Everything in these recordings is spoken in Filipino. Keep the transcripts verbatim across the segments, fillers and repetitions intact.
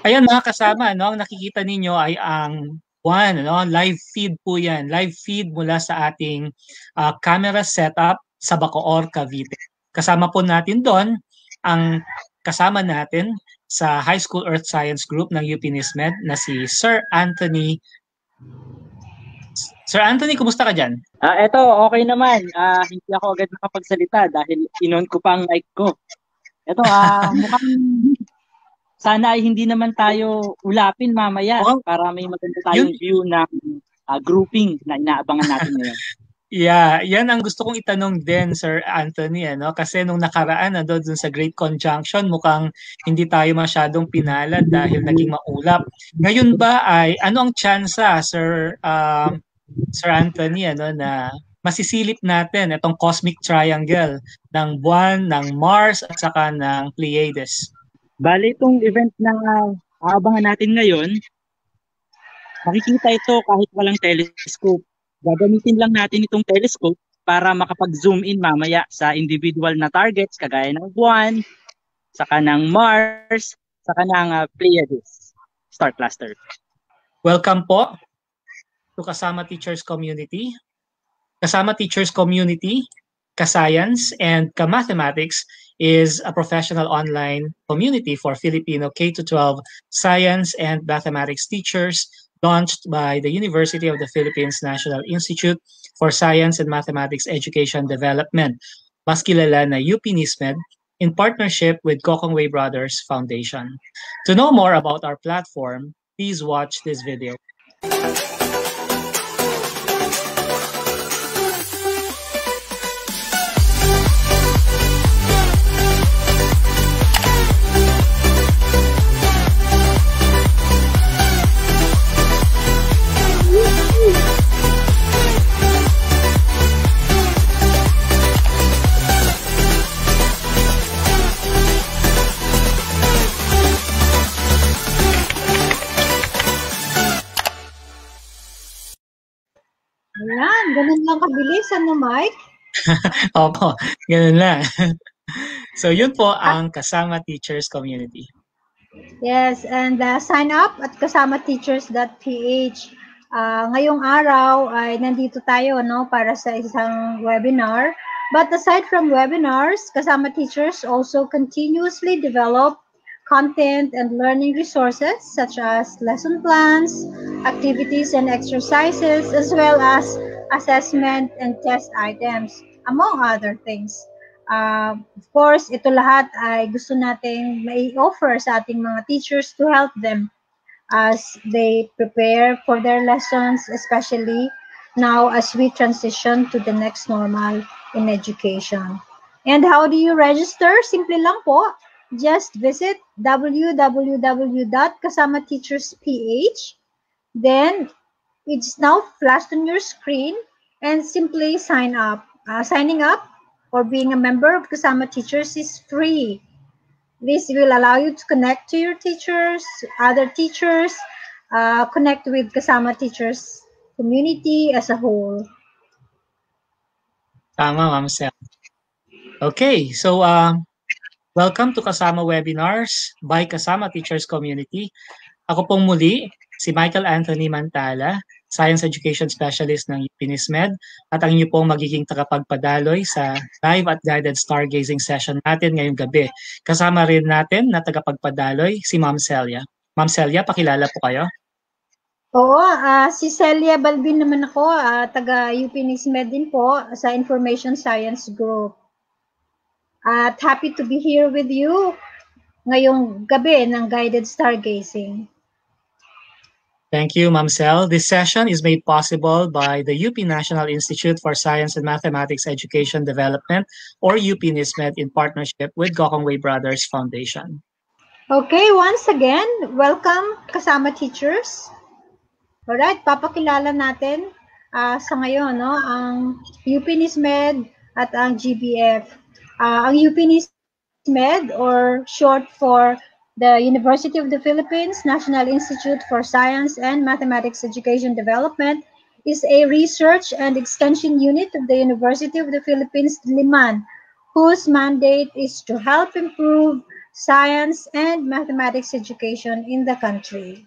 Ayan mga kasama, no, ang nakikita ninyo ay ang one, no, live feed po yan. Live feed mula sa ating uh, camera setup sa Bacoor, Cavite. Kasama po natin doon ang kasama natin sa High School Earth Science Group ng U P NISMED na si Sir Anthony. Sir Anthony, kumusta ka dyan? Ah, eto, okay naman. Ah, hindi ako agad nakapagsalita dahil inon ko pa ang mic ko. Eto, ah, mukhang sana ay hindi naman tayo ulapin mamaya Oh, para may maganda tayong yun, view ng uh, grouping na inaabangan natin ngayon. yeah, yan ang gusto kong itanong din, Sir Anthony, ano? Kasi nung nakaraan na doon sa Great Conjunction, mukhang hindi tayo masyadong pinalad dahil naging maulap. Ngayon ba ay ano ang tsansa, Sir um, Sir Anthony, ano, na masisilip natin itong cosmic triangle ng buwan, ng Mars at saka ng Pleiades? Bale, itong event na aabangan natin ngayon, makikita ito kahit walang telescope. Gagamitin lang natin itong telescope para makapag-zoom in mamaya sa individual na targets kagaya ng buwan, saka ng Mars, saka ng uh, Pleiades star cluster. Welcome po to KaSaMa Teachers Community. KaSaMa Teachers Community, KaScience, and KaMathematics is a professional online community for Filipino K to twelve science and mathematics teachers launched by the University of the Philippines National Institute for Science and Mathematics Education Development, mas kilala na U P NISMED, in partnership with Gokongwei Brothers Foundation. To know more about our platform, please watch this video. Ayan, ganun lang kabilis, ano, Mike? Opo, ganun lang. So, yun po ang KaSaMa Teachers Community. Yes, and uh, sign up at kasama teachers dot p h. Uh, ngayong araw ay nandito tayo, no, para sa isang webinar. But aside from webinars, KaSaMa Teachers also continuously develop content and learning resources such as lesson plans, activities and exercises, as well as assessment and test items, among other things. Uh, of course, ito lahat ay gusto nating may offer sa ating mga teachers to help them as they prepare for their lessons, especially now as we transition to the next normal in education. And how do you register? Simple lang po. Just visit w w w dot kasama teachers p h. Then, it's now flashed on your screen and simply sign up. Uh, signing up or being a member of KaSaMa Teachers is free. This will allow you to connect to your teachers, other teachers, uh, connect with KaSaMa Teachers community as a whole. Tama, Ma'am Sel. Okay, so uh, welcome to KaSaMa Webinars by KaSaMa Teachers Community. Ako pong muli, si Michael Anthony Mantala, Science Education Specialist ng U P NISMED, at ang inyo pong magiging tagapagpadaloy sa live at guided stargazing session natin ngayong gabi. Kasama rin natin na tagapagpadaloy si Ma'am Celia. Ma'am Celia, pakilala po kayo. Oo, uh, si Celia Balbin naman ako, uh, taga U P NISMED din po sa Information Science Group. At happy to be here with you ngayong gabi ng guided stargazing. Thank you, Ma'am Cel. This session is made possible by the U P National Institute for Science and Mathematics Education Development, or U P NISMED, in partnership with Gokongwei Brothers Foundation. Okay, once again, welcome KaSaMa Teachers. Alright, papakilala natin uh, sa ngayon, no, ang U P NISMED at ang G B F. Uh, ang U P NISMED, or short for the University of the Philippines National Institute for Science and Mathematics Education Development, is a research and extension unit of the University of the Philippines, Liman, whose mandate is to help improve science, and mathematics education in the country.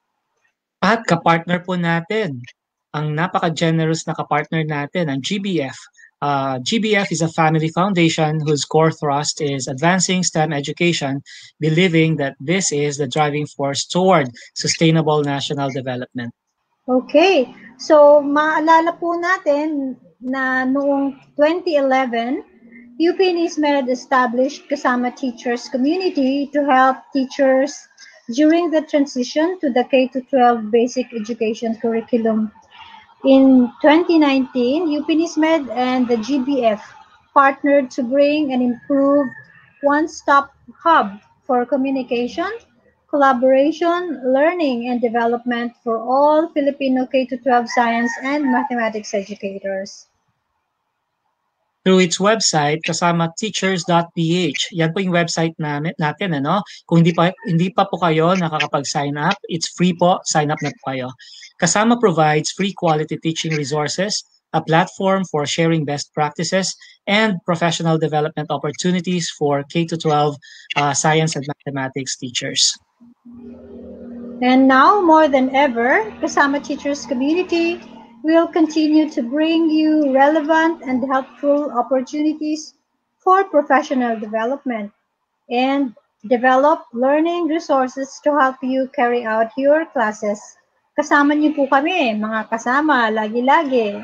At kapartner po natin, ang napaka-generous na kapartner natin, ang G B F. Uh, G B F is a family foundation whose core thrust is advancing STEM education, believing that this is the driving force toward sustainable national development. Okay, so maalala po natin na noong twenty eleven, U P NISMED established KaSaMa Teachers Community to help teachers during the transition to the K to twelve basic education curriculum. In twenty nineteen, U P NISMED and the G B F partnered to bring an improved one-stop hub for communication, collaboration, learning, and development for all Filipino K to twelve science and mathematics educators. Through its website, kasama teachers dot p h. Yan po yung website namin, natin. Ano? Kung hindi pa, hindi pa po kayo nakakapag-sign up, it's free po, sign up na po kayo. KaSaMa provides free quality teaching resources, a platform for sharing best practices, and professional development opportunities for K to twelve uh, science and mathematics teachers. And now, more than ever, KaSaMa Teachers Community will continue to bring you relevant and helpful opportunities for professional development and develop learning resources to help you carry out your classes. Kasama niyo po kami, mga kasama, lagi-lagi.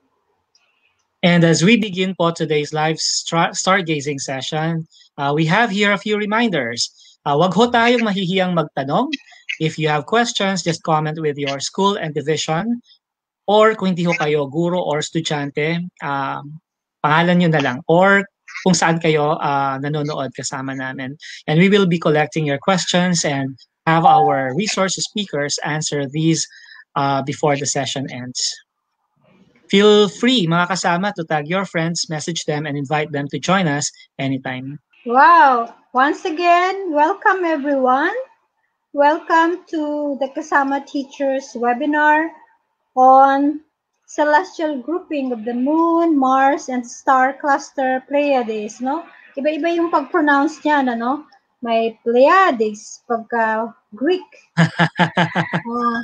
And as we begin po today's live star stargazing session, uh, we have here a few reminders. Uh, wag ho tayong mahihiyang magtanong. If you have questions, just comment with your school and division. Or kung hindi ho kayo guro or estudyante, um, pangalan nyo na lang. Or kung saan kayo uh, nanonood kasama namin. And we will be collecting your questions and have our resource speakers answer these uh, before the session ends. Feel free, mga kasama, to tag your friends, message them, and invite them to join us anytime. Wow! Once again, welcome everyone. Welcome to the KaSaMa Teachers webinar on celestial grouping of the moon, Mars, and star cluster Pleiades, no? Iba-iba yung pag-pronounce niyan, ano? May Pleiades pagka Greek. uh,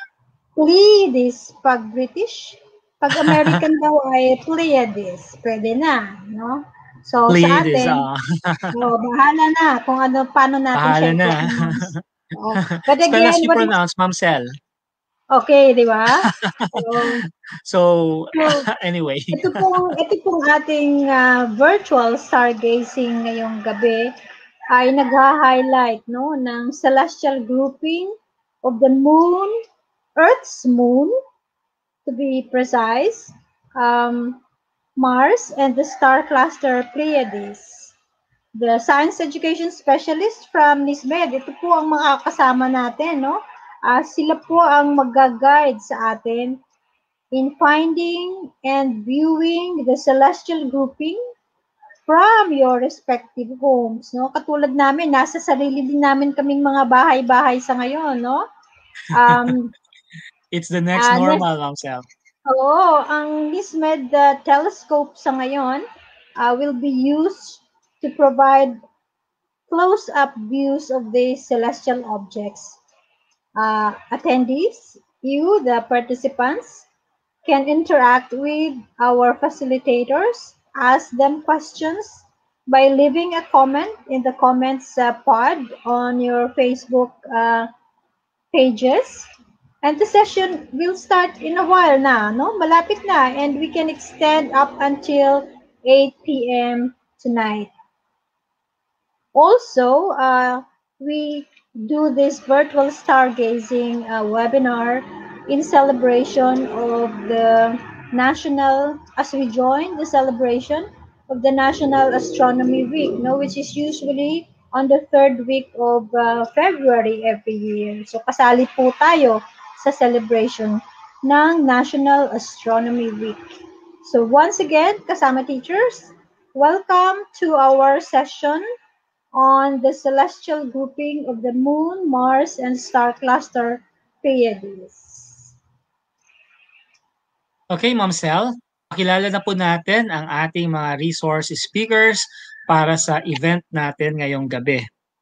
Pleiades pag British. Pag American daw ay Pleiades. Pwede na, no? So, Pleiades, sa atin, ah. oh, bahala na kung ano, paano natin bahala siya na. i-pronounce. Oh. But Spell again, as you what pronounce, Ma'am Sel. Okay, di ba? So, so, so anyway. ito pong, ito pong ating uh, virtual stargazing ngayong gabi ay nagha-highlight no, ng celestial grouping of the moon, Earth's moon, to be precise, um, Mars, and the star cluster Pleiades. The science education specialist from NISMED, ito po ang mga kasama natin, no? Uh, sila po ang mag-guide sa atin in finding and viewing the celestial grouping from your respective homes, no? Katulad namin, nasa sarili din namin kaming mga bahay-bahay sa ngayon, no? Um, It's the next uh, normal, Ma'am Sel. Oo, ang NISMED uh, telescope sa ngayon uh, will be used to provide close-up views of the celestial objects. Uh, attendees, you, the participants, can interact with our facilitators, ask them questions by leaving a comment in the comments uh, pod on your Facebook uh, pages. And the session will start in a while na, no? Malapit na, and we can extend up until eight p m tonight. Also, uh, we do this virtual stargazing uh, webinar in celebration of the national, as we join the celebration of the National Astronomy Week, no, which is usually on the third week of uh, February every year. So, kasali po tayo sa celebration ng National Astronomy Week. So, once again, KaSaMa Teachers, welcome to our session on the celestial grouping of the moon, Mars, and star cluster Pleiades. Okay, Ma'am Sel, pakilala na po natin ang ating mga resource speakers para sa event natin ngayong gabi.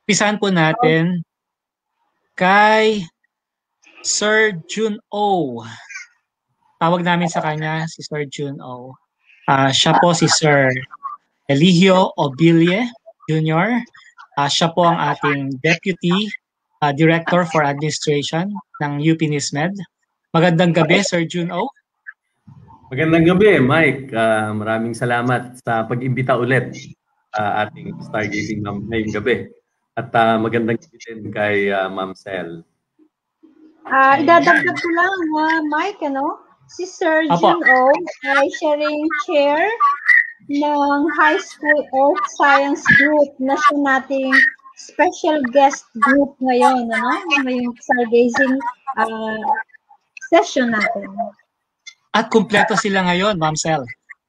Pisahan po natin kay Sir Jun O. Tawag namin sa kanya si Sir Jun O. Uh, siya po si Sir Eligio Obilie Junior Uh, siya po ang ating Deputy uh, Director for Administration ng U P NISMED. Magandang gabi, Sir Jun O. Magandang gabi, Mike. Uh, maraming salamat sa pag-imbita ulit uh, ating Stargazing ngayong gabi. At uh, magandang gabi din kay uh, Ma'am Sel. Uh, idadagdag ko lang, uh, Mike, ano? Si Sir Jun O ay siya ring chair ng High School Earth Science Group na siya nating special guest group ngayon, ano? Ngayong Stargazing uh, session natin. At kumpleto sila ngayon, Ma'am Sel.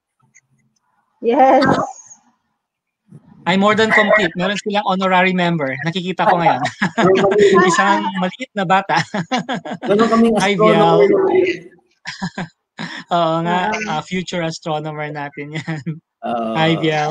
Yes. Ay more than complete. Meron silang honorary member. Nakikita ko ngayon. Isang maliit na bata. Hi, Biel. Oo nga, uh, future astronomer natin yan. Uh, Hi, Biel.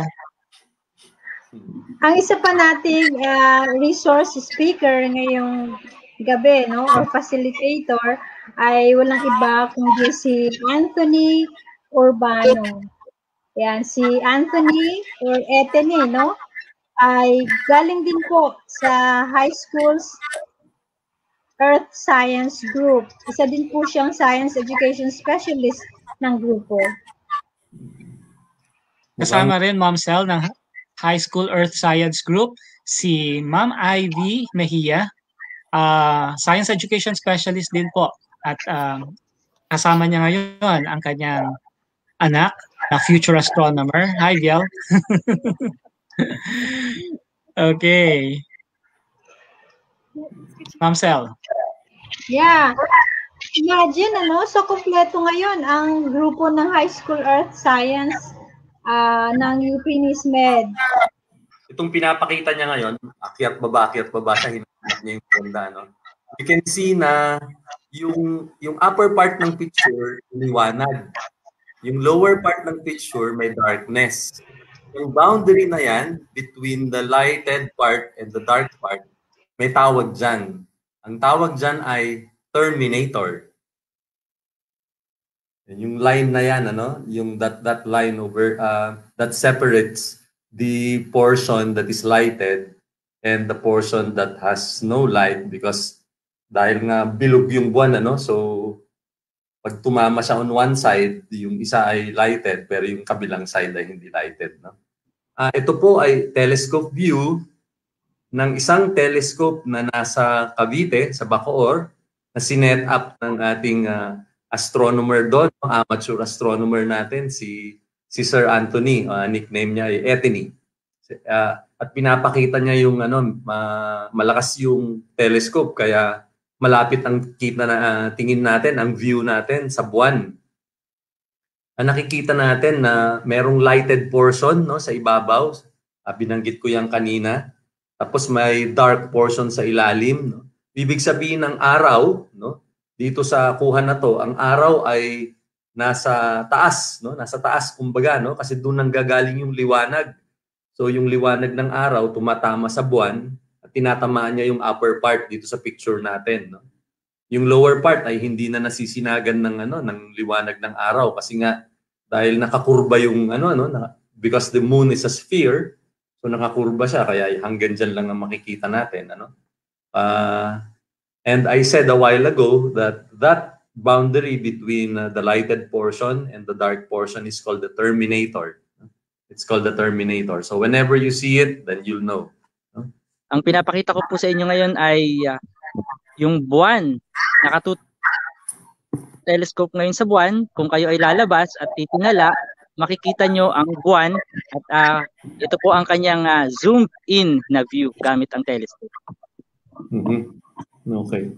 Ang isa pa nating uh, resource speaker ngayong gabi, no, or facilitator, ay walang iba kundi si Anthony Urbano. Yan, si Anthony or Etene, no, ay galing din po sa High School's Earth Science Group. Isa din po siyang Science Education Specialist ng grupo. Kasama rin, Ma'am Sel, ng High School Earth Science Group, si Ma'am Ivy Mejia, uh, Science Education Specialist din po. At uh, kasama niya ngayon ang kanyang anak na future astronomer. Hi, Biel. Okay. Ma'am Sel. Yeah. Imagine, ano, so kompleto ngayon ang grupo ng High School Earth Science uh, ng U P NISMED. Itong pinapakita niya ngayon, akyat baba, akyat baba, sa hinanap niya yung banda, no? You can see na yung, yung upper part ng picture, liwanag. Yung lower part ng picture, may darkness. Yung boundary na yan, between the lighted part and the dark part, may tawag dyan. Ang tawag dyan ay terminator. Yung line na yan, ano? Yung that that line over uh, that separates the portion that is lighted and the portion that has no light, because dahil nga bilog yung buwan, ano? So pag tumama siya on one side, yung isa ay lighted pero yung kabilang side ay hindi lighted, no? Uh, ito po ay telescope view ng isang telescope na nasa Cavite, sa Bacoor, na sinet up ng ating uh, astronomer doon, amateur astronomer natin, si si Sir Anthony, uh, nickname niya ay Etene. Uh, at pinapakita niya yung ano, uh, malakas yung telescope, kaya malapit ang kita na uh, tingin natin, ang view natin sa buwan. Uh, nakikita natin na merong lighted portion, no, sa ibabaw. Uh, binanggit ko yan kanina. Tapos may dark portion sa ilalim, no? Ibig sabihin ng araw, no? Dito sa kuha na to, ang araw ay nasa taas, no? Nasa taas kumbaga, no? Kasi doon nanggagaling yung liwanag. So yung liwanag ng araw tumatama sa buwan at tinatamaan niya yung upper part dito sa picture natin, no? Yung lower part ay hindi na nasisinagan ng ano ng liwanag ng araw kasi nga dahil nakakurba yung ano no, because the moon is a sphere. So nakakurba siya, kaya hanggang dyan lang ang makikita natin, ano? Uh, and I said a while ago that that boundary between uh, the lighted portion and the dark portion is called the terminator. It's called the terminator. So whenever you see it, then you'll know. No? Ang pinapakita ko po sa inyo ngayon ay uh, yung buwan. Nakatut telescope ngayon sa buwan. Kung kayo ay lalabas at titingala, makikita nyo ang buwan at uh, ito po ang kanyang uh, zoomed in na view gamit ang telescope. Mm-hmm. Okay.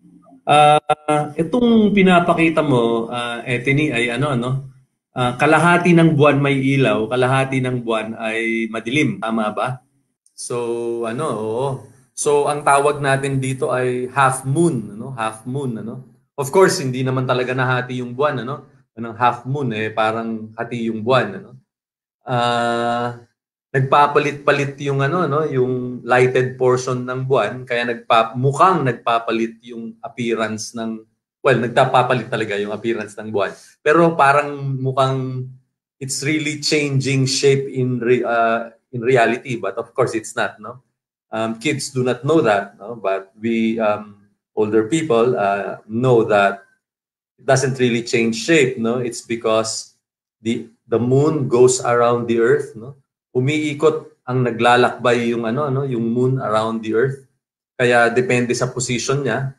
Uh, itong pinapakita mo, uh, Etene, ay ano, ano? Uh, kalahati ng buwan may ilaw, kalahati ng buwan ay madilim. Tama ba? So, ano, oo. So, ang tawag natin dito ay half moon, ano? Half moon, ano? Of course, hindi naman talaga nahati yung buwan, ano? Anong half moon, eh, parang hati yung buwan, ano? Uh, nagpapalit-palit yung ano no, yung lighted portion ng buwan, kaya nagpa mukhang nagpapalit yung appearance ng well, nagpapalit talaga yung appearance ng buwan. Pero parang mukhang it's really changing shape in re, uh, in reality, but of course it's not, no. Um, kids do not know that, no, but we um, older people uh, know that it doesn't really change shape, no. It's because the the moon goes around the earth, no. Umiikot ang naglalakbay yung ano no, yung moon around the earth. Kaya depende sa position niya.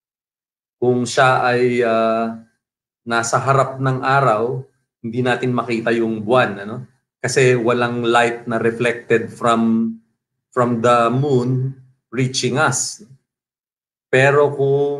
Kung siya ay uh, nasa harap ng araw, hindi natin makita yung buwan, ano? Kasi walang light na reflected from from the moon reaching us. Pero kung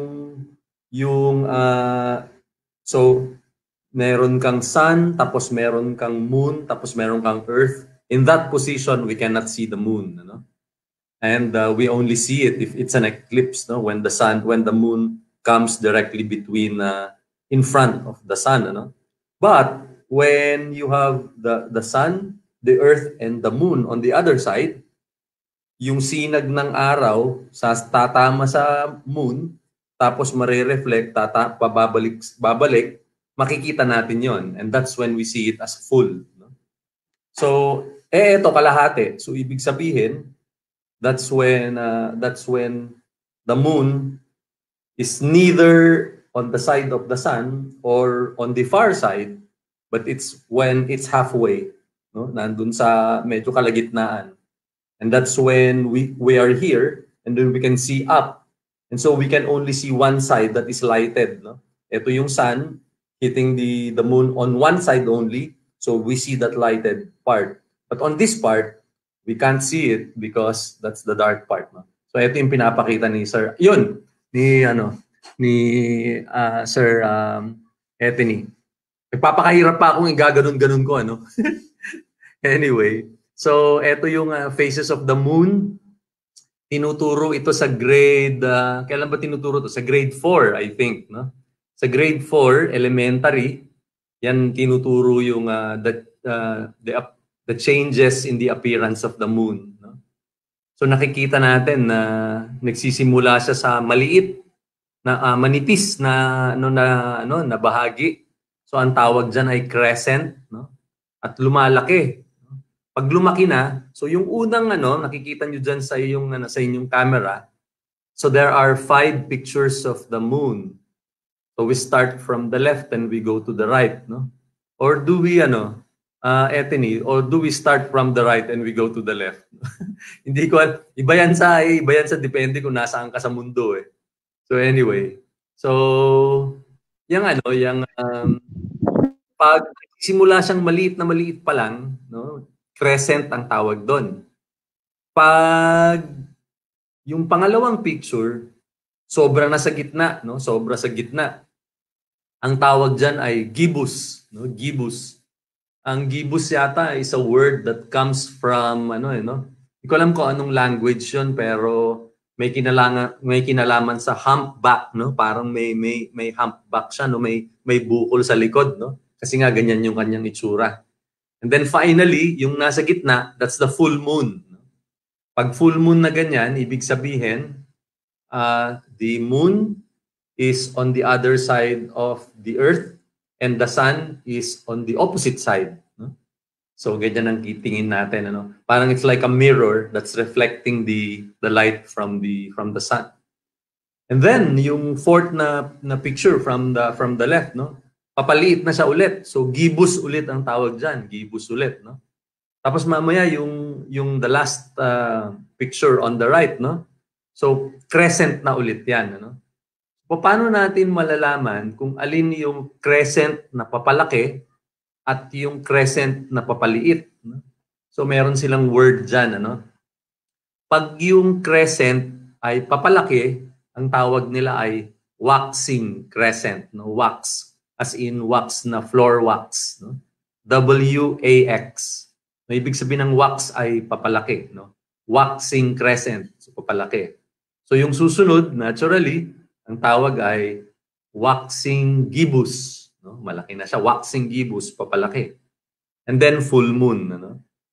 yung uh, so meron kang sun, tapos meron kang moon, tapos meron kang earth, in that position we cannot see the moon, ano? And uh, we only see it if it's an eclipse, no, when the sun when the moon comes directly between uh, in front of the sun, ano? But when you have the the sun, the earth and the moon on the other side, yung sinag ng araw sa tatama sa moon, tapos mare-reflect, tata pababalik babalik, makikita natin yon, and that's when we see it as full, no? So eh ito kalahati, so ibig sabihin that's when uh, that's when the moon is neither on the side of the sun or on the far side, but it's when it's halfway, no, nandun sa medyo kalagitnaan. And that's when we we are here, and then we can see up, and so we can only see one side that is lighted, no. Ito yung sun hitting the the moon on one side only, so we see that lighted part. But on this part, we can't see it because that's the dark part, no. So ito yung pinapakita ni Sir, yun, ni ano, ni uh, Sir um, Anthony. Nagpapakahirap pa akong igaganon-ganon ko, ano. Anyway, so ito yung uh, phases of the moon. Tinuturo ito sa grade, uh, kailan ba tinuturo ito? Sa grade four, I think, no? Sa grade four, elementary, yan tinuturo yung uh, the, uh, the, the changes in the appearance of the moon, no? So nakikita natin na nagsisimula siya sa maliit na uh, manipis na ano na ano na bahagi. So ang tawag diyan ay crescent, no? At lumalaki. Pag lumaki na, so yung unang ano nakikita niyo diyan sa iyong ano, sa inyong camera. So there are five pictures of the moon. So we start from the left and we go to the right, no? Or do we ano uh, Anthony, or do we start from the right and we go to the left? Hindi ko, iba yan sa, iba yan sa depende kung nasaan ka sa mundo, eh. So anyway, so yung ano, yung um, pag simula siyang maliit na maliit pa lang, no, crescent ang tawag doon. Pag yung pangalawang picture, sobra na sa gitna, no, sobra sa gitna. Ang tawag diyan ay gibbous, no, gibbous. Ang gibbous yata is a word that comes from ano eh, no? Hindi ko alam kung anong language 'yon, pero may kinalaman may kinalaman sa humpback, no? Parang may may may humpback siya, no? May may bukol sa likod, no? Kasi nga ganyan yung kanyang itsura. And then finally, yung nasa gitna, that's the full moon. Pag full moon na ganyan, ibig sabihin, uh, the moon is on the other side of the earth and the sun is on the opposite side. No? So ganyan ang titingin natin, ano? Parang it's like a mirror that's reflecting the the light from the from the sun. And then yung fourth na na picture from the from the left, no? Papaliit na siya ulit. So gibbous ulit ang tawag diyan, gibbous ulit, no? Tapos mamaya yung yung the last uh, picture on the right, no? So crescent na ulit 'yan, ano? Paano natin malalaman kung alin yung crescent na papalaki at yung crescent na papaliit, no? So meron silang word diyan, ano? Pag yung crescent ay papalaki, ang tawag nila ay waxing crescent, no? Wax as in wax na floor wax, no? W A X. No, ibig sabihin ng wax ay papalaki, no? Waxing crescent, so papalaki. So yung susunod, naturally, ang tawag ay waxing gibbous, no? Malaki na siya, waxing gibbous, papalaki. And then full moon, ano?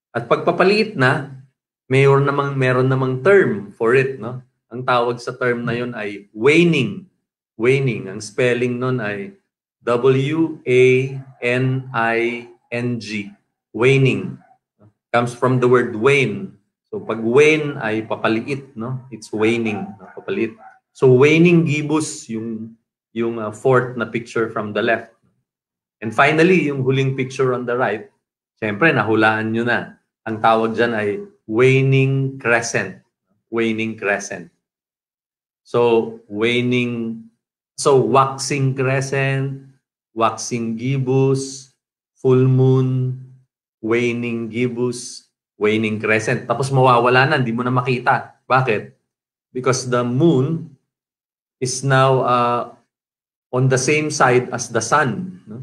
At pagpapaliit na, mayroon namang, meron namang term for it. No? Ang tawag sa term na yun ay waning. Waning. Ang spelling nun ay W A N I N G. Waning. Comes from the word wane. So pag wane ay papaliit. No? It's waning. No? Papaliit. So waning gibbous yung, yung uh, fourth na picture from the left. And finally, yung huling picture on the right, syempre nahulaan nyo na. Ang tawag dyan ay waning crescent. Waning crescent. So, waning, so waxing crescent, waxing gibbous, full moon, waning gibbous, waning crescent. Tapos mawawala na, hindi mo na makita. Bakit? Because the moon is now uh, on the same side as the sun. No?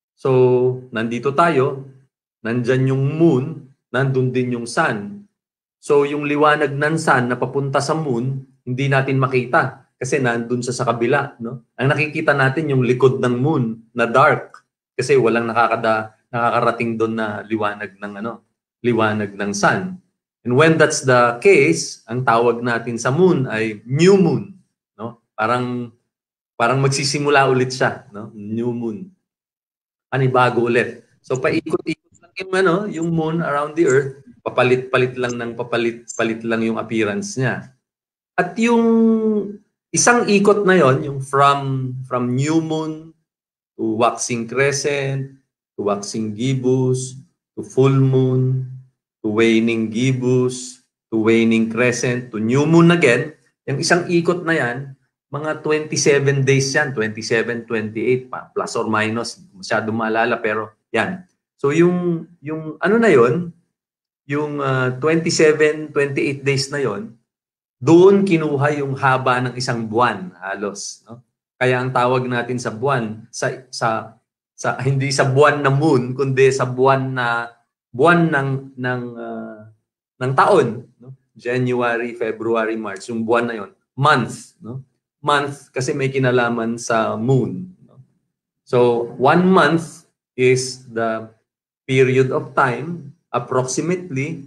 So, nandito tayo, nandyan yung moon, nandun din yung sun. So, yung liwanag ng sun na papunta sa moon, hindi natin makita kasi nandun siya sa kabila. No? Ang nakikita natin yung likod ng moon na dark kasi walang nakakada, nakakarating doon na liwanag ng, ano, liwanag ng sun. And when that's the case, ang tawag natin sa moon ay new moon. No? Parang, parang magsisimula ulit siya. No? New moon. Panibago ulit. So, paikot-ikot lang yung, ano, yung moon around the earth, papalit-palit lang ng papalit-palit lang yung appearance niya. At yung isang ikot na yon, yung from from new moon to waxing crescent, to waxing gibbous, to full moon, to waning gibbous, to waning crescent, to new moon again, yung isang ikot na yan, mga twenty-seven days yan, twenty-seven, twenty-eight, plus or minus, masyadong maalala, pero yan. So yung, yung ano na yon, yung uh, twenty-seven, twenty-eight days na yon, doon kinuha yung haba ng isang buwan halos. No? Kaya ang tawag natin sa buwan, sa, sa, sa, hindi sa buwan na moon, kundi sa buwan na buwan ng, ng, uh, ng taon. No? January, February, March, yung buwan na yon, month. No? Month kasi may kinalaman sa moon. No? So, one month is the period of time approximately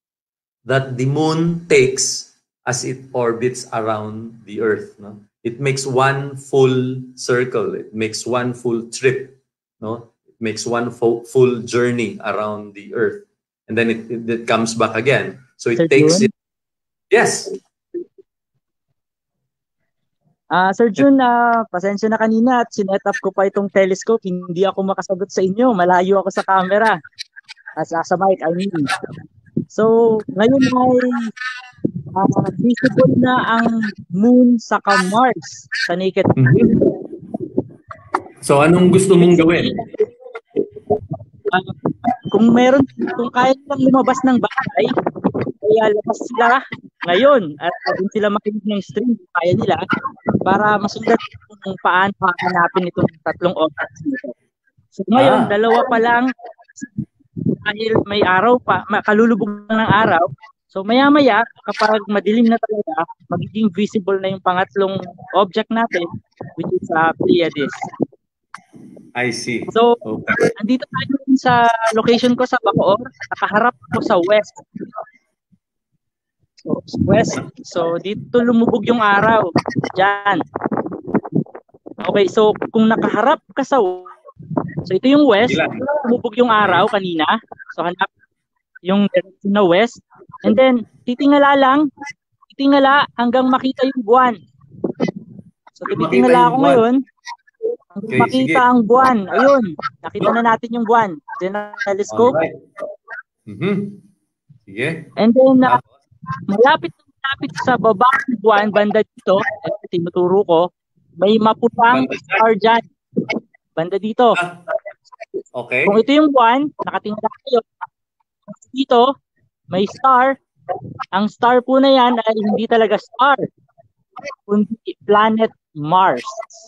that the moon takes as it orbits around the earth. No? It makes one full circle. It makes one full trip. No? It makes one full, full journey around the earth. And then it, it, it comes back again. So it Sir takes Jun? it. Yes. Ah, Sir Jun, uh, pasensya na kanina at sinet up ko pa itong telescope. Hindi ako makasagot sa inyo. Malayo ako sa camera. As uh, sa mic, I mean. So, ngayon ay uh, visible na ang moon saka Mars sa naked view. Mm-hmm. So, anong gusto mong gawin? Uh, kung meron, kung kaya nilang lumabas ng bahay, kaya labas sila ngayon at kung sila makinig ng stream, kaya nila para masundan kung paano hahanapin itong tatlong objects nito. So ngayon, ah. dalawa pa lang dahil may araw pa, kalulubog ng araw. So maya-maya, kapag madilim na talaga, magiging visible na yung pangatlong object natin, which is uh, Pleiades. I see. So, okay. Andito tayo sa location ko sa Bacoor, nakaharap ko sa west. So, west. So, dito lumubog yung araw. Diyan. Okay, so kung nakaharap ka sa so ito yung west, lumubog yung araw kanina. So, hanap yung direction na west. And then, titingala lang, titingala hanggang makita yung buwan. So, titingala ako ngayon. Okay, makita sige. ang buwan. Ayun, nakita na natin yung buwan. Diyan ang telescope. Alright. Mm-hmm. Sige. And then, uh, malapit malapit sa baba ng buwan, banda dito, eh, tinuturo ko, may maputang star dyan. Banda dito. Ah, okay. Kung ito yung buwan, nakatingala kayo. Dito, may star. Ang star po na yan ay hindi talaga star, kundi planet Mars.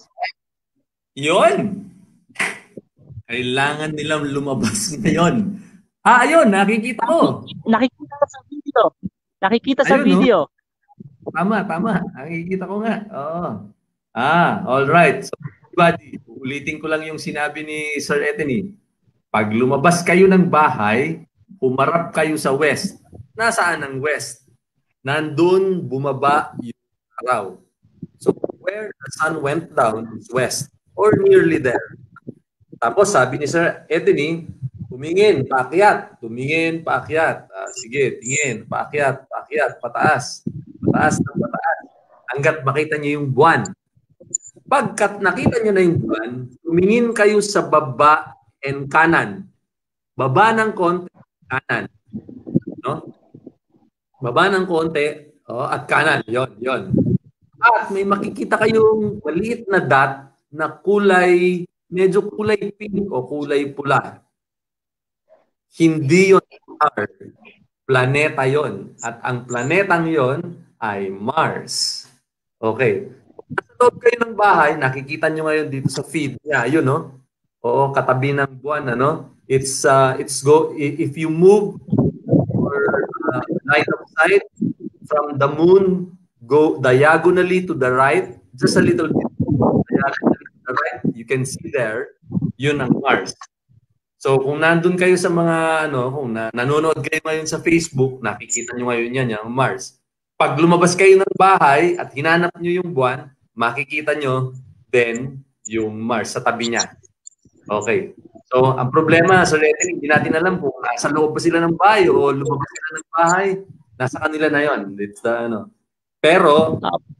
Yun! Kailangan nilang lumabas ngayon. Ah, ayun, nakikita ko. Nakikita sa video. Nakikita sa Ayun, video. No? Tama, tama. Nakikita ko nga. Oo. Ah, all right. So, everybody, ulitin ko lang yung sinabi ni Sir Anthony. Pag lumabas kayo ng bahay, pumarap kayo sa west. Nasaan ang west? Nandun bumaba yung araw. So where the sun went down is west or nearly there. Tapos sabi ni Sir Anthony, tumingin, paakyat, tumingin, paakyat. Ah, sige, tingin, paakyat, paakyat, pataas, pataas ng pataas. Hanggat makita niyo yung buwan. Pagkat nakita niyo na yung buwan, tumingin kayo sa baba and kanan. Baba ng konti, kanan. No? Baba ng konti, oh, at kanan. Yon, yon. At may makikita kayong maliit na dot na kulay, medyo kulay pink o kulay pula. Hindi yon star. Planeta yon. At ang planetang yon ay Mars. Okay. Nasa loob kayo ng bahay, nakikita nyo ngayon dito sa feed niya. Yun, no? Oo, katabi ng buwan, ano? It's, uh, it's go, if you move or uh, line of sight from the moon, go diagonally to the right, just a little bit diagonally to the right, you can see there, yun ang Mars. So kung nandun kayo sa mga, ano, kung na, nanonood kayo ngayon sa Facebook, nakikita nyo ngayon yan, yung Mars. Pag lumabas kayo ng bahay at hinanap nyo yung buwan, makikita nyo then yung Mars sa tabi niya. Okay. So ang problema, so hindi natin alam kung nasa loob ba sila ng bahay o lumabas sila ng bahay, nasa kanila na yon. It's the, ano. Pero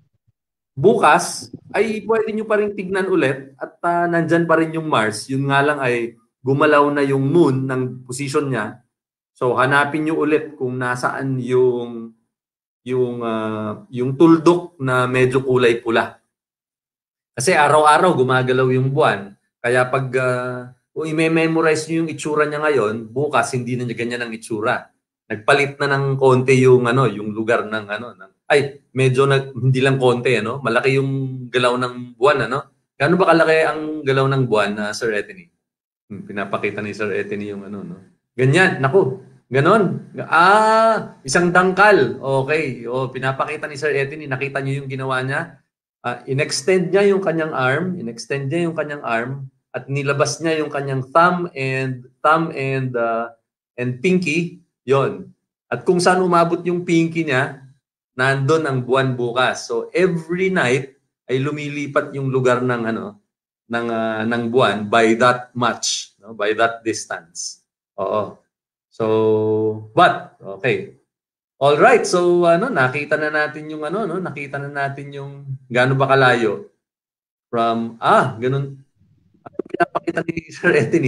bukas ay pwede nyo pa rin tignan ulit at uh, nandyan pa rin yung Mars. Yun nga lang ay gumalaw na yung moon ng position niya. So hanapin nyo ulit kung nasaan yung yung uh, yung tuldok na medyo kulay pula. Kasi araw-araw gumagalaw yung buwan. Kaya pag uh, kung i-memorize nyo yung itsura niya ngayon, bukas hindi na niya ganyan ang itsura. Nagpalit na ng konti yung ano, yung lugar ng ano, ng, ay medyo nag, hindi lang konti, ano, malaki yung galaw ng buwan, ano. Gaano ba kalaki ang galaw ng buwan, na uh, Sir Anthony? Hmm, pinapakita ni Sir Anthony yung ano, no. Ganyan, naku. Ganon. Ah, isang dangkal. Okay. O, pinapakita ni Sir Anthony, nakita niyo yung ginawa niya. Uh, in-extend niya yung kanyang arm, in-extend niya yung kanyang arm, at nilabas niya yung kanyang thumb and thumb and uh, and pinky, yon. At kung saan umabot yung pinky niya, nandun ang buwan bukas. So every night ay lumilipat yung lugar ng ano ng uh, ng buwan by that much, no? By that distance. Oo. So, but okay. All right. So ano, nakita na natin yung ano, no? Nakita na natin yung gaano ba kalayo from ah, ganun. Ano pinapakita ni Sir Anthony?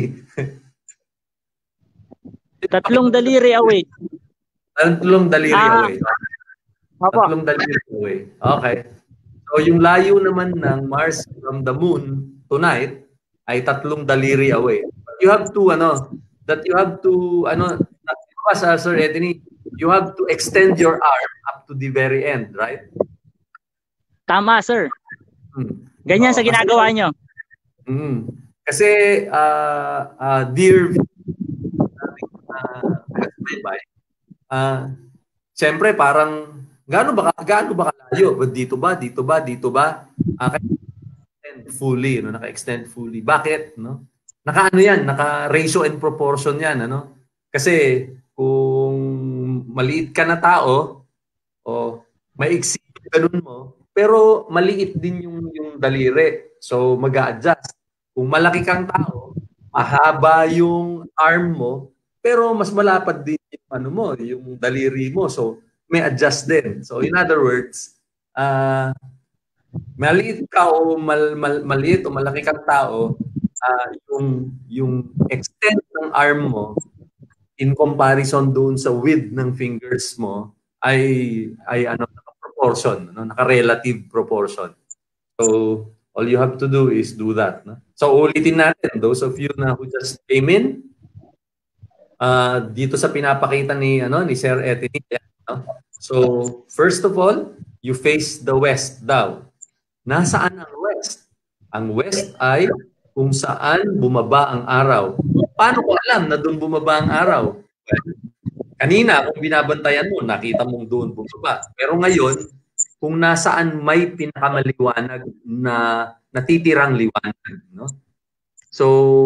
Tatlong daliri away. Tatlong daliri ah, away. Tatlong daliri away. Okay. So yung layo naman ng Mars from the moon tonight ay tatlong daliri away. But you have to ano, that you have to ano, sa Sir Anthony, you have to extend your arm up to the very end, right? Tama, sir. Hmm. Ganyan oh, sa ginagawa nyo. Mm, kasi uh, uh, dear uh, uh, siyempre parang gaano ba gaano ba kalayo? Dito ba? Dito ba? Dito ba? Uh, extend fully, no? Naka-extend fully. Bakit, no? Naka ano 'yan, naka ratio and proportion 'yan, ano? Kasi kung maliit ka na tao o maiksi ganun mo, pero maliit din yung yung daliri. So mag-a-adjust. Kung malaki kang tao, mahaba yung arm mo, pero mas malapad din yung ano mo, yung daliri mo. So may adjust din. So in other words, uh, maliit ka o mal, mal, maliit o malaki kang tao, uh, yung yung extent ng arm mo in comparison doon sa width ng fingers mo ay ay ano, naka-proportion, no? Naka-relative proportion. So all you have to do is do that, no? So ulitin natin, those of you na who just came in, uh, dito sa pinapakita ni ano ni Sir Anthony, no? So first of all, you face the west daw. Nasaan ang west? Ang west ay kung saan bumaba ang araw. Paano ko alam na doon bumaba ang araw? Kanina, kung binabantayan mo, nakita mong doon bumaba. Pero ngayon, kung nasaan may pinakamaliwanag na natitirang liwanag, no? So,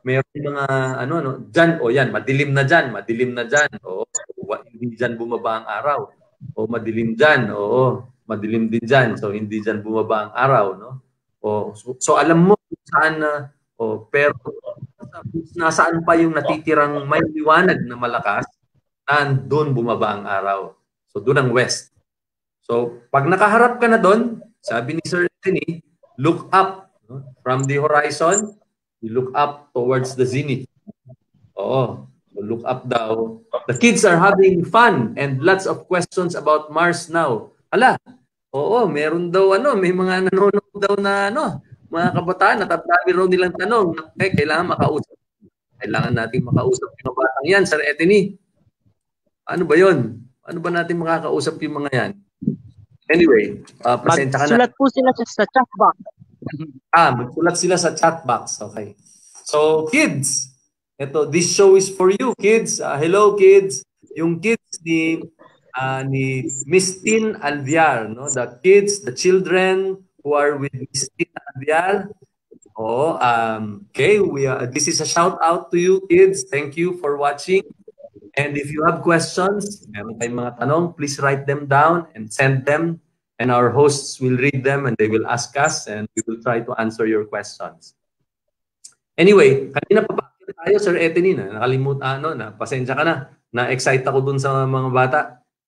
Meron mga ano ano, diyan o yan, madilim na diyan, madilim na diyan. Oo, hindi diyan bumaba ang araw. O madilim diyan, oo, madilim din diyan. So hindi diyan bumaba ang araw, no? O so, so alam mo kung saan na o pero nasaan pa yung natitirang may liwanag na malakas, nandun bumaba ang araw. So doon ang west. So pag nakaharap ka na doon, sabi ni Sir Anthony, look up, no? From the horizon, you look up towards the zenith. Oo. So look up daw. The kids are having fun and lots of questions about Mars now. Ala, oo, meron daw ano, may mga nanonood daw na ano, mga kabataan, natatami raw nilang tanong. Eh, kailangan makausap. Kailangan nating makausap yung mga batang yan, Sir Anthony. Ano ba yun? Ano ba natin makakausap yung mga yan? Anyway, uh, pasensya ka na. Magsulat po sila sa chat box. Ah, magsulat sila sa chat box. Okay. So, kids, ito, this show is for you, kids. Uh, hello, kids. Yung kids ni uh, ni Miss Tin Alviar, no? The kids, the children who are with Miss Tin Alviar. Oh, um, okay, we are, this is a shout out to you, kids. Thank you for watching. And if you have questions, meron tayong mga tanong, please write them down and send them. And our hosts will read them and they will ask us and we will try to answer your questions. Anyway, kanina pa ba tayo, Sir Anthony, na nakalimutan, ano, na pasensya ka na, na-excite ako dun sa mga bata.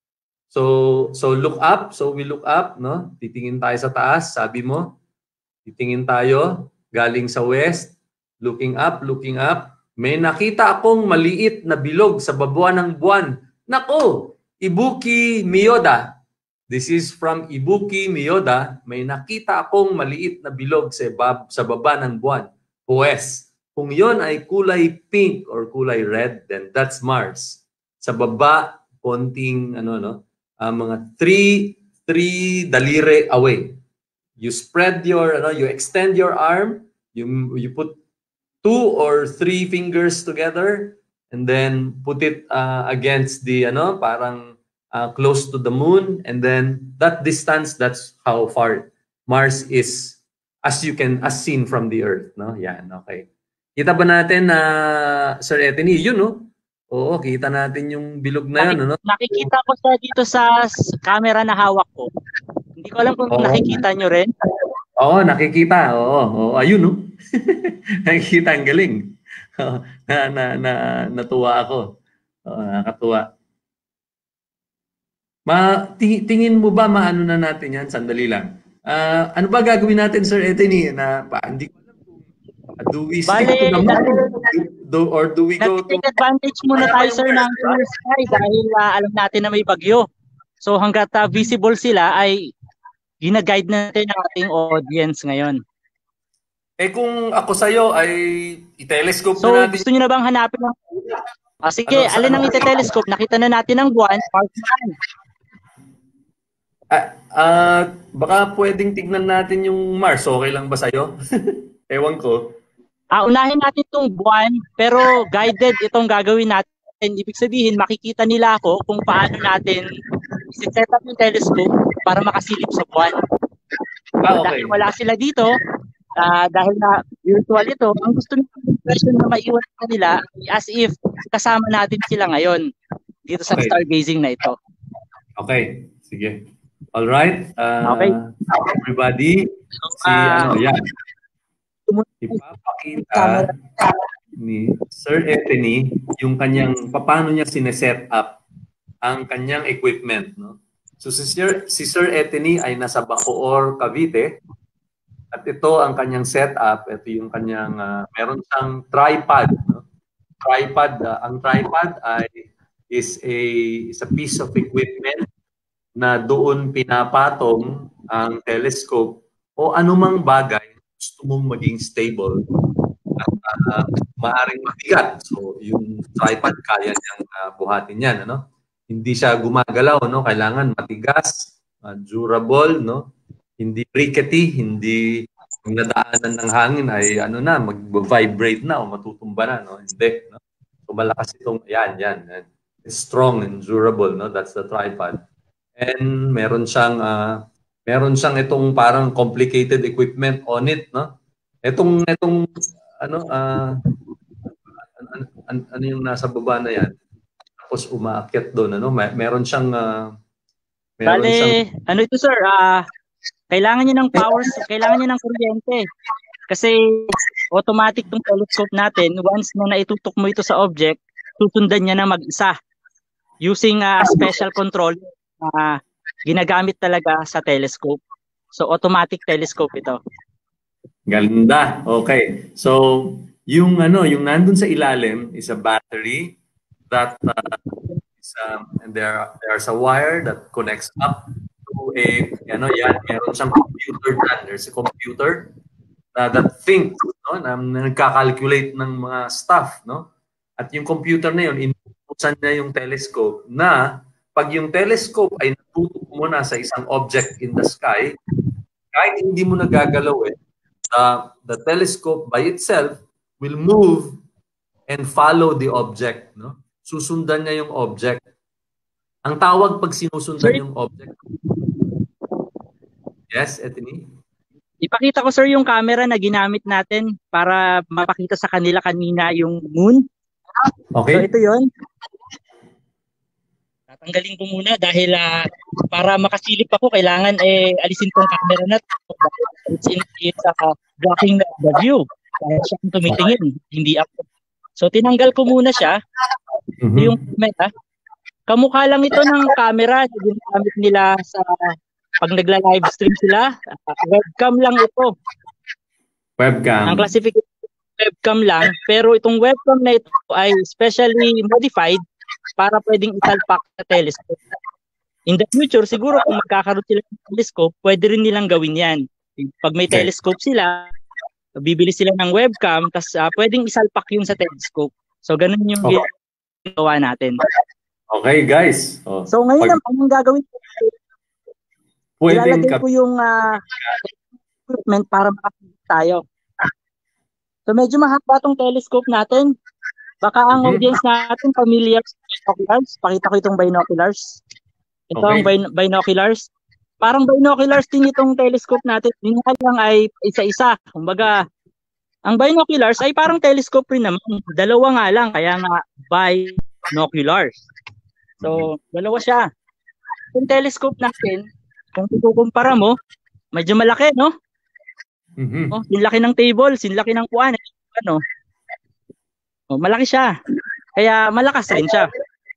So, so look up, so we look up, no? Titingin tayo sa taas, sabi mo. Titingin tayo, galing sa west, looking up, looking up. May nakita akong maliit na bilog sa baba ng buwan. Nako, Ibuki Miyoda. This is from Ibuki Miyoda. May nakita akong maliit na bilog sa, bab, sa baba ng buwan. Huwes, kung yon ay kulay pink or kulay red, then that's Mars. Sa baba, konting ano no, uh, mga three three daliri away. You spread your ano, you extend your arm, you you put two or three fingers together and then put it uh, against the ano, parang uh, close to the moon, and then that distance, that's how far Mars is as you can as seen from the Earth, no? Yan, okay. Kita ba natin na uh, Sir Anthony, yun, no? Oo, kita natin yung bilog na yun, no? Nakikita ko sa dito sa camera na hawak ko. Hindi ko alam kung oh, nakikita nyo rin. Oo, nakikita. Oo, oo, ayun, no? Nakikita, ang galing. na, na, na, natuwa ako. Oo, nakakatuwa. Ma, tingin mo ba maano na natin yan? Sandali lang. Uh, ano ba gagawin natin, Sir Anthony? Na, pa, hindi ko alam kung uh, do we stick Bale, to the moon? Do, or do we go to... Take advantage muna tayo, sir, ng clear sky dahil uh, alam natin na may bagyo. So hanggat uh, visible sila ay gina-guide natin ang ating audience ngayon. Eh kung ako sa'yo ay i-telescope so, na natin. So gusto nyo na bang hanapin ng... Ah, sige, ano, alin ang ano? ite-telescope? Nakita na natin ang buwan. Ah, uh, baka pwedeng tignan natin yung Mars. Okay lang ba sa'yo? Ewan ko. Ah, unahin natin itong buwan, pero guided itong gagawin natin. Ibig sabihin, makikita nila ako kung paano natin set up yung telescope para makasilip sa buwan. Ah, okay. Dahil wala sila dito, uh, dahil na virtual ito, ang gusto ng impression na maiwan nila as if kasama natin sila ngayon dito sa okay. Stargazing na ito. Okay, sige. All right. Uh, okay. Everybody, si uh, ano, yan. Ipapakita ni Sir Anthony yung kanyang paano niya sineset up ang kanyang equipment, no? So si Sir, si Sir Anthony ay nasa Bacoor, Cavite. At ito ang kanyang setup, ito yung kanyang uh, meron siyang tripod, no? Tripod, uh, ang tripod ay is a is a piece of equipment na doon pinapatong ang telescope o anumang bagay gusto mong maging stable at uh, maaring mabigat. So yung tripod kaya niyang uh, buhatin yan, ano? Hindi siya gumagalaw, no? Kailangan matigas, uh, durable, no? Hindi rickety, hindi yung nadaanan ng hangin ay ano na, mag-vibrate na o matutumba na, no? Hindi, no? So malakas itong yan, yan, yan. It's strong and durable, no? That's the tripod. And meron siyang uh, meron siyang itong parang complicated equipment on it, no? Itong itong ano uh, an, ano yung nasa baba na yan. Tapos umaakyat doon, ano? May, meron siyang uh, meron Bale, siyang ano ito sir, ah kailangan niya ng power, kailangan niya ng kuryente. Kasi automatic tong telescope natin, once na naitutok mo ito sa object, susundan niya na mag-isa using a uh, special control na uh, ginagamit talaga sa telescope. So automatic telescope ito. Ganda. Okay. So yung ano, yung nandun sa ilalim is a battery that uh, is um, and there there's a wire that connects up to a ano yan, meron siyang computer dyan. There's a computer uh, that thinks, no, na, na nagka-calculate ng mga stuff, no? At yung computer na yun, inutusan niya yung telescope na pag yung telescope ay natutok mo na sa isang object in the sky, kahit hindi mo nagagalaw eh, the, the telescope by itself will move and follow the object, no? Susundan niya yung object. Ang tawag pag sinusundan yung object. Yes, Ethny? Ipakita ko sir yung camera na ginamit natin para mapakita sa kanila kanina yung moon. Okay. So ito yun. Tatanggalin ko muna dahil uh, para makasilip ako, kailangan eh alisin tong camera na to. It's, in, it's uh, blocking the, the view. Kaya siya tumitingin, hindi ako. So tinanggal ko muna siya. Mm-hmm. Yung camera. Kamukha lang ito ng camera na ginagamit nila sa pag nagla-live stream sila. Uh, webcam lang ito. Webcam. Ang classification webcam lang, pero itong webcam na ito ay specially modified para pwedeng isalpak sa telescope. In the future, siguro kung magkakaroon sila ng telescope, pwede rin nilang gawin yan. Pag may Okay. telescope sila, bibili sila ng webcam, tas uh, pwedeng isalpak yun sa telescope. So, ganun yung Okay. ginagawa natin. Okay, guys. Oh, So, ngayon pag, naman, ang gagawin ko, pwedeng ilalagay ka, ko yung uh, equipment para makakita tayo. So, medyo mahaba tong telescope natin. Baka ang Mhm. audience natin familiar sa binoculars. Pakita ko itong binoculars. Ito Okay. ang bin- binoculars. Parang binoculars din itong telescope natin. Yung lang ay isa-isa. Kumbaga, ang binoculars ay parang telescope rin naman. Dalawa nga lang, kaya nga binoculars. So, dalawa siya. Yung telescope natin, kung ikukumpara mo, medyo malaki, no? Mhm. Oh, yung laki ng table, yung laki ng kuwan, ano? Oh, malaki siya. Kaya malakas rin siya.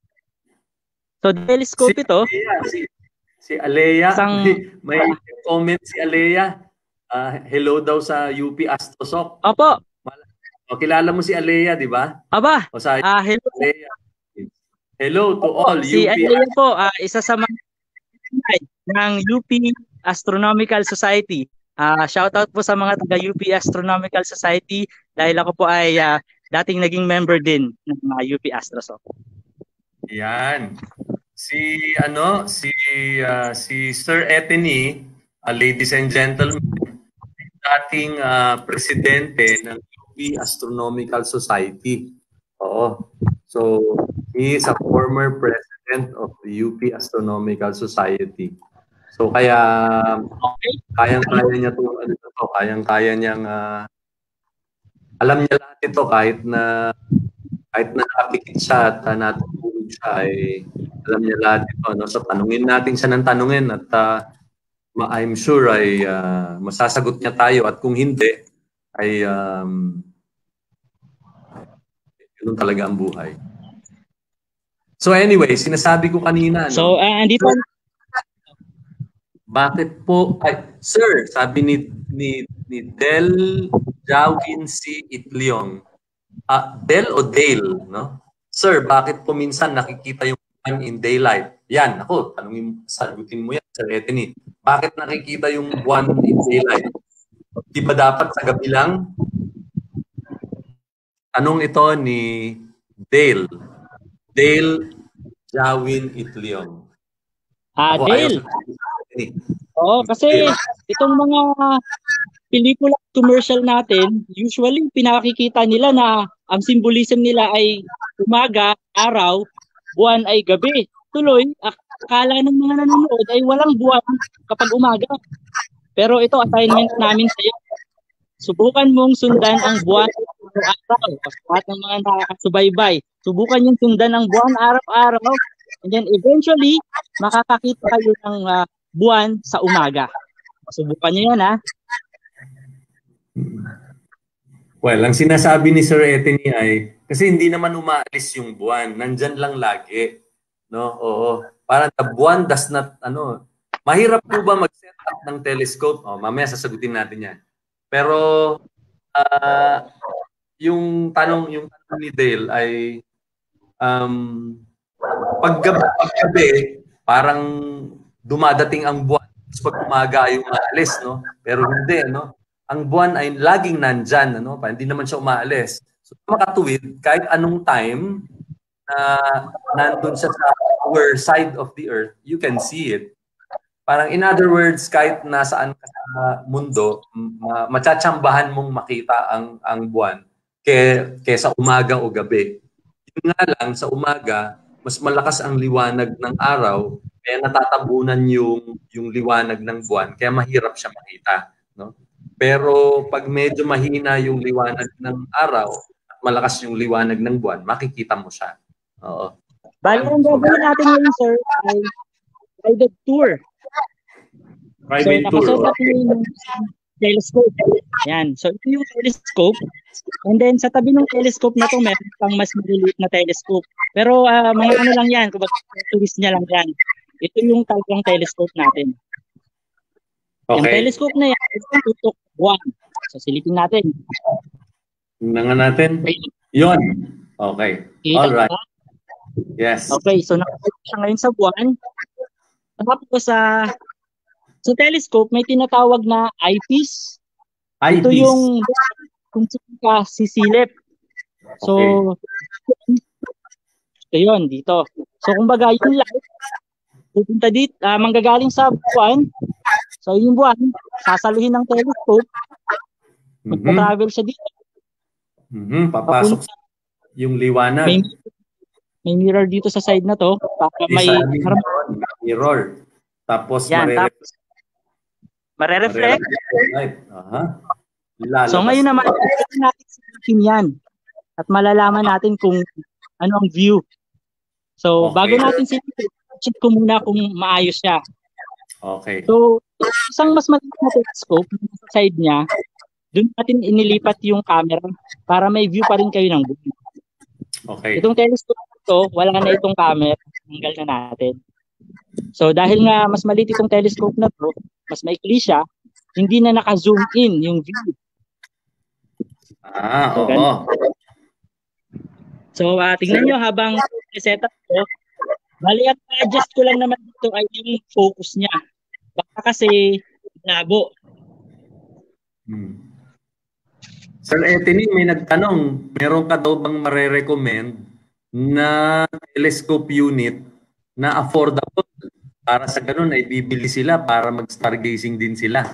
So, telescope ito, Alea, si, si Alea, Isang- may, may comment si Alea. Ah, hello daw sa U P Astrosok. opo, O, kilala mo si Alea, di ba? aba, O sa ah hello, Alea. Hello to opo, all si U P Andrea po, ah, isa sa mga ng U P Astronomical Society. Ah, shoutout po sa mga taga U P Astronomical Society dahil ako po ay ah, dating naging member din ng mga U P Astrosok. Yan. Si ano, si ah, si Sir Ethny, uh, ladies and gentlemen, dating ah, presidente ng U P Astronomical Society. Oo. So, he is a former president of the U P Astronomical Society. So, kaya Okay? kayang-kaya niya to, ano to, kayang-kaya niyang ah, alam niya lahat ito kahit na kahit na nakapikit siya at uh, natutulog siya ay alam niya lahat ito, no? So tanungin natin siya ng tanungin at uh, I'm sure ay uh, masasagot niya tayo at kung hindi ay um, yun talaga ang buhay. So anyway, sinasabi ko kanina, no? So, ah, andito, Bakit po, ay, sir, sabi ni, ni, ni Del Jawin si Itliong, ah, Del o Dale, no? Sir, bakit po minsan nakikita yung buwan in daylight? Yan, ako, tanungin, sagutin mo yan, Sir Ethny. Bakit nakikita yung buwan in daylight? Di ba dapat sa gabi lang? Tanong ito ni Dale. Dale Jawin Itliong. ah, Ako, ayaw Dale. sagutin sa Ethny. Oo, kasi itong mga pelikula commercial natin, usually pinakikita nila na ang symbolism nila ay umaga, araw, buwan ay gabi. Tuloy, akala ng mga nanonood ay walang buwan kapag umaga. Pero ito assignment namin sa iyo. Subukan mong sundan ang buwan araw-araw. Sa lahat ng mga nakakasubaybay, subukan yung sundan ng buwan araw-araw. And then eventually, makakakita kayo ng uh, buwan sa umaga. Subukan nyo yan, ha? Well, ang sinasabi ni Sir Anthony ay, kasi hindi naman umaalis yung buwan. Nandyan lang lagi. No? Oo. Parang the buwan does not, ano, mahirap po ba mag-set up ng telescope? Oh, mamaya sasagutin natin yan. Pero, uh, yung tanong, yung tanong ni Dale ay, um, paggabi, paggabi, parang dumadating ang buwan. Pag umaga ay umaalis, no? Pero hindi, no? Ang buwan ay laging nandyan, ano? Hindi naman siya umaalis. So, makatuwid, kahit anong time na nandun siya sa our side of the earth, you can see it. Parang in other words, kahit nasaan ka sa mundo, uh, matsatsambahan mong makita ang ang buwan kay, kaysa umaga o gabi. Yun nga lang, sa umaga, mas malakas ang liwanag ng araw, kaya natatabunan yung, yung liwanag ng buwan, kaya mahirap siya makita. No? Pero pag medyo mahina yung liwanag ng araw at malakas yung liwanag ng buwan, makikita mo siya. Oo. Bali, ang gagawin natin ngayon, sir, ay guided tour. Private so, tour. So, Okay. Yung telescope. Yan. So, ito yung telescope. And then, sa tabi ng telescope na to, meron pang mas maliliit na telescope. Pero, uh, mga ano lang yan, kumbaga, tourist niya lang yan. Ito yung talagang telescope natin. Okay. Yung telescope na yan, ito yung tutok buwan. So, silipin natin. Tingnan nga natin. Yun. Okay. All right. Yes. Okay, so nakakita siya ngayon sa buwan. Tapos sa sa telescope, may tinatawag na eyepiece. Eyepiece. Ito yung kung saan ka sisilip. So, okay. Ito yun, dito. So, kumbaga, yung light, pupunta dito, uh, manggagaling sa buwan. So, yung buwan, sasaluhin ng telescope. Magpa-travel siya dito. Mm-hmm. Papasok sa yung liwanag. May, may mirror dito sa side na to. Para may mirror. mirror. Tapos, yan, marere- tapos marereflect. Right. Uh-huh. So, ngayon naman, ito natin silipin yan. At malalaman natin kung ano ang view. So, okay. Bago natin silipin, check ko muna kung maayos siya. Okay. So, isang mas maliit na telescope sa side niya, doon natin inilipat yung camera para may view pa rin kayo ng buwan. Okay. Itong telescope ito, wala na itong camera. Tanggal na natin. So, dahil nga mas maliit itong telescope na to, mas maikli siya, hindi na naka-zoom in yung view. Ah, so, oo. So, uh, tingnan nyo habang set up ko, bali at adjust ko lang naman dito ay yung focus niya. Baka kasi labo. Hmm. Sir Anthony, may nagtanong, meron ka daw bang mare-recommend na telescope unit na affordable? Para sa ganun ay bibili sila para mag-stargazing din sila.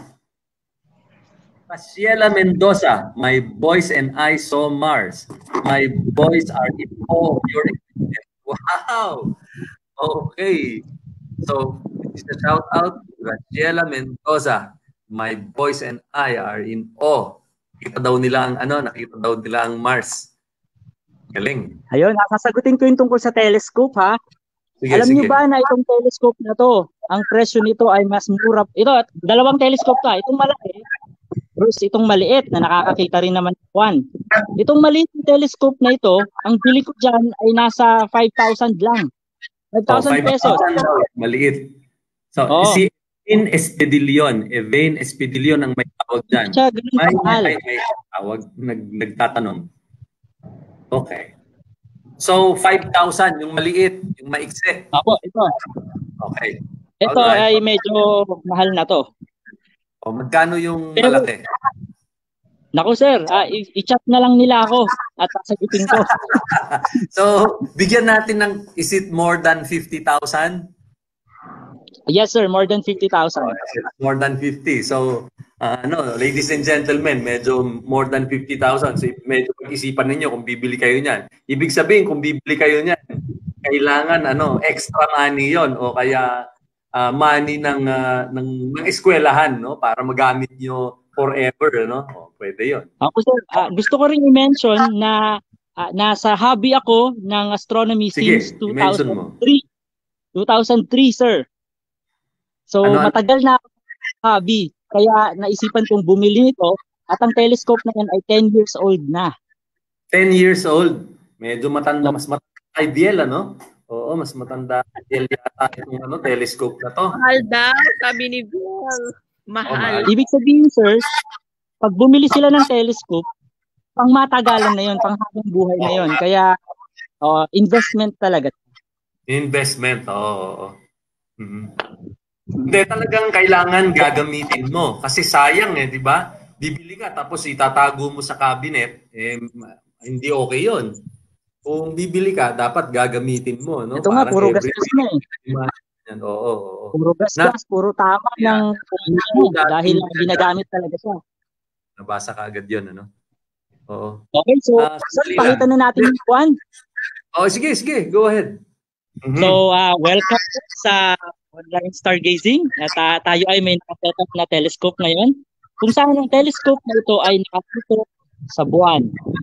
Pasiela Mendoza, my boys and I saw Mars. My boys are in awe of your experience. Wow! Okay. So, this is a shout out to Pasiela Mendoza. My boys and I are in awe. Nakita daw nila ang ano, nakita daw nila ang Mars. Galing. Ayun, sasagutin ko yung tungkol sa telescope, ha? Sige, Alam sige. niyo ba na itong telescope na to, ang presyo nito ay mas mura. Ito, dalawang telescope ka. Itong malaki, versus itong maliit na nakakakita rin naman ng buwan. Itong maliit na telescope na ito, ang bili ko dyan ay nasa five thousand lang. five thousand oh, pesos. Maliit. So, oh. si Evain Espedilion, Evain Espedilion ang may tawag dyan. Siya, may, may, may tawag, nag, nagtatanong. Okay. So, five thousand, yung maliit, yung maikse. Apo, ito. Okay. Ito right. Ay medyo mahal na to. O, magkano yung Pero, malaki? Naku sir, uh, i-chat na lang nila ako at sasagutin ko. So, bigyan natin ng, is it more than fifty thousand? Yes sir, more than fifty thousand. More than fifty. So, uh, ano, ladies and gentlemen, medyo more than fifty thousand. So, medyo pag-isipan ninyo kung bibili kayo niyan. Ibig sabihin, kung bibili kayo niyan, kailangan ano, extra money yon o kaya uh, money ng, uh, ng, ng eskwelahan, no? Para magamit nyo forever, no? Oh, pwede yun. Ako sir, uh, gusto ko rin i-mention na uh, nasa hobby ako ng astronomy Sige, since i-mention two thousand mo. three. two thousand three, sir. So, Ano, ano? matagal na ako sa hobby. Kaya naisipan kong bumili nito at ang telescope na yan ay ten years old na. ten years old. Medyo matanda, mas matanda kay Biel, ano? Oo, mas matanda kay Biel yata itong ano, telescope na to. Mahal daw, sabi ni Biel. Mahal. Ibig sabihin, sir, pag bumili sila ng telescope, pang matagalan na yun, pang habang buhay na yun. Kaya, uh, investment talaga. Investment, oo. oo. Mm-hmm. Hindi, talagang kailangan gagamitin mo. Kasi sayang eh, di ba? Bibili ka tapos itatago mo sa cabinet, eh, hindi okay yun. Kung bibili ka, dapat gagamitin mo. No? Ito nga, parang puro every gasgas na eh. Yan, oo, oo. Puro gasgas, puro tama Yeah. ng ano, dahil ginagamit talaga siya. Nabasa ka agad yun, ano? Oo. Okay, so, Ah, sir, sandali pakita lang. na natin yung one. Oh, sige, sige. Go ahead. Mhm. So, uh, welcome sa online stargazing. At uh, tayo ay may nakasetup na telescope ngayon. Kung saan ang telescope na ito ay nakatutok sa buwan.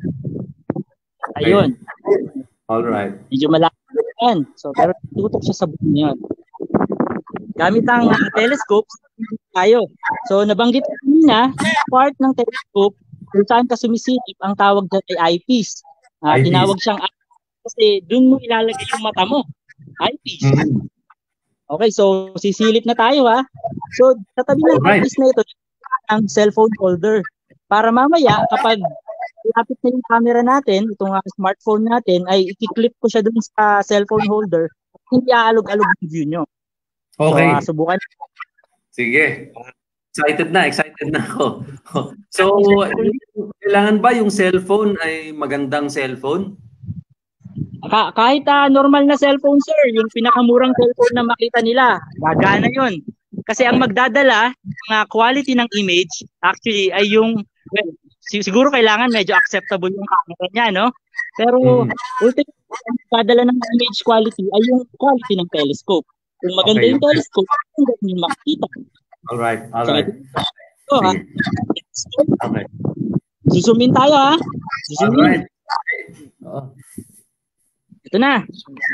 Ayun. All right. Medyo malaki yan. So, pero tutok siya sa buwan yun. Gamit ang uh, telescope, tayo. So, nabanggit ko kanina, part ng telescope kung saan ka sumisilip, ang tawag dyan ay eyepiece. Uh, Eyepiece. tinawag siyang kasi dun mo ilalagay yung mata mo. Eyepiece. Mm-hmm. Okay, so sisilip na tayo ha. So, sa tabi ng Alright. eyepiece na ito, ang cellphone holder. Para mamaya, kapag lapit na yung camera natin, itong uh, smartphone natin, ay i-clip ko siya dun sa cellphone holder, hindi aalog-alog yung view nyo. Okay. So, uh, subukan. Sige. Excited na, excited na ako. So, kailangan ba yung cellphone ay magandang cellphone? Ka- kahit uh, normal na cellphone, sir, yung pinakamurang cellphone na makita nila, gagana yun. Kasi ang magdadala ng uh, quality ng image, actually, ay yung, well, siguro kailangan medyo acceptable yung camera niya, no? Pero, Hmm. ultimately, ang magdadala ng image quality ay yung quality ng telescope. Kung maganda Okay, yung okay. telescope, hindi yung makikita. Alright, alright. So, ha? Okay. Zoom in tayo, ha? Zoom in. Alright. Oh. Ito na.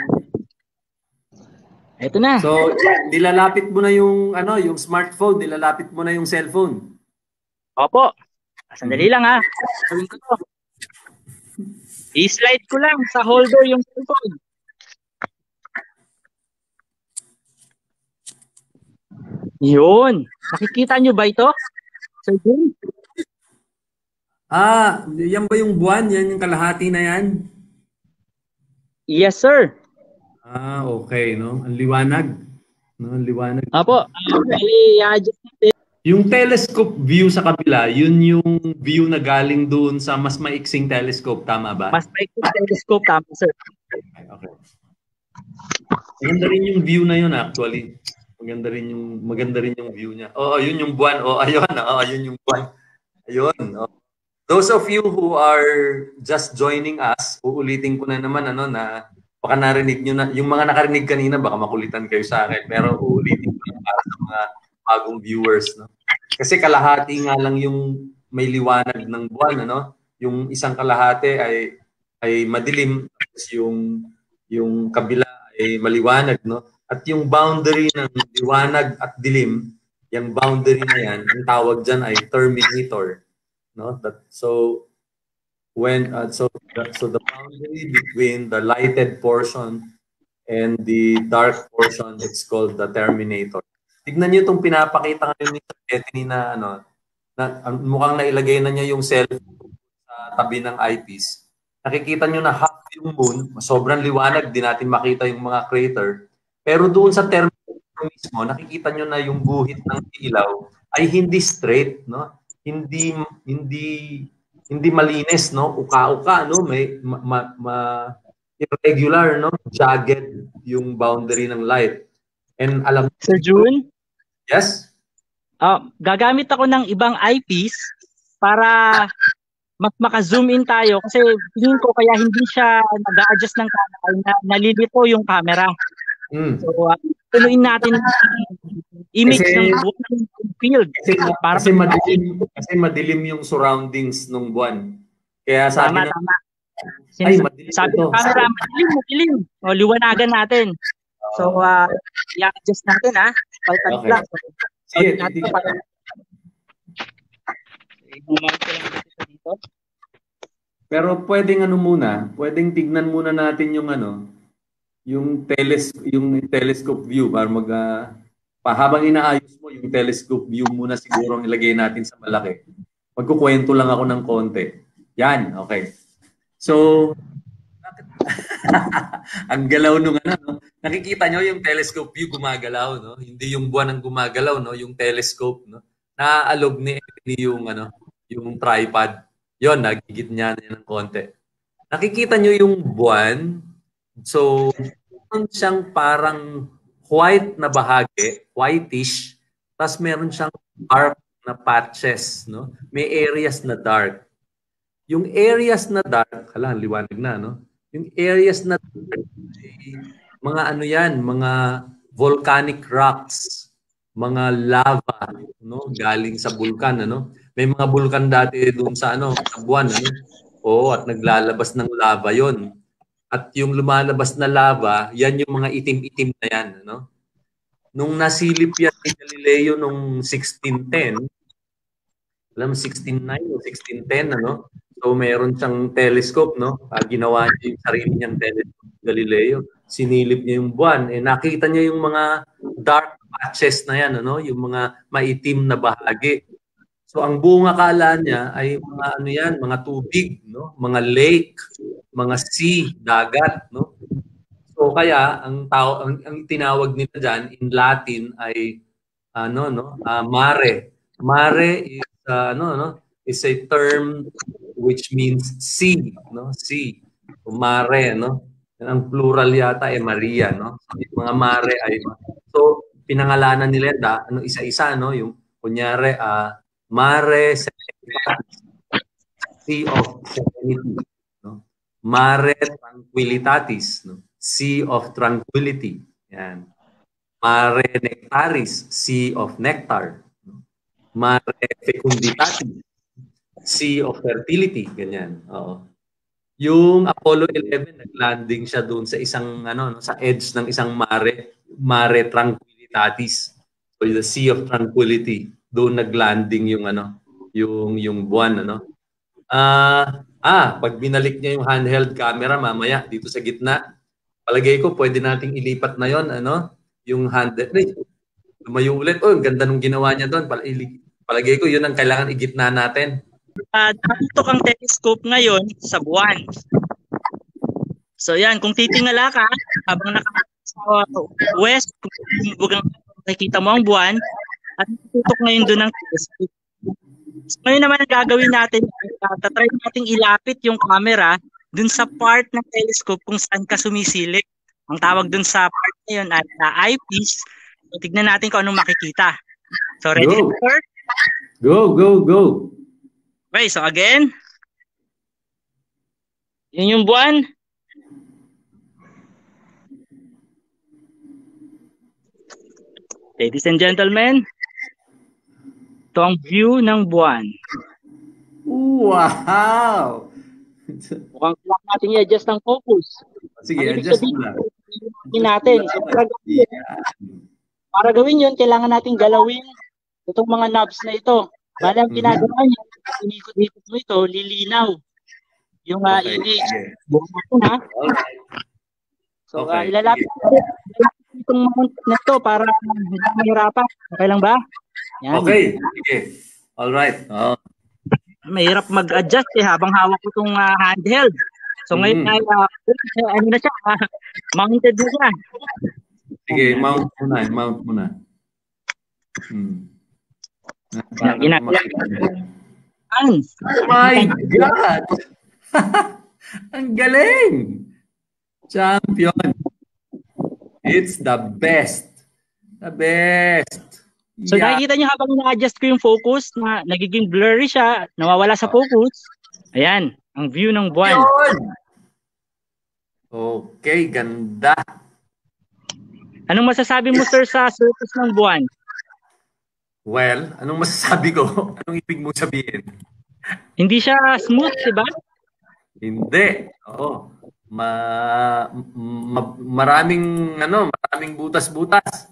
Ito na. So, nilalapit mo na yung ano, yung smartphone, nilalapit mo na yung cellphone. Opo. Sandali lang ha. Gawin ko to. I-slide ko lang sa holder yung cellphone. Yun. Nakikita nyo ba ito? Sir Jim? Ah, yan ba yung buwan? Yan yung kalahati na yan? Yes, sir. Ah, okay, no? Ang liwanag. No, ang liwanag. Opo. Actually, i-adjust natin. Yung telescope view sa kabila, yun yung view na galing doon sa mas maiksing telescope, tama ba? Mas may telescope, tama, sir. Okay, okay. Maganda rin yung view na yun actually. Maganda rin yung maganda rin yung view niya. Oo, yun yung buwan. Oh, ayun, oh, ayun yung buwan. Ayun. Oh. Those of you who are just joining us, uulitin ko na naman ano na baka narinig niyo na yung mga nakarinig kanina baka makulitan kayo sa akin, pero uulitin ko na para sa mga bagong viewers, no. Kasi kalahati nga lang yung may liwanag ng buwan, ano? Yung isang kalahati ay ay madilim, tapos yung yung kabila ay maliwanag, no? At yung boundary ng liwanag at dilim, yung boundary na yan, ang tawag diyan ay terminator, no? That so when uh, so so the boundary between the lighted portion and the dark portion, it's called the terminator. Tignan niyo itong pinapakita ngayon ni Cavite na ano, na um, mukhang nailagay na niya yung cellphone sa tabi ng eyepiece. Nakikita niyo na half yung moon, sobrang liwanag, di natin makita yung mga crater. Pero doon sa terminator mismo, nakikita niyo na yung guhit ng ilaw ay hindi straight, no? Hindi hindi hindi malinis, no? Uka-uka, no? May ma, ma, ma irregular, no? Jagged yung boundary ng light. And alam Sir June? Yes? Uh, gagamit ako ng ibang eyepiece para mas maka-zoom in tayo kasi tingin ko kaya hindi siya nag-a-adjust ng camera, na, nalilito yung camera. Mm. So, uh, tunuin natin ang image Kasi, ng buwan. field. Kasi, Para kasi, madilim, kasi madilim yung surroundings ng buwan. Kaya sabi tama, na, tama. ay, Sinas- madilim sabi ito. ng camera, madilim, madilim. O, liwanagan natin. So, uh, i-adjust natin, ha? Palitan Okay. lang. So, Sige, natin titignan. para... I-mount ko lang dito dito. Pero pwedeng ano muna, pwedeng tignan muna natin yung ano, yung teles yung telescope view para mag uh, pa, habang inaayos mo yung telescope view muna siguro ang ilagay natin sa malaki. Magkukwento lang ako ng konti. Yan, okay. So ang galaw nung ano, no? Nakikita nyo yung telescope view gumagalaw, no? Hindi yung buwan ang gumagalaw, no? Yung telescope, no? Naaalog ni, ni yung ano, yung tripod. Yon, nagigit niya na ng konti. Nakikita nyo yung buwan. So, meron siyang parang white na bahagi, whitish, tapos meron siyang dark na patches, no? May areas na dark. Yung areas na dark, hala, liwanag na, no? Yung areas na dark, mga ano yan, mga volcanic rocks, mga lava, no? Galing sa bulkan, ano? May mga bulkan dati doon sa ano, sa buwan, ano? Oo, at naglalabas ng lava yon. At yung lumalabas na lava, yan yung mga itim-itim na yan, ano? Nung nasilip yan ni Galileo nung sixteen ten, alam, sixteen oh nine o sixteen ten, ano? So, meron siyang telescope, no? Uh, ginawa niya yung sarili niyang telescope, Galileo. Sinilip niya yung buwan. Eh, nakita niya yung mga dark patches na yan, ano? Yung mga maitim na bahagi. So, ang buong akala niya ay mga ano yan, mga tubig, no? Mga lake, mga sea, dagat, no? So, kaya, ang, tao, ang, ang tinawag nila dyan in Latin ay, ano, no? Uh, mare. Mare is, uh, ano, no? Is a term which means sea, no? Sea. So, mare, no? Ang plural yata ay Maria, no? So, yung mga mare ay, so, pinangalanan nila da, ano, isa-isa, no? Yung, kunyari, ah, uh, Mare Serenitatis, Sea of Serenity, no? Mare Tranquillitatis, no? Sea of Tranquility. Yan. Mare Nectaris, Sea of Nectar. No? Mare Fecunditatis, Sea of Fertility. Ganyan. Oo. Yung Apollo eleven, nag-landing siya doon sa isang, ano, sa edge ng isang mare, Mare Tranquillitatis. So, the Sea of Tranquility. Doon nag-landing yung ano, yung yung buwan, ano. Ah, uh, ah, pag binalik niya yung handheld camera mamaya dito sa gitna, palagay ko pwede nating ilipat na yon, ano, yung handheld. Ay, lumayo ulit. Oh, ang ganda nung ginawa niya doon. Palagay ko yun ang kailangan igitna natin. Uh, dito ang telescope ngayon sa buwan. So yan, kung titingala ka habang nakakita sa west, kung nakikita mo ang buwan, at tutok ngayon doon ang telescope. So, ngayon naman ang gagawin natin, uh, tatry natin ilapit yung camera dun sa part ng telescope kung saan ka sumisilip. Ang tawag dun sa part na yun ay uh, eyepiece. So, tignan natin kung anong makikita. So ready, Go. sir? Go, go, go. Okay, so again. Yun yung buwan. Ladies and gentlemen, ito ang view ng buwan. Wow! Mukhang kailangan natin i-adjust ang focus. Sige, ang adjust mo lang. natin. So, para, gawin, para gawin yun, kailangan natin galawin itong mga knobs na ito. Bale, ang ginagawa niya, inikot-ikot mo ito, lilinaw yung uh, Okay. image. Okay. Buwan natin, ha? So, Okay. uh, ilalapit itong mount na ito para hindi mahirapan. Okay lang ba? Yan. Okay. Okay. All right. Oh. Mahirap mag-adjust eh habang hawak ko itong uh, handheld. So ngayon Mm-hmm. ay uh, ano na siya, uh, mounted na siya. Sige, mount muna, mount muna. Hmm. An? Oh my God! Ang galing! Champion! It's the best! The best! So yeah. Nakikita niyo habang na-adjust ko yung focus, na nagiging blurry siya, nawawala sa focus. Ayan, ang view ng buwan. Yun! Okay, ganda. Anong masasabi mo, sir, sa surface ng buwan? Well, anong masasabi ko? Anong ibig mo sabihin? Hindi siya smooth, di ba? Hindi. Oo. Ma, ma maraming ano, maraming butas-butas.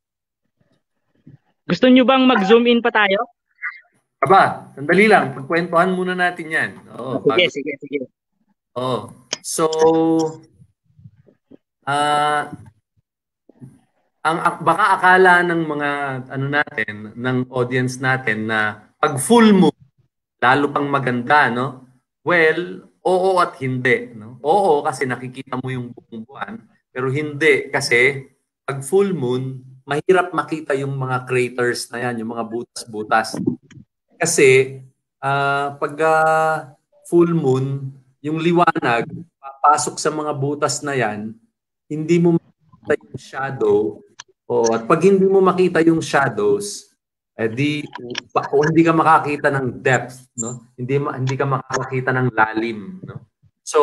Gusto nyo bang mag-zoom in pa tayo? Aba, sandali lang. Pagkwentuhan muna natin yan. Oo, Sige, bago. sige, sige. Oo. So, ah, ang ak- baka akala ng mga ano natin, ng audience natin na pag full moon, lalo pang maganda, no? Well, oo at hindi, no? Oo kasi nakikita mo yung buong buwan, pero hindi kasi pag full moon, mahirap makita yung mga craters na yan, yung mga butas-butas. Kasi ah, pag ah, full moon, yung liwanag papasok sa mga butas na yan, hindi mo makita yung shadow. O at pag hindi mo makita yung shadows, eh di pa- o hindi ka makakita ng depth, no? Hindi ma- hindi ka makakita ng lalim, no? So,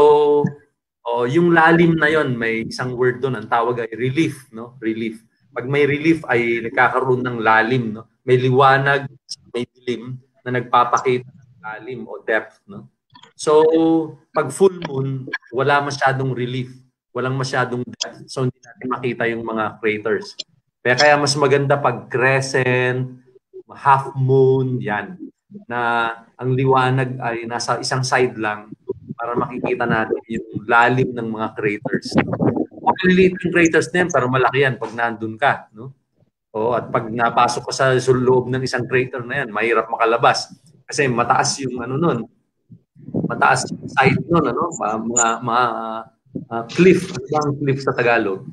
oh, yung lalim na yon may isang word doon, ang tawag ay relief, no? Relief. Pag may relief ay nagkakaroon ng lalim, no? May liwanag, may dilim na nagpapakita ng lalim o depth, no? So, pag full moon, wala masyadong relief, walang masyadong depth. So, hindi natin makita yung mga craters. Kaya kaya mas maganda pag crescent, half moon, yan. Na ang liwanag ay nasa isang side lang para makikita natin yung lalim ng mga craters. Maliliit yung craters na yan, pero malaki yan pag nandun ka. No? O, at pag napasok ka sa loob ng isang crater na yan, mahirap makalabas. Kasi mataas yung ano nun, mataas yung side nun, ano? Mga, mga uh, cliff. Ano ba ang cliff sa Tagalog?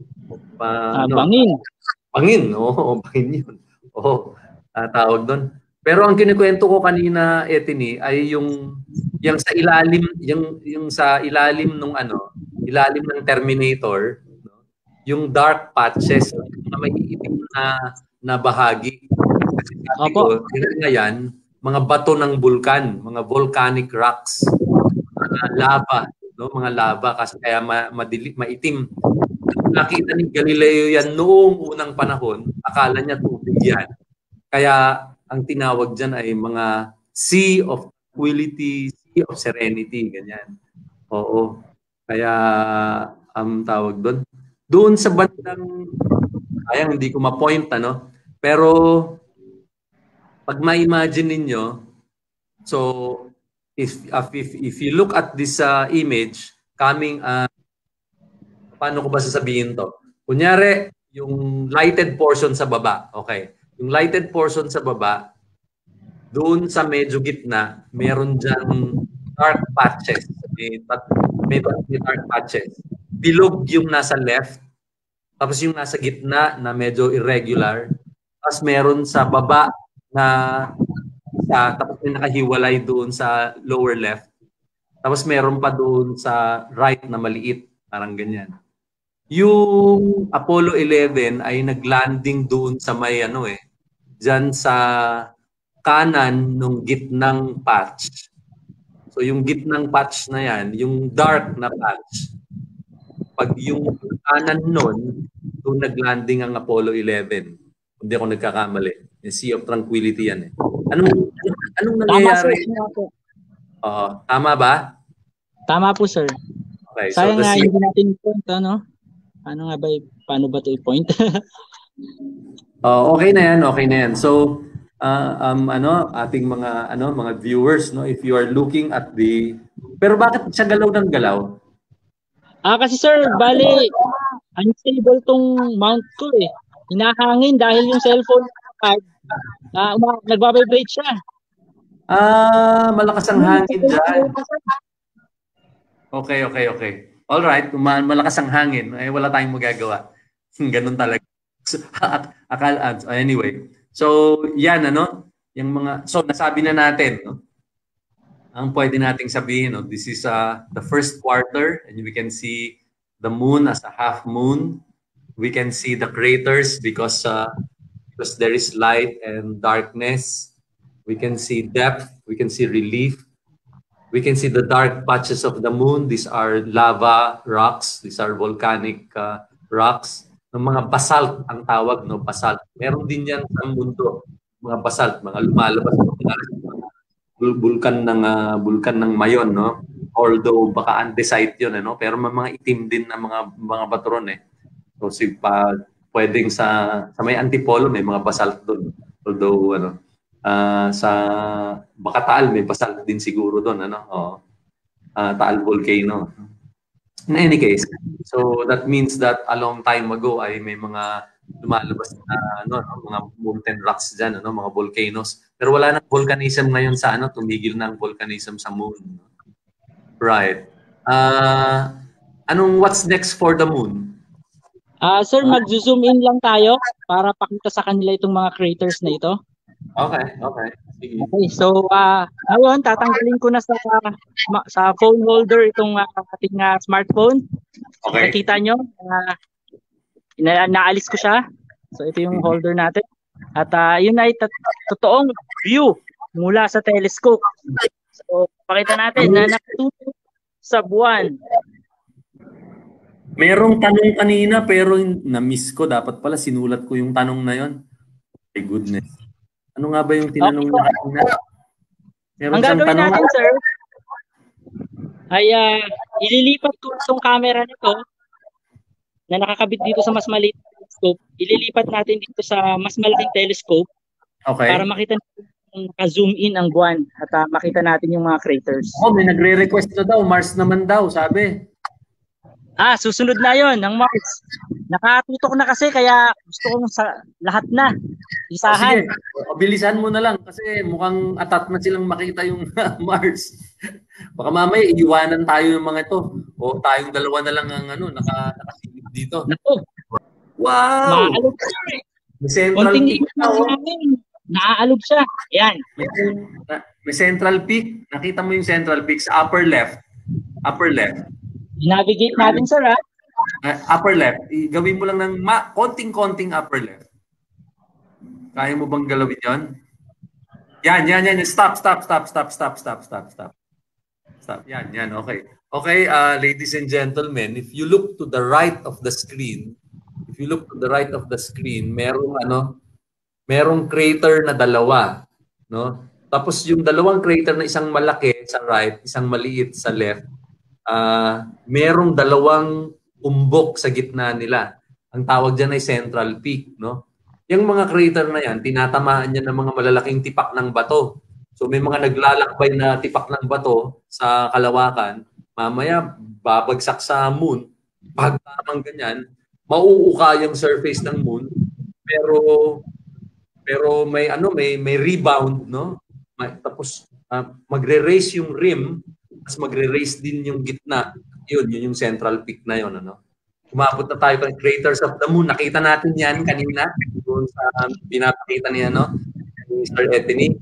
Uh, ano? Bangin. Bangin, oo, bangin yun. Oo, uh, tawag doon. Pero ang kinikwento ko kanina, Etini, ay yung yung sa ilalim, yung yung sa ilalim nung ano, ilalim ng Terminator, no? Yung dark patches na may itim na na bahagi. Kasi sabi ko, nga yan, mga bato ng bulkan, mga volcanic rocks, mga lava, no, mga lava kasi kaya ma, madili, maitim. Nakita ni Galileo yan noong unang panahon, akala niya tubig yan. Kaya ang tinawag dyan ay mga sea of tranquility, sea of serenity, ganyan. Oo. Kaya ang um, tawag doon. Doon sa bandang, ayang hindi ko ma-point, ano? Pero pag ma-imagine ninyo, so if, if, if you look at this uh, image coming uh, paano ko ba sasabihin to? Kunyari, yung lighted portion sa baba. Okay. Yung lighted portion sa baba, doon sa medyo gitna, meron dyan dark patches. May, may, may dark patches. Bilog yung nasa left. Tapos yung nasa gitna na medyo irregular. Tapos meron sa baba na sa, tapos may nakahiwalay doon sa lower left. Tapos meron pa doon sa right na maliit. Parang ganyan. Yung Apollo eleven ay naglanding doon sa may ano eh, diyan sa kanan nung gitnang patch. So yung gitnang patch na yan, yung dark na patch, pag yung kanan nun, doon naglanding ang Apollo eleven. Hindi ako nagkakamali. Yung Sea of Tranquility yan eh. Anong, anong nangyayari? Tama po. Uh, tama ba? Tama po, sir. Okay, Sayang so nga sea... hindi natin point, ano? Ano nga ba, paano ba ito i-point? uh, okay na yan, okay na yan. So, uh, um, ano, ating mga, ano, mga viewers, no, if you are looking at the, pero bakit siya galaw ng galaw? Ah, kasi sir, bali, unstable tong mount ko eh. Hinahangin dahil yung cellphone na uh, nagbabibrate siya. Ah, malakas ang hangin dyan. Okay, okay, okay. All right, kung malakas ang hangin, eh, wala tayong magagawa. Ganun talaga. Akala, anyway. So, yan, ano? Yung mga, so, nasabi na natin, no? Ang pwede nating sabihin, no? This is uh, the first quarter, and we can see the moon as a half moon. We can see the craters because, uh, because there is light and darkness. We can see depth. We can see relief. We can see the dark patches of the moon. These are lava rocks. These are volcanic uh, rocks. Ng mga basalt ang tawag, no? Basalt. Meron din yan sa mundo. mga basalt, mga lumalabas na mga bulkan ng uh, bulkan ng Mayon, no? Although baka andesite 'yun, ano, pero may mga itim din na mga mga bato ron eh. So si pa pwedeng sa sa may Antipolo may mga basalt doon. Although ano, uh, sa Bacataal may basalt din siguro doon, ano. Oh. Uh, Taal volcano. In any case, so that means that a long time ago ay may mga lumalabas na ano, no, mga molten rocks diyan, ano, mga volcanoes. Pero wala nang volcanism ngayon sa ano, tumigil na ang volcanism sa moon. Right. Uh, anong what's next for the moon? Ah, uh, sir, mag-zoom in lang tayo para pakita sa kanila itong mga craters na ito. Okay, okay. Sige. Okay, so uh, ngayon tatanggalin ko na sa sa phone holder itong uh, ating uh, smartphone. Okay. Nakita nyo, uh, na naalis ko siya. So ito yung holder natin. At uh, yun ay totoong view mula sa telescope. So pakita natin na nakatutok sa buwan. Merong tanong kanina pero na-miss ko. Dapat pala sinulat ko yung tanong na yon. My goodness. Ano nga ba yung tinanong okay. na kanina? Meron ang gagawin tanong natin, sir, ay uh, ililipat ko itong camera nito na nakakabit dito sa mas maliit na telescope. Ililipat natin dito sa mas malaking telescope okay. para makita natin naka-zoom in ang buwan at uh, makita natin yung mga craters. Oh, may nagre-request na daw. Mars naman daw, sabi. Ah, susunod na yon ang Mars. Nakatutok na kasi kaya gusto kong sa lahat na isahan. Oh, sige, bilisan mo na lang kasi mukhang atat na silang makita yung Mars. Baka mamaya iiwanan tayo ng mga ito o tayong dalawa na lang ang ano naka nakasilip dito. Nako. Wow. Maaalog siya. May central peak na namin. Naaalog siya. Yan. May, may central peak. Nakita mo yung central peak sa upper left. Upper left. I-navigate natin, sir, ha? Uh, upper left. I gawin mo lang ng ma konting-konting upper left. Kaya mo bang galawin yon? Yan, yan, yan. Stop, stop, stop, stop, stop, stop, stop, stop. Stop. Yan, yan. Okay. Okay, uh, ladies and gentlemen, if you look to the right of the screen, if you look to the right of the screen, merong ano, merong crater na dalawa, no? Tapos yung dalawang crater na isang malaki sa right, isang maliit sa left, uh, merong dalawang umbok sa gitna nila. Ang tawag diyan ay central peak, no? Yung mga crater na yan, tinatamaan niya ng mga malalaking tipak ng bato. So may mga naglalakbay na tipak ng bato sa kalawakan, mamaya babagsak sa moon, pag tamang ganyan, mauuka yung surface ng moon, pero pero may ano may may rebound, no? May, tapos uh, magre-raise yung rim, tapos magre-raise din yung gitna. Yun, yun yung central peak na yun, ano. Umabot na tayo ng craters of the moon. Nakita natin yan kanina doon sa um, pinapakita niya, no? Ni Sir Attendees.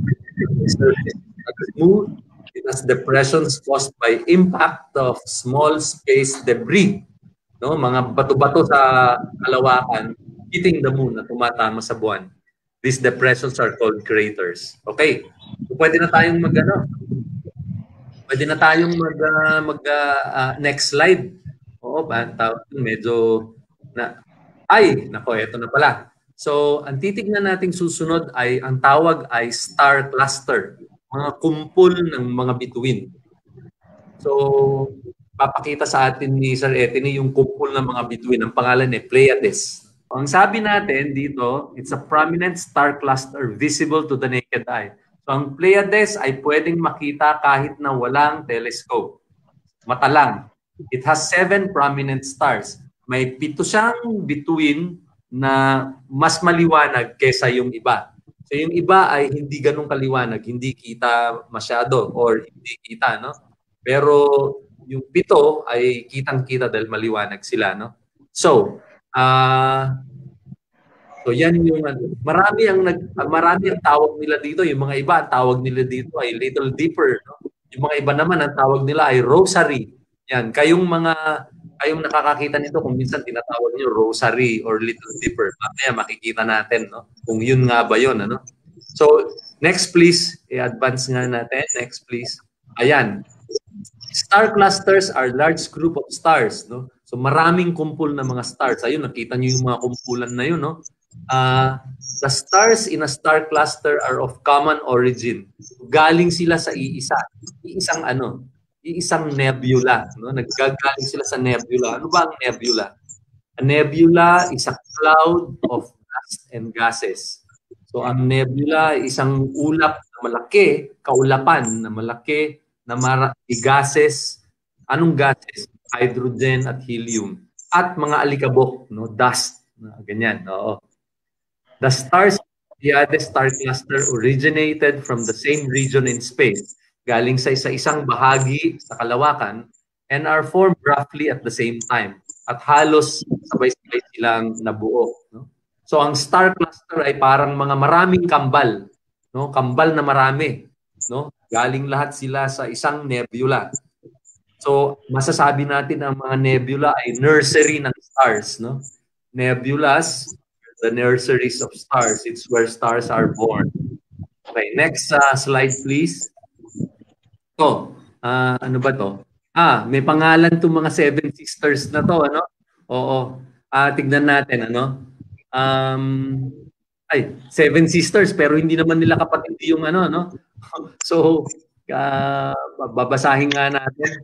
The moon, it has depressions caused by impact of small space debris, no? Mga bato-bato sa kalawakan hitting the moon na tumatama sa buwan. These depressions are called craters. Okay. So, pwede na tayong mag ano, pwede na tayong mag, uh, mag uh, uh, next slide. Oo, medyo na ay, nako, eto na pala. So, ang titignan nating susunod ay ang tawag ay star cluster, mga kumpul ng mga bituin. So, papakita sa atin ni Sir Attendees yung kumpul ng mga bituin. Ang pangalan ay Pleiades. Ang sabi natin dito, it's a prominent star cluster visible to the naked eye. So, ang Pleiades ay pwedeng makita kahit na walang telescope. Mata lang. It has seven prominent stars. May pito siyang bituin na mas maliwanag kesa yung iba. So yung iba ay hindi ganun kaliwanag, hindi kita masyado or hindi kita, no? Pero yung pito ay kitang-kita dahil maliwanag sila, no? So, ah uh, so yan yung marami ang nag marami ang tawag nila dito, yung mga iba ang tawag nila dito ay little dipper, no? Yung mga iba naman ang tawag nila ay rosary. Yan, kayong mga kayong nakakakita nito kung minsan tinatawag niyo rosary or little dipper. Mamaya makikita natin, no? Kung yun nga ba yun, ano? So, next please, i-advance nga natin. Next please. Ayan. Star clusters are large group of stars, no? So, maraming kumpul na mga stars. Ayun, nakita niyo yung mga kumpulan na yun, no? Uh, the stars in a star cluster are of common origin. Galing sila sa iisa. Iisang ano? Iisang nebula. No? Naggagaling sila sa nebula. Ano ba ang nebula? A nebula is a cloud of dust and gases. So ang nebula ay isang ulap na malaki, kaulapan na malaki, na marami gases. Anong gases? Hydrogen at helium. At mga alikabok, no? Dust. Ganyan, oo. The stars the Pleiades star cluster originated from the same region in space, galing sa isa-isang bahagi sa kalawakan, and are formed roughly at the same time. At halos sabay-sabay silang nabuo. No? So ang star cluster ay parang mga maraming kambal, no? Kambal na marami, no? Galing lahat sila sa isang nebula. So masasabi natin ang mga nebula ay nursery ng stars, no? Nebulas, the nurseries of stars. It's where stars are born. Okay, next uh, slide please. So, uh, ano ba to? Ah, may pangalan tong mga seven sisters na to, ano? Oo. Ah, tignan natin, ano? Um, ay, seven sisters pero hindi naman nila kapatid yung ano, no? So, uh, babasahin nga natin.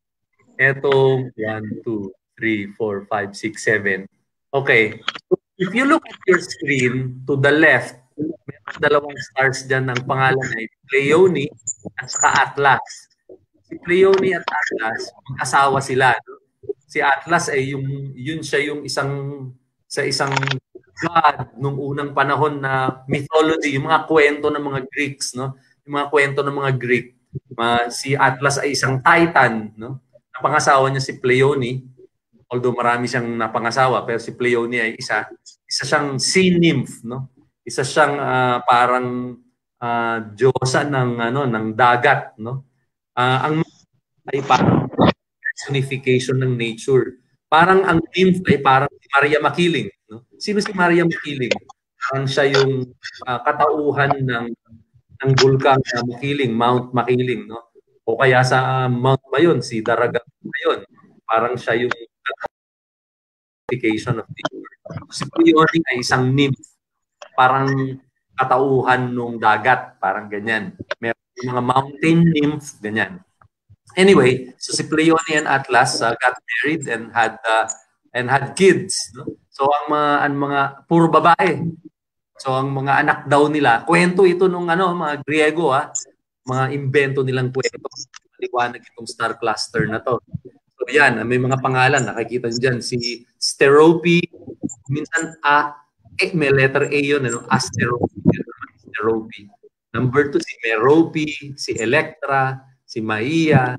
Ito, one, two, three, four, five, six, seven. Okay. So, if you look at your screen, to the left, may dalawang stars dyan ng pangalan ay Pleione at saka Atlas. Si Pleione at Atlas, mag-asawa sila. No? Si Atlas ay yung, yun siya yung isang, sa isang god nung unang panahon na mythology, yung mga kwento ng mga Greeks, no? Yung mga kwento ng mga Greek. Uh, si Atlas ay isang titan, no? Napangasawa niya si Pleione, although marami siyang napangasawa, pero si Pleione ay isa, isa siyang sea nymph, no? Isa siyang uh, parang uh, diyosa ng ano ng dagat, no? Uh, ang ay parang personification ng nature. Parang ang nymph ay parang si Maria Makiling, no? Sino si Maria Makiling? Parang siya yung uh, katauhan ng ng bulkang uh, Makiling, Mount Makiling, no? O kaya sa uh, Mount ba yun, si Daragat ba yun? Parang siya yung personification of nature. Si Pleione ay isang nymph, parang katauhan ng dagat, parang ganyan. Meron mga mountain nymph, ganyan. Anyway, so si Pleione and Atlas uh, got married and had uh, and had kids. No? So ang mga ang mga puro babae. So ang mga anak daw nila, kwento ito nung ano mga Griego ah, mga invento nilang kwento. Maliwanag itong star cluster na to. So yan, may mga pangalan nakikita niyo diyan si Sterope, minsan A, eh, may letter A yun, ano? Asterope. Asterope. Number two, si Merope, si Electra, si Maia,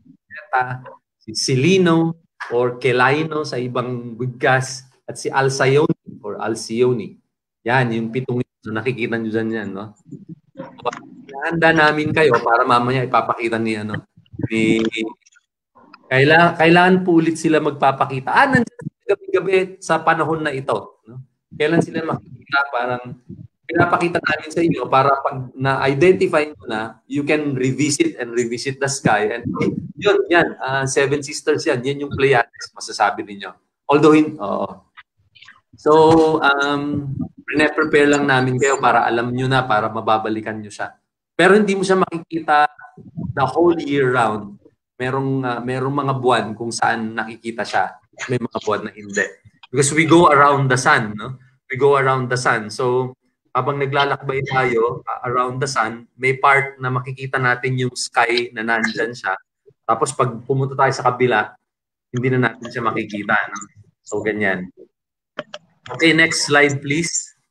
si Silino or Kelaino sa ibang bigkas, at si Alcyone or Alcyone. Yan, yung pitong ito, nakikita nyo dyan yan, no? So, handa namin kayo para mamaya ipapakita ni, ano, ni, kailangan, kailangan po ulit sila magpapakita. Ah, nandiyan gabi-gabi sa panahon na ito, no? Kailan sila makikita, parang pinapakita namin sa inyo para pag na-identify nyo na, you can revisit and revisit the sky. And eh, yun, yan, uh, Seven Sisters yan, yan yung Pleiades, masasabi ninyo. Although, in, oo. So, um, prepare lang namin kayo para alam nyo na, para mababalikan nyo siya. Pero hindi mo siya makikita the whole year round. Merong, uh, merong mga buwan kung saan nakikita siya. May mga buwan na hindi. Because we go around the sun, no? We go around the sun. So, habang naglalakbay tayo uh, around the sun, may part na makikita natin yung sky na nandyan siya. Tapos pag pumunta tayo sa kabila, hindi na natin siya makikita. No? So, ganyan. Okay, next slide please.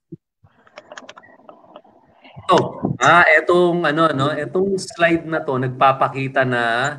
So, ah, etong ano no, etong slide na to nagpapakita na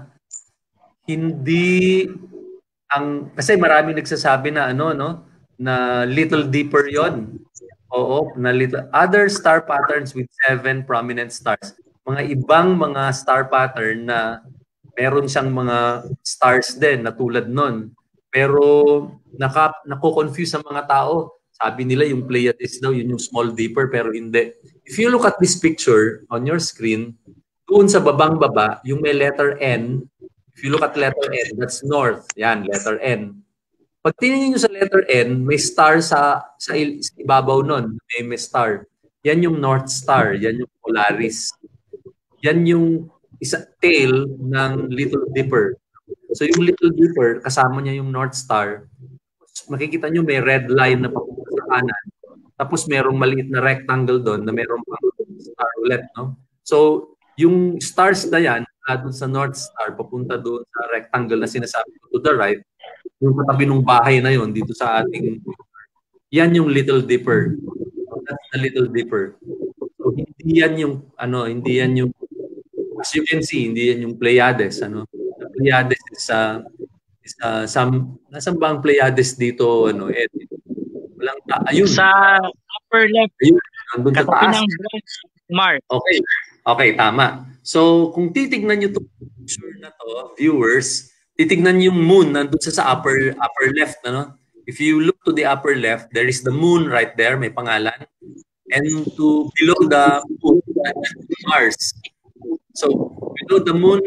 hindi ang kasi maraming nagsasabi na ano no na little deeper 'yon. Oo, na little other star patterns with seven prominent stars. Mga ibang mga star pattern na meron siyang mga stars din na tulad nun. Pero naka nako-confuse ang mga tao. Sabi nila yung Pleiades daw, yun yung small deeper, pero hindi. If you look at this picture on your screen, doon sa babang baba, yung may letter N, if you look at letter N, that's north. Yan, letter N. Pag tiningin nyo sa letter N, may star sa, sa, il, sa ibabaw nun. May, may star. Yan yung North Star. Yan yung Polaris. Yan yung isa, tail ng Little Dipper. So yung Little Dipper, kasama niya yung North Star. Makikita nyo may red line na papunta sa kanan. Tapos merong maliit na rectangle doon na merong star ulit. No? So yung stars na yan, uh, doon sa North Star, papunta doon sa rectangle na sinasabi ko to the right, yung katabi ng bahay na yon dito sa ating, yan yung Little Dipper. That's the Little Dipper. So hindi yan yung, ano, hindi yan yung, as you can see, hindi yan yung Pleiades. Ano? The Pleiades is, uh, is uh, some, nasan ba ang Pleiades dito? Ano, eh, walang, uh, ayun. Sa upper left, ayun, andun sa taas. ng Mars. Okay. Okay, tama. So, kung titignan nyo itong picture na to, viewers, titignan yung moon nandun sa, sa upper upper left. Ano? If you look to the upper left, there is the moon right there, may pangalan. And to below the moon, Mars. So, below the moon,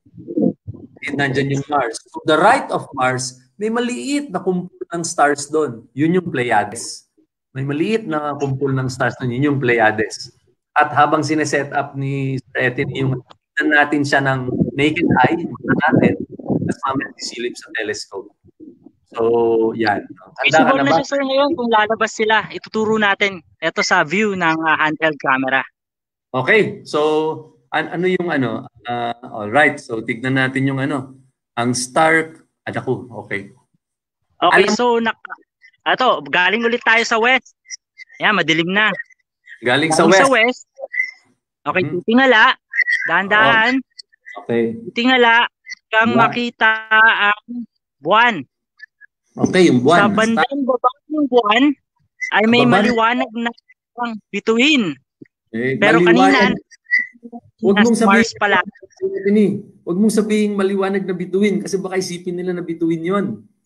nandyan yung Mars. To the right of Mars, may maliit na kumpul ng stars doon. Yun yung Pleiades. May maliit na kumpul ng stars doon. Yun yung Pleiades. At habang sineset up ni Sir Etienne, yung tignan natin siya ng naked eye, tignan natin, tapos mamaya sisilip sa telescope. So, yan. Visible na, na siya, sir, ngayon. Kung lalabas sila, ituturo natin ito sa view ng uh, handheld camera. Okay. So, an ano yung ano? Uh, all right. So, tignan natin yung ano. Ang star, at ako, okay. Okay, Alam, so, nak ato, galing ulit tayo sa west. Yan, madilim na. Galing, galing sa west. Sa west. Okay, hmm. titingala. Dahan-dahan. Oh. Okay. Titingala kang buwan. Makita ang buwan. Okay, yung buwan. Sa bandang baba ng buwan ay may Baba. maliwanag na bituin. Eh, pero maliwanag. Kanina, Huwag mong sabihin, Mars pala. Huwag mong sabihin maliwanag na bituin kasi baka isipin nila na bituin yon.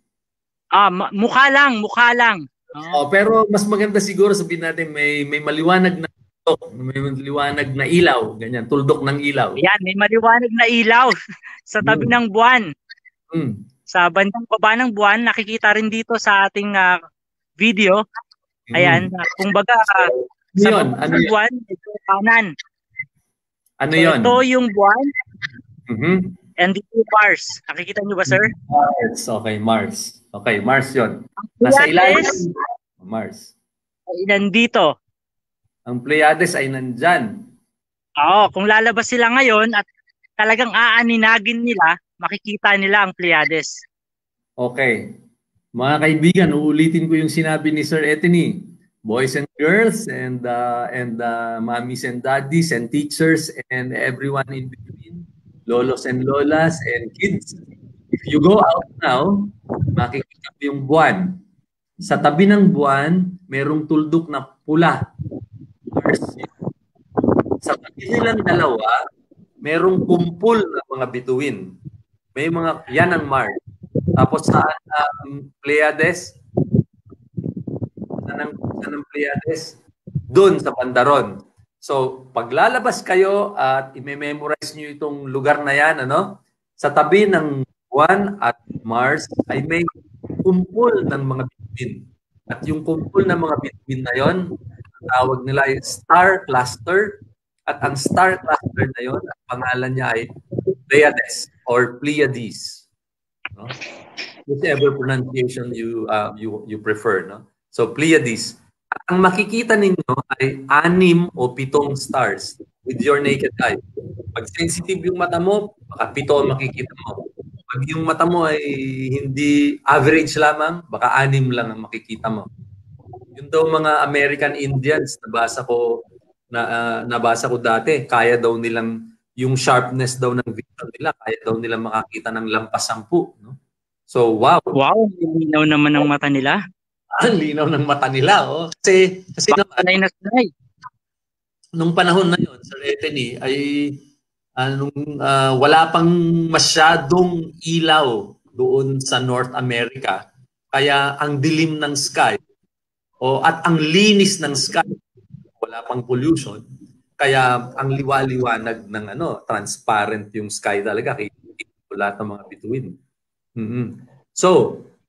Ah, mukha lang, mukha lang. Oh, pero mas maganda siguro sabihin natin may may maliwanag na tuldok, may maliwanag na ilaw, ganyan, tuldok ng ilaw. Yan, may maliwanag na ilaw sa tabi hmm. ng buwan. Hmm. Sa bandang baba ng buwan, nakikita rin dito sa ating uh, video. Hmm. Ayan, kung baga uh, sa yun? Ano ng buwan, ito kanan. Ano so, 'yon? Ito yung buwan. Mhm. And dito yung Mars. Nakikita niyo ba, sir? Mars. Okay, Mars. Okay, Mars 'yon. Nasa ilalim Mars. Ay nandito. Ang Pleiades ay nandyan. Oo, kung lalabas sila ngayon at talagang aaninagin nila, makikita nila ang Pleiades. Okay. Mga kaibigan, uulitin ko yung sinabi ni Sir Etienne. Boys and girls and uh, and uh, mommies and daddies and teachers and everyone in between, lolos and lolas and kids. If you go out now, makikita mo yung buwan. Sa tabi ng buwan, merong tuldok na pula. Mars. Sa tabi nilang dalawa, merong kumpul na mga bituin. May mga, yan ang Mars. Tapos sa um, Pleiades, ng, ng Pleiades, doon sa bandaron. So, paglalabas kayo at i-memorize nyo itong lugar na yan, ano? Sa tabi ng buwan at Mars ay may kumpul ng mga bituin. At yung kumpul ng mga bituin na yon, tawag nila ay star cluster. At ang star cluster na yon, ang pangalan niya ay Pleiades or Pleiades. No? Whichever pronunciation you uh, you you prefer, no? So Pleiades. At ang makikita ninyo ay anim o pitong stars with your naked eye. Pag sensitive yung mata mo, baka pito ang makikita mo. Pag yung mata mo ay hindi average lamang, baka anim lang ang makikita mo. Yun daw mga American Indians, nabasa ko na uh, nabasa ko dati, kaya daw nilang yung sharpness daw ng vision nila, kaya daw nilang makakita ng lampas sampu, no? So wow. Wow, linaw naman ang mata nila. Ang linaw ng mata nila, oh. Kasi kasi naman, na sanay. Nung panahon na yon, Sir Etienne, ay anong uh, wala pang masyadong ilaw doon sa North America. Kaya ang dilim ng sky o at ang linis ng sky, wala pang pollution. Kaya ang liwa-liwanag ng ano, transparent yung sky talaga, kaya lahat ng mga bituin. Mm-hmm. So,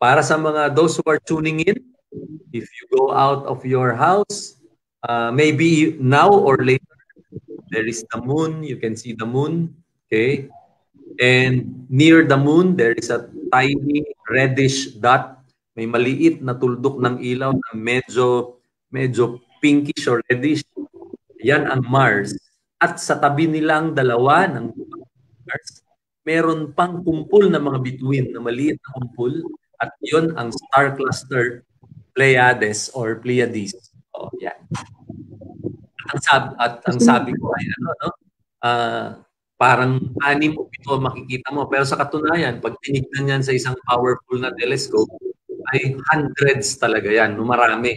para sa mga those who are tuning in, if you go out of your house, uh, maybe now or later, there is the moon. You can see the moon. Okay. And near the moon, there is a tiny reddish dot. May maliit na tuldok ng ilaw na medyo, medyo pinkish or reddish. Yan ang Mars. At sa tabi nilang dalawa ng Mars, meron pang kumpul na mga bituin na maliit na kumpul. At yun ang star cluster Pleiades or Pleiades. Oh, yan. At ang sabi, at ang sabi ko ay ano, no? Uh, parang anim o pito makikita mo. Pero sa katunayan, pag tinignan yan sa isang powerful na telescope, ay hundreds talaga yan, no? Marami.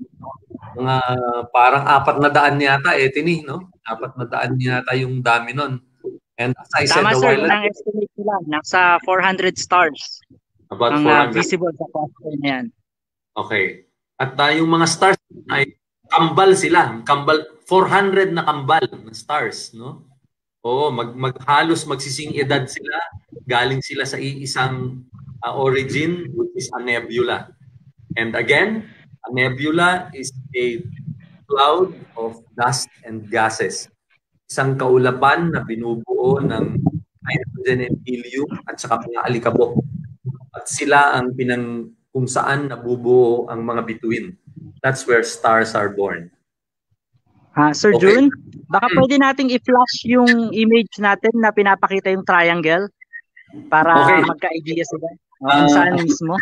Mga parang apat na daan yata, eh, tini, no? Apat na daan yata yung dami nun. And as I said Tama, a sir, while ago, ang estimate nila, nasa four hundred stars. about ang four uh, hundred. visible sa cluster na yan. Okay. At uh, yung mga stars ay kambal sila. Kambal, four hundred na kambal na stars, no? Oo, mag, maghalos magsising edad sila. Galing sila sa iisang uh, origin, which is a nebula. And again, a nebula is a cloud of dust and gases. Isang kaulapan na binubuo ng hydrogen and helium at saka mga alikabok. At sila ang pinang kung saan nabubuo ang mga bituin. That's where stars are born. Ha, Sir Okay. June, baka pwede nating i-flash yung image natin na pinapakita yung triangle para Okay. magka-idea sila. Uh, Ah, kung saan mismo.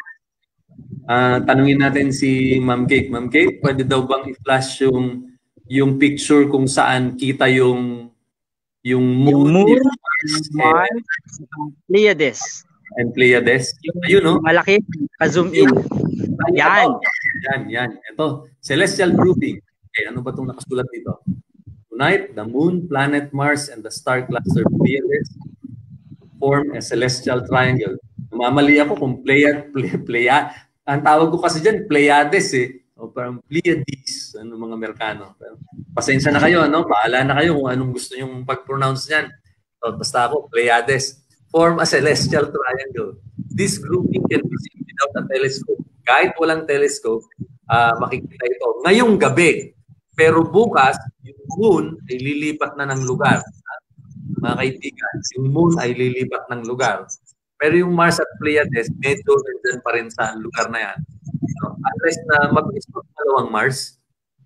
Uh, tanungin natin si Ma'am Kate. Ma'am Kate, pwede daw bang i-flash yung yung picture kung saan kita yung yung moon, Yung moon, yung Mars, Mars, Pleiades. and Pleiades? Ayun, no? Malaki, ka-zoom in. Yan. Yan, yan. Ito, celestial grouping. Okay, ano ba itong nakasulat dito? Tonight, the moon, planet Mars, and the star cluster Pleiades form a celestial triangle. Namamali ako kung Pleiad, Pleiad. Ang tawag ko kasi dyan, Pleiades eh. O parang Pleiades, ano mga Amerikano. Pasensya na kayo, ano? Bahala na kayo kung anong gusto nyong pag-pronounce niyan. So, basta ako, Pleiades. Form a celestial triangle. This grouping can be seen without a telescope. Kahit walang telescope, uh, makikita ito. Ngayong gabi, pero bukas, yung moon ay lilipat na ng lugar. Mga kaibigan, yung moon ay lilipat ng lugar. Pero yung Mars at Pleiades, medyo nandyan pa rin sa lugar na yan. So, unless na mabilis pa dalawang Mars,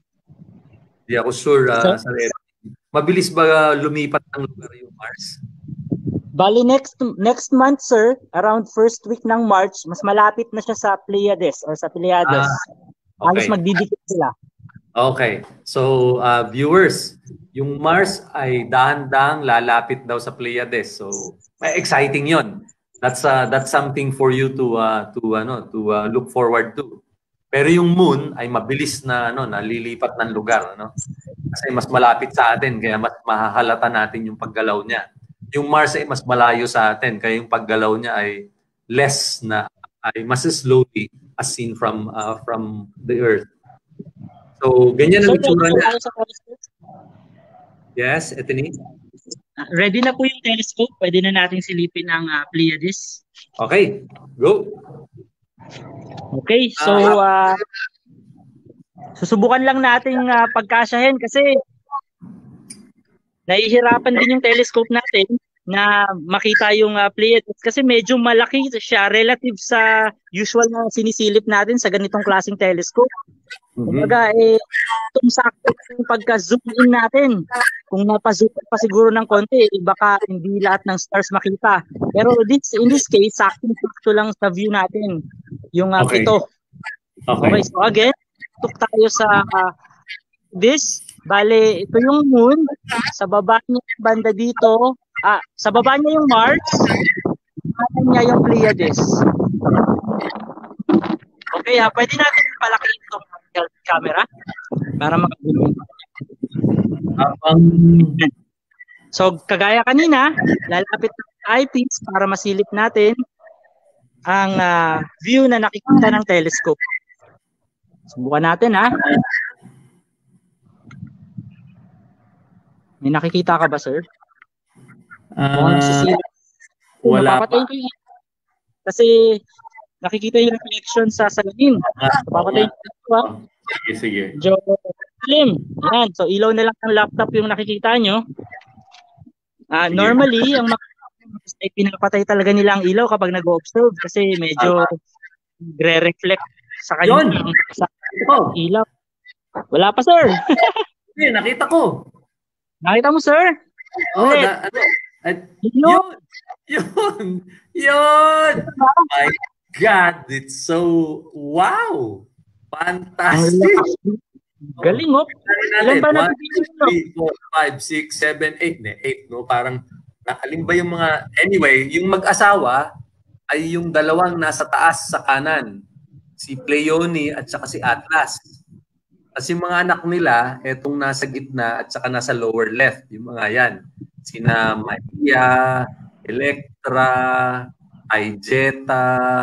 di ako sure uh, sa red. Mabilis ba lumipat ng lugar yung Mars? Bali next next month, sir, around first week ng March, mas malapit na siya sa Pleiades or sa Pleiades. Ah, okay. Halos magdidikit sila. Okay. So, uh, viewers, yung Mars ay dahan-dahang lalapit daw sa Pleiades. So, exciting 'yon. That's uh, that's something for you to uh, to ano to uh, look forward to. Pero yung moon ay mabilis na ano nalilipat ng lugar, ano? Kasi mas malapit sa atin kaya mas mahahalata natin yung paggalaw niya. Yung Mars ay mas malayo sa atin kaya yung paggalaw niya ay less na ay mas slowly as seen from uh, from the Earth. So, ganyan ang itsura niya. Yes, Ethany? Ready na po yung telescope. Pwede na natin silipin ang uh, Pleiades. Okay, go. Okay, so uh, susubukan lang nating uh, pagkasyahin kasi nahihirapan din yung telescope natin na makita yung uh, Pleiades kasi medyo malaki siya relative sa usual na sinisilip natin sa ganitong klaseng telescope. Kumbaga, eh, itong sakto yung pagka-zoom in natin. Kung napazoom pa siguro ng konti, eh, baka hindi lahat ng stars makita. Pero this, in this case, sakto lang sa view natin. Yung uh, Okay. ito. Okay. Okay, so again, tuk tayo sa uh, this. Bale, ito yung moon. Sa baba niya, banda dito. Ah, sa baba niya yung Mars. Sa niya yung Pleiades. Okay, ha, pwede natin palakihin itong camera para makabili. Um, So, kagaya kanina, lalapit ng eyepiece para masilip natin ang uh, view na nakikita ng telescope. Subukan natin, ha? May nakikita ka ba, sir? uh, Mukhang nasisilip. wala Napapatay pa. ko yun. Kasi nakikita yung reflection sa salamin. Papatay ko ha. Sige, sige. Medyo slim. Ayan. So, ilaw na lang ng laptop yung nakikita nyo. Uh, normally, ang mga ay pinapatay talaga nila ang ilaw kapag nag-observe kasi medyo nagre-reflect sa kanyang sa oh. ilaw. Wala pa, sir. Hindi, nakita ko. Nakita mo, sir? Oh, na, ano, at, yun, yun, yun. My God, it's so, wow. Fantastic. Galing, oh. Ilan ba natin one, two, three, four, five, six, seven, eight. Ne, eight, no? Parang, alin ba yung mga, anyway, yung mag-asawa ay yung dalawang nasa taas sa kanan. Si Pleione at saka si Atlas. Kasi yung mga anak nila, etong nasa gitna at saka nasa lower left, yung mga yan. Sina Maria, Electra, Aigeta,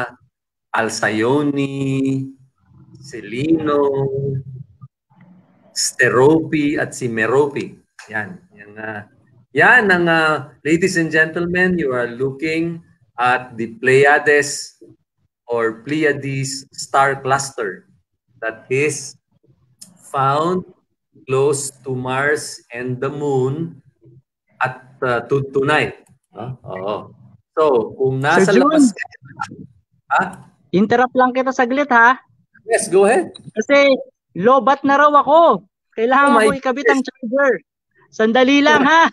Alcyone, Celino, Steropi at si Meropi. Yan. Yan, uh, yan ang, uh, ladies and gentlemen, you are looking at the Pleiades or Pleiades star cluster that is found close to Mars and the Moon at uh, to, tonight. Huh? Oo. So, kung nasa Sir labas... Ha? Interrupt lang kita saglit, ha? Yes, go ahead. Kasi lobat na raw ako. Kailangan oh ko ikabit ang charger. Sandali lang, ha?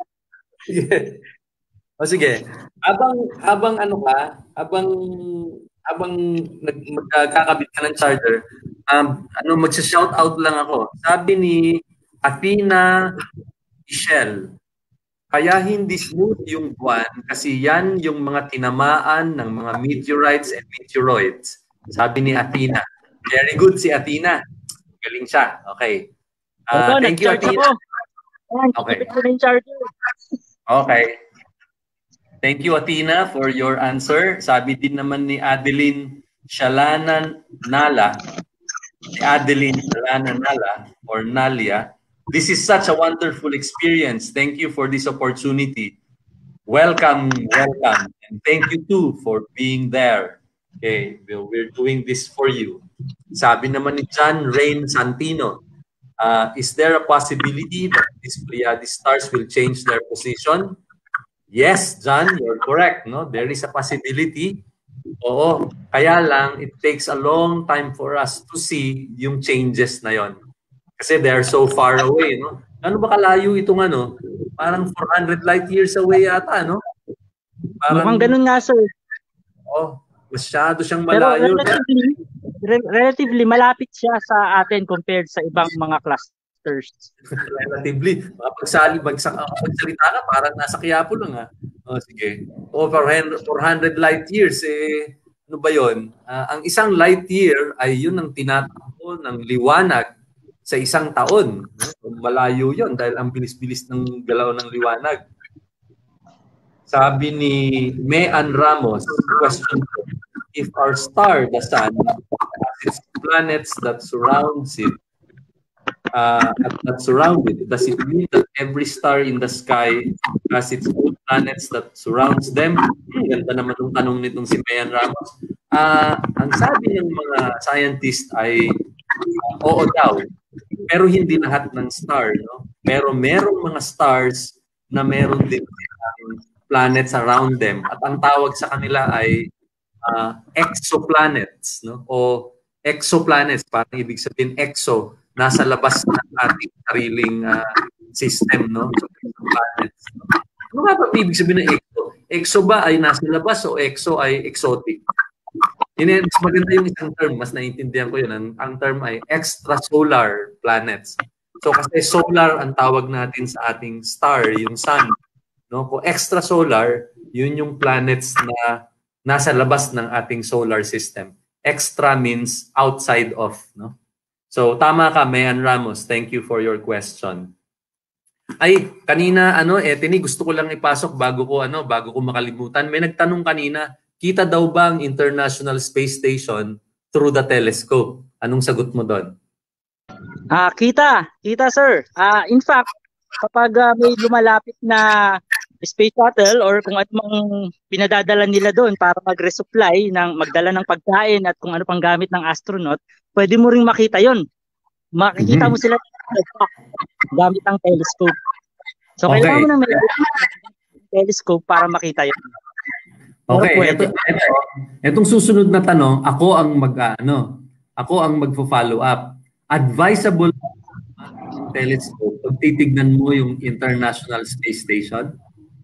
Sige. O sige. Habang, habang ano ka, habang habang nagkakabit ka ng charger, um, ano, magsa-shout out lang ako. Sabi ni Athena Michelle, kaya hindi smooth yung buwan kasi yan yung mga tinamaan ng mga meteorites and meteoroids. Sabi ni Athena. Very good si Athena. Galing siya. Okay. Uh, Ito, thank you, Athena. Ayan, okay. ko ng charger. Okay. Thank you, Athena, for your answer. Sabi din naman ni Adeline Shalana Nala, ni Adeline Shalana Nala, or Nalia, this is such a wonderful experience. Thank you for this opportunity. Welcome, welcome. And thank you too for being there. Okay, we're doing this for you. Sabi naman ni John Rain Santino, uh, is there a possibility that these Pleiades stars will change their position? Yes, John, you're correct. No, there is a possibility. Oo, kaya lang it takes a long time for us to see yung changes na yon. Kasi they're so far away, no? Ano ba kalayo itong ano? Parang four hundred light years away yata, no? Parang mukhang ganun nga, sir. Oh, masyado siyang malayo. Pero relatively, re- relatively malapit siya sa atin compared sa ibang mga clusters. Relatively. Mapagsali, magsalita ka, parang nasa Quiapo lang, ha? O, oh, sige. Over four hundred light years, eh, ano ba yun? Uh, ang isang light year ay yun ang tinatakbo ng liwanag sa isang taon. Malayo yun dahil ang bilis-bilis ng galaw ng liwanag. Sabi ni Mean Ramos, question, if our star, the sun, has its planets that surrounds it, uh, that surround it, does it mean that every star in the sky has its own planets that surrounds them? Hmm, ganda naman yung tanong nitong si Mean Ramos. Uh, ang sabi ng mga scientist ay uh, oo daw, pero hindi lahat ng star, no? Pero merong mga stars na meron din um, planets around them at ang tawag sa kanila ay uh, exoplanets, no? O exoplanets, parang ibig sabihin exo, nasa labas ng ating sariling uh, system, no? So, exoplanets, no? Ano nga ba ibig sabihin ng exo? Exo ba ay nasa labas o exo ay exotic? Yun, mas maganda yung isang term, mas naiintindihan ko yun. Ang, ang term ay extrasolar planets. So kasi solar ang tawag natin sa ating star, yung sun. No? Kung extrasolar, yun yung planets na nasa labas ng ating solar system. Extra means outside of. No? So tama ka, Mean Ramos. Thank you for your question. Ay, kanina ano, eh, tini gusto ko lang ipasok bago ko ano, bago ko makalimutan. May nagtanong kanina, kita daw ba ang International Space Station through the telescope? Anong sagot mo doon? Ah, kita, kita sir. Ah, in fact, kapag uh, may lumalapit na space shuttle or kung ano mang pinadadala nila doon para mag-resupply, ng, magdala ng pagkain at kung ano pang gamit ng astronaut, pwede mo ring makita yon. Makikita mo sila gamit ang telescope. So, Okay. kailangan mo na may telescope para makita yun. Okay, pwede. ito, ito, itong susunod na tanong, ako ang mag, ano, ako ang magfo-follow up. Advisable ang telescope pag titignan mo yung International Space Station?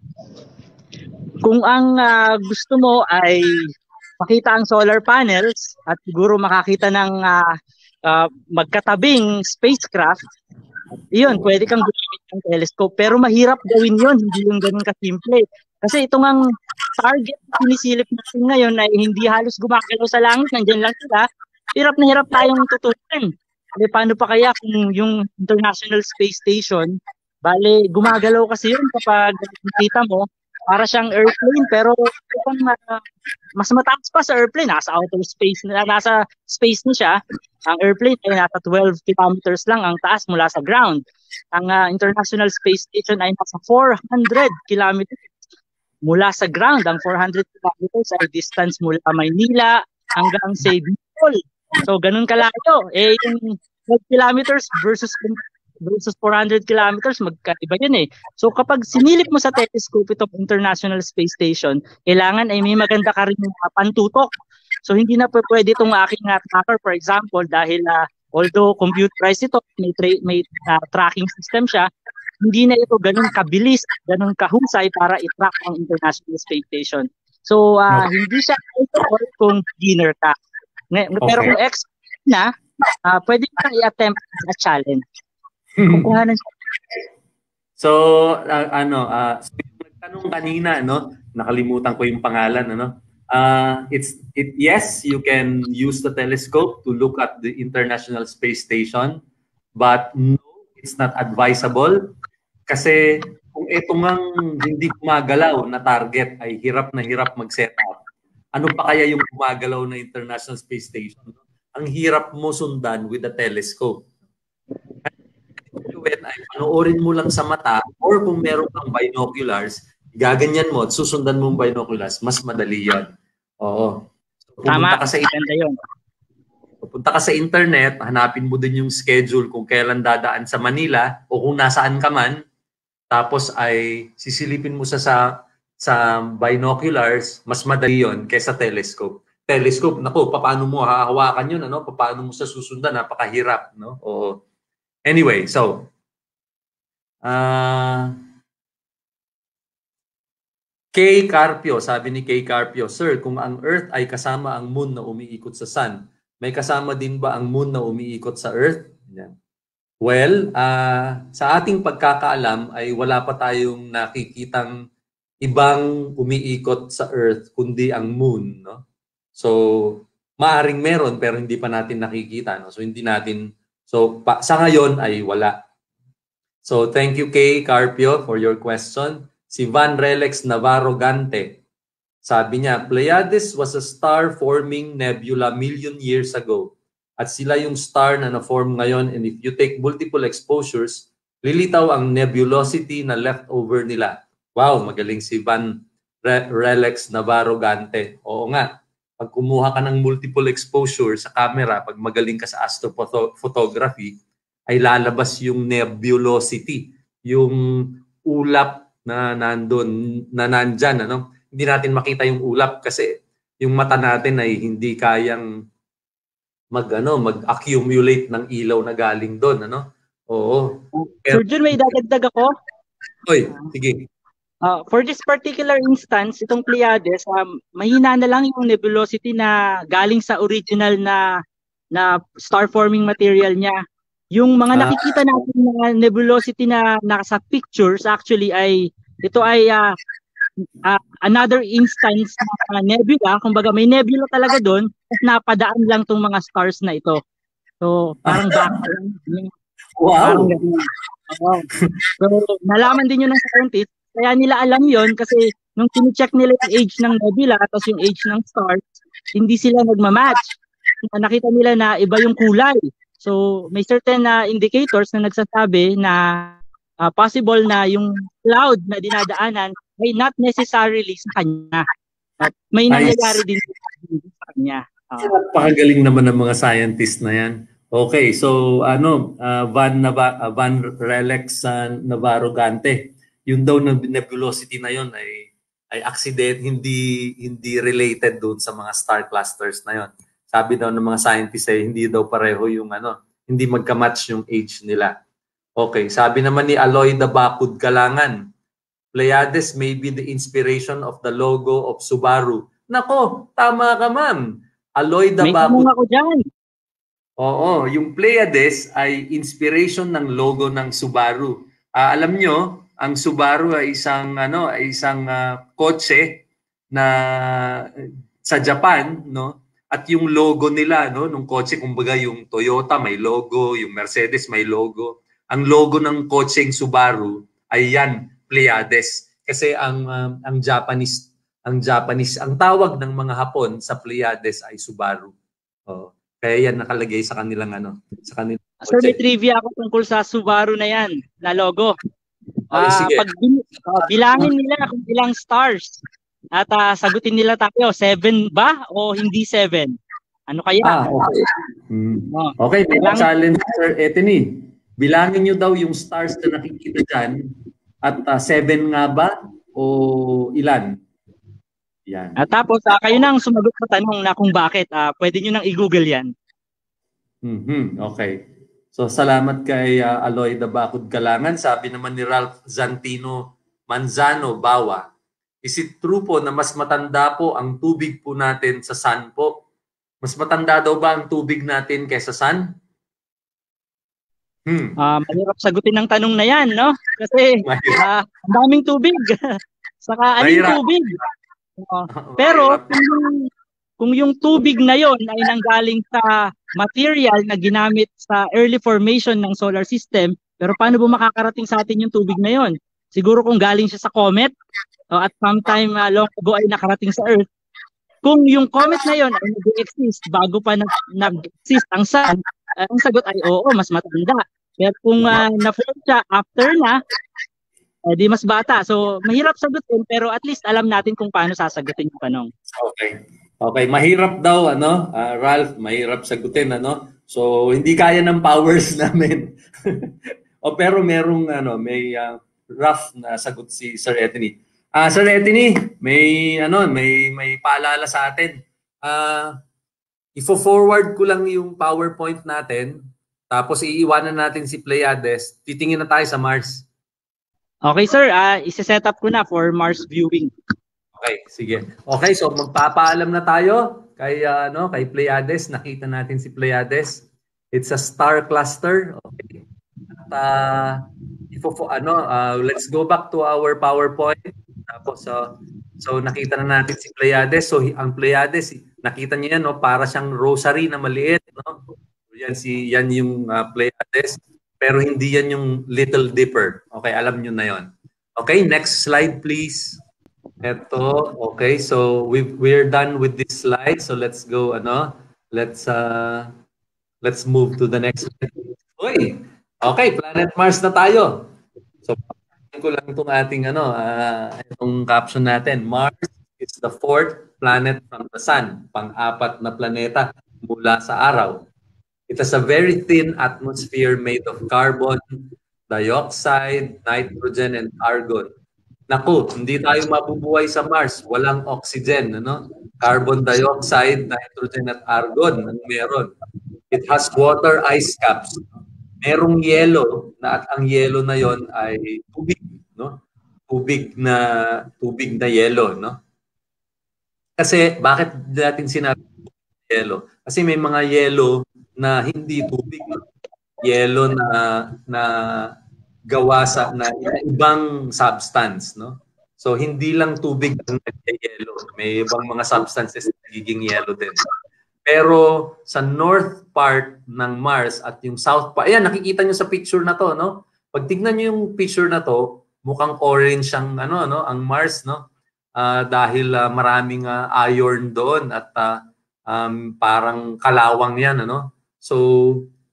Kung ang uh, gusto mo ay makita ang solar panels at siguro makakita ng uh, uh, magkatabing spacecraft, iyon, pwede kang gumamit ng telescope. Pero mahirap gawin yon, hindi yung ganun kasimple. Kasi itong ang target na sinisilip natin ngayon ay hindi halos gumagalaw sa langit, nandiyan lang sila. Hirap na hirap tayong tutukan. Bale, paano pa kaya kung yung International Space Station, bale, gumagalaw kasi yun kapag nakita mo, para siyang airplane, pero uh, mas mataas pa sa airplane, nasa outer space, nasa space na siya. Ang airplane ay nasa twelve kilometers lang ang taas mula sa ground. Ang uh, International Space Station ay nasa four hundred kilometers mula sa ground. Ang four hundred kilometers ay distance mula Maynila hanggang sa Bicol. So, ganun kalayo. Eh, yung twelve kilometers versus versus four hundred kilometers, magkaiba yun eh. So, kapag sinilip mo sa telescope itong International Space Station, kailangan ay may maganda ka rin yung pantutok. So, hindi na pwede itong aking uh, tracker, for example, dahil uh, although computerized ito, may, tra- may uh, tracking system siya, hindi na ito ganun kabilis, ganun kahusay para i-track ang International Space Station. So, uh, okay. Hindi siya ito kung beginner ka. Okay. Pero kung expert na, uh, pwede ka i-attempt a challenge. Kukuhanan siya. So, uh, ano, uh, so nagtanong kanina, no? Nakalimutan ko yung pangalan, ano? Uh, it's it yes, you can use the telescope to look at the International Space Station, but no, it's not advisable kasi kung ito ngang hindi gumagalaw na target ay hirap na hirap mag-set up. Ano pa kaya yung gumagalaw na International Space Station? Ang hirap mo sundan with the telescope. When ay panoorin mo lang sa mata or kung meron kang binoculars, gaganyan mo at susundan mo ang binoculars, mas madali yan. Oo. So, tama, ka sa ganda yun. Pupunta ka sa internet, hanapin mo din yung schedule kung kailan dadaan sa Manila o kung nasaan ka man, tapos ay sisilipin mo sa sa, sa binoculars, mas madali yun kaysa telescope. Telescope, naku, paano mo hahawakan yun, ano? Paano mo sa susundan, napakahirap, no? Oo. Anyway, so, uh, Kay Carpio, sabi ni Kay Carpio, Sir, kung ang Earth ay kasama ang Moon na umiikot sa Sun, may kasama din ba ang Moon na umiikot sa Earth? Yan. Well, uh, sa ating pagkakaalam ay wala pa tayong nakikitang ibang umiikot sa Earth kundi ang Moon. No? So, maaring meron pero hindi pa natin nakikita. No? So, hindi natin, so pa, sa ngayon ay wala. So, thank you Kay Carpio for your question. Si Van Relex Navarro Gante, sabi niya, Pleiades was a star-forming nebula million years ago. At sila yung star na na-form ngayon, and if you take multiple exposures, lilitaw ang nebulosity na leftover nila. Wow, magaling si Van Re Relex Navarro Gante. Oo nga, pag kumuha ka ng multiple exposure sa camera, pag magaling ka sa astrophotography, ay lalabas yung nebulosity, yung ulap na nandun, na nandyan, ano? Hindi natin makita yung ulap kasi yung mata natin ay hindi kayang mag, ano, mag-accumulate ng ilaw na galing doon, ano? Oo. Sir Jun, may dadagdag ako? Oy, sige. Uh, for this particular instance, itong Pleiades, um, mahina na lang yung nebulosity na galing sa original na na star-forming material niya. Yung mga nakikita natin na nebulosity na nasa pictures actually ay ito ay uh, uh, another instance na nebula. Kumbaga may nebula talaga doon at napadaan lang tong mga stars na ito. So parang background. Wow! Parang wow. So nalaman din yun ng scientists. Kaya nila alam yon kasi nung tine-check nila yung age ng nebula at yung age ng stars, hindi sila nagmamatch. Nakita nila na iba yung kulay. So, may certain uh, indicators na nagsasabi na uh, possible na yung cloud na dinadaanan ay not necessarily sa kanya. At may nangyayari din sa kanya. Uh, Napakagaling naman ng mga scientist na yan. Okay, so ano, uh, Van, Nava, uh, Van Relex uh, Navarro Gante, yung daw na nebulosity na yon ay ay accident, hindi hindi related doon sa mga star clusters na yon. Sabi daw ng mga scientists ay hindi daw pareho yung ano, hindi magka-match yung age nila. Okay, sabi naman ni Aloy da Bacud Galangan, Pleiades may be the inspiration of the logo of Subaru. Nako, tama ka ma'am. Aloy da may Bacud. tanong ako dyan. Oo, yung Pleiades ay inspiration ng logo ng Subaru. Uh, alam nyo, ang Subaru ay isang ano, ay isang uh, kotse na sa Japan, no? At yung logo nila, no, nung kotse, kumbaga yung Toyota may logo, yung Mercedes may logo. Ang logo ng kotseng Subaru ay yan, Pleiades. Kasi ang um, ang Japanese, ang Japanese, ang tawag ng mga Hapon sa Pleiades ay Subaru. Oh. Kaya yan nakalagay sa kanilang ano, sa kanilang Sir, may trivia ako tungkol sa Subaru na yan, na logo. Okay, Uh, sige. pag uh, bilangin nila kung ilang stars at uh, sagutin nila tayo, seven ba o hindi seven? Ano kaya? Ah, okay. Hmm. Oh. Okay, may Bilangin. challenge, Sir Anthony. Bilangin nyo daw yung stars na nakikita dyan at uh, seven nga ba o ilan? Yan. At tapos, uh, kayo nang sumagot sa tanong na kung bakit. Uh, pwede nyo nang i-google yan. Mm-hmm. Okay. So, salamat kay uh, Aloy da Bacud Galangan. Sabi naman ni Ralph Zantino Manzano Bawa, is it true po na mas matanda po ang tubig po natin sa sun po? Mas matanda daw ba ang tubig natin kaysa sun? Hmm. Uh, mahirap sagutin ng tanong na yan, no? Kasi uh, ang daming tubig. Saka aling tubig. Uh, pero kung yung, kung yung tubig na yon ay nanggaling sa material na ginamit sa early formation ng solar system, pero paano ba makakarating sa atin yung tubig na yon? Siguro kung galing siya sa comet o at sometime uh, long ago ay nakarating sa Earth. Kung yung comet na yon ay nag-exist bago pa nag-exist ang sun, uh, ang sagot ay oo, mas matanda. Pero kung uh, na-form siya after na, eh, di mas bata. So, mahirap sagutin pero at least alam natin kung paano sasagutin yung tanong. Okay. Okay, mahirap daw ano, uh, Ralph, mahirap sagutin ano. So, hindi kaya ng powers namin. O pero merong ano, may uh, rough na sagot si Sir Anthony. Ah, uh, Sir Anthony, may ano, may may paalala sa atin. Ah, uh, ifo-forward ko lang yung PowerPoint natin. Tapos iiwanan natin si Pleiades. Titingin na tayo sa Mars. Okay, sir. Uh, isi-set up ko na for Mars viewing. Okay, sige. Okay, so magpapaalam na tayo kay uh, no, kay Pleiades. Nakita natin si Pleiades. It's a star cluster. Okay. At uh, ifo ano, uh, let's go back to our PowerPoint. Tapos uh, so nakita na natin si Pleiades. So ang Pleiades, nakita niyo yan, no, para siyang rosary na maliit, no? Yan si yan yung uh, Pleiades. Pero hindi yan yung Little Dipper. Okay, alam nyo na yon. Okay, next slide please. Ito, okay, so we we're done with this slide. So let's go, ano, let's uh, let's move to the next slide. Uy, okay, Planet Mars na tayo. So, ko lang itong ating, ano, uh, itong caption natin. Mars is the fourth planet from the Sun. Pang-apat na planeta mula sa araw. It has a very thin atmosphere made of carbon, dioxide, nitrogen, and argon. Naku, hindi tayo mabubuhay sa Mars. Walang oxygen, ano? Carbon dioxide, nitrogen, at argon ang meron. It has water ice caps. Merong yelo, na at ang yelo na yon ay tubig, no? Tubig na tubig na yelo, no? Kasi bakit natin sinabi yelo? Kasi may mga yelo na hindi tubig, no? Yelo na na gawa sa na ibang substance, no? So hindi lang tubig ang nag-yelo, may ibang mga substances na nagiging yelo din. Pero sa north part ng Mars at yung south part, ayan, nakikita nyo sa picture na to, no? Pag tignan nyo yung picture na to, mukhang orange ang ano, no, ang Mars, no? Uh, dahil uh, maraming uh, iron doon at uh, um, parang kalawang yan, ano? So,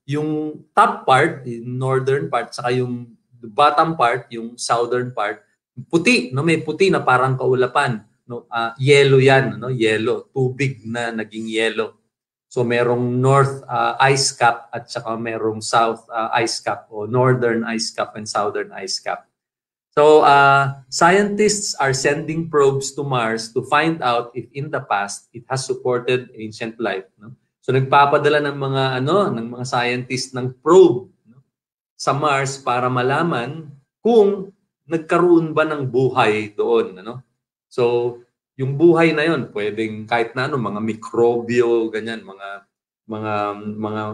yung top part, yung northern part, saka yung bottom part, yung southern part, puti, no? May puti na parang kaulapan. No? Uh, yellow yan, no? Yellow. Tubig na naging yellow. So merong north uh, ice cap at saka merong south uh, ice cap o northern ice cap and southern ice cap. So uh, scientists are sending probes to Mars to find out if in the past it has supported ancient life. No? So nagpapadala ng mga ano ng mga scientists ng probe, no? Sa Mars para malaman kung nagkaroon ba ng buhay doon. Ano? So yung buhay na yon pwedeng kahit na ano mga mikrobyo ganyan, mga mga mga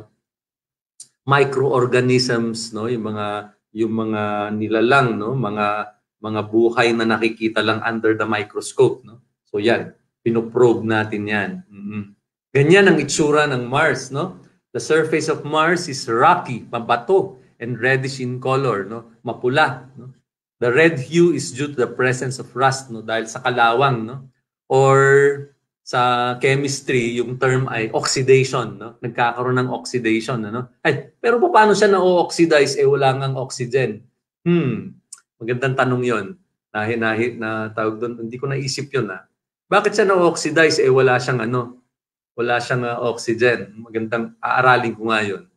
microorganisms, no, yung mga yung mga nilalang, no, mga mga buhay na nakikita lang under the microscope, no. So yan, pinoprobe natin yan. Mm-hmm. Ganyan ang itsura ng Mars, no. The surface of Mars is rocky, mabato, and reddish in color, no, mapula, no. The red hue is due to the presence of rust, no, dahil sa kalawang, no. Or sa chemistry, yung term ay oxidation, no? Nagkakaroon ng oxidation, ano? Ay, pero paano siya na-oxidize eh wala ngang oxygen? Hmm, magandang tanong 'yon. Nahi-nahi na tawag doon, hindi ko naisip 'yon, ah. Bakit siya na-oxidize eh wala siyang ano? Wala siyang uh, oxygen. Magandang aaralin ko nga 'yon.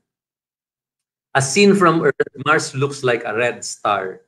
As seen from Earth, Mars looks like a red star.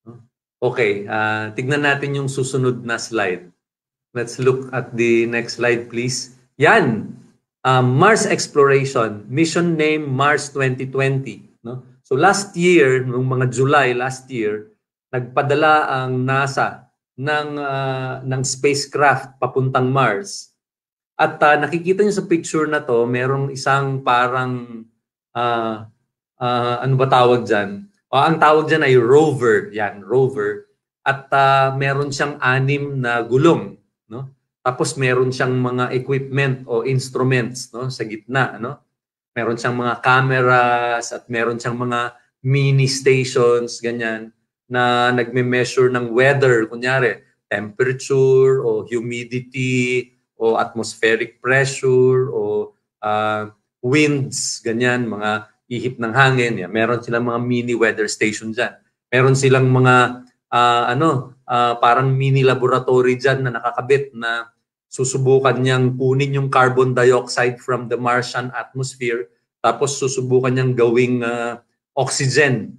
Okay, uh, tignan natin yung susunod na slide. Let's look at the next slide, please. Yan, um, Mars exploration, mission name Mars twenty twenty. No? So last year, noong mga July last year, nagpadala ang NASA ng, uh, ng spacecraft papuntang Mars. At uh, nakikita niyo sa picture na to, merong isang parang, uh, uh, ano ba tawag dyan? O, ang tawag dyan ay rover. Yan, rover. At uh, meron siyang anim na gulong. No? Tapos meron siyang mga equipment o instruments, no, sa gitna, no? Meron siyang mga cameras at meron siyang mga mini stations ganyan na nagme-measure ng weather, kunyari temperature o humidity o atmospheric pressure o uh, winds, ganyan, mga ihip ng hangin. Yan. Meron silang mga mini weather station diyan. Meron silang mga uh, ano Uh, parang mini laboratory dyan na nakakabit na susubukan niyang kunin yung carbon dioxide from the Martian atmosphere tapos susubukan niyang gawing uh, oxygen.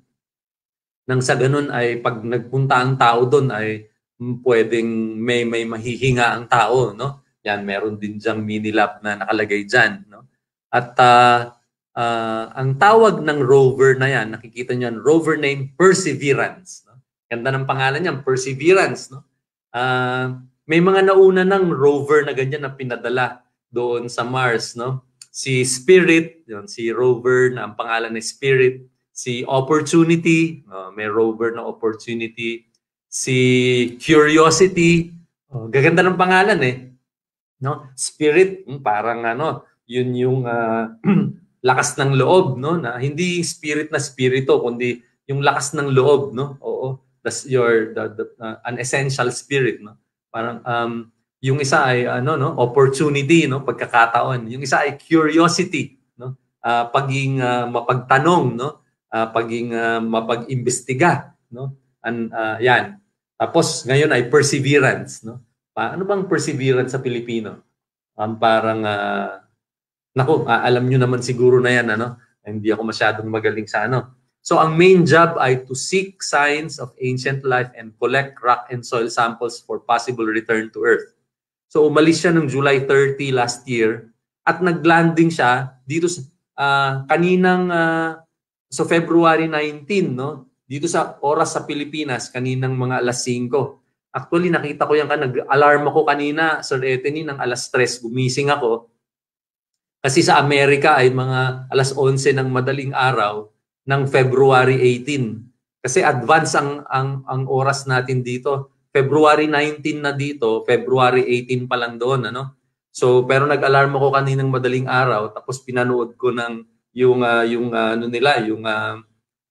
Nang sa ganun ay pag nagpunta ang tao doon ay pwedeng may may mahihinga ang tao, no? Yan, meron din diyang mini lab na nakalagay dyan, no? At uh, uh, ang tawag ng rover na yan, nakikita niyo yan, rover name Perseverance. Ganda ng pangalan niyan, Perseverance, no? Uh, may mga nauna ng rover na ganyan na pinadala doon sa Mars, no? Si Spirit, yun, si rover na ang pangalan ni Spirit, si Opportunity, uh, may rover na Opportunity, si Curiosity, oh, gaganda ng pangalan eh, no? Spirit, hmm, parang ano, yun yung uh, lakas ng loob, no? Na hindi spirit na spirito, kundi yung lakas ng loob, no? Oo. That's your the, the uh, an essential spirit, no? Parang um yung isa ay ano, no, opportunity, no, pagkakataon. Yung isa ay curiosity, no? Uh, paging uh, mapagtanong, no? Uh, paging uh, mapag-imbestiga, no? An uh, yan. Tapos ngayon ay perseverance, no? Pa ano bang perseverance sa Pilipino? Um, parang uh, naku, uh, alam niyo naman siguro na yan, ano? Hindi ako masyadong magaling sa ano. So ang main job ay to seek signs of ancient life and collect rock and soil samples for possible return to Earth. So umalis siya noong July thirtieth last year at naglanding siya dito sa uh, kaninang uh, so February nineteenth, no? Dito sa oras sa Pilipinas kaninang mga alas singko. Actually nakita ko yan, nag-alarm ako kanina, Sir Anthony, ng alas tres gumising ako. Kasi sa Amerika ay mga alas onse ng madaling araw ng February eighteenth. Kasi advance ang ang ang oras natin dito. February nineteenth na dito, February eighteenth pa lang doon, ano? So pero nag-alarm ako kaninang madaling araw tapos pinanood ko ng yung uh, yung uh, ano nila, yung uh,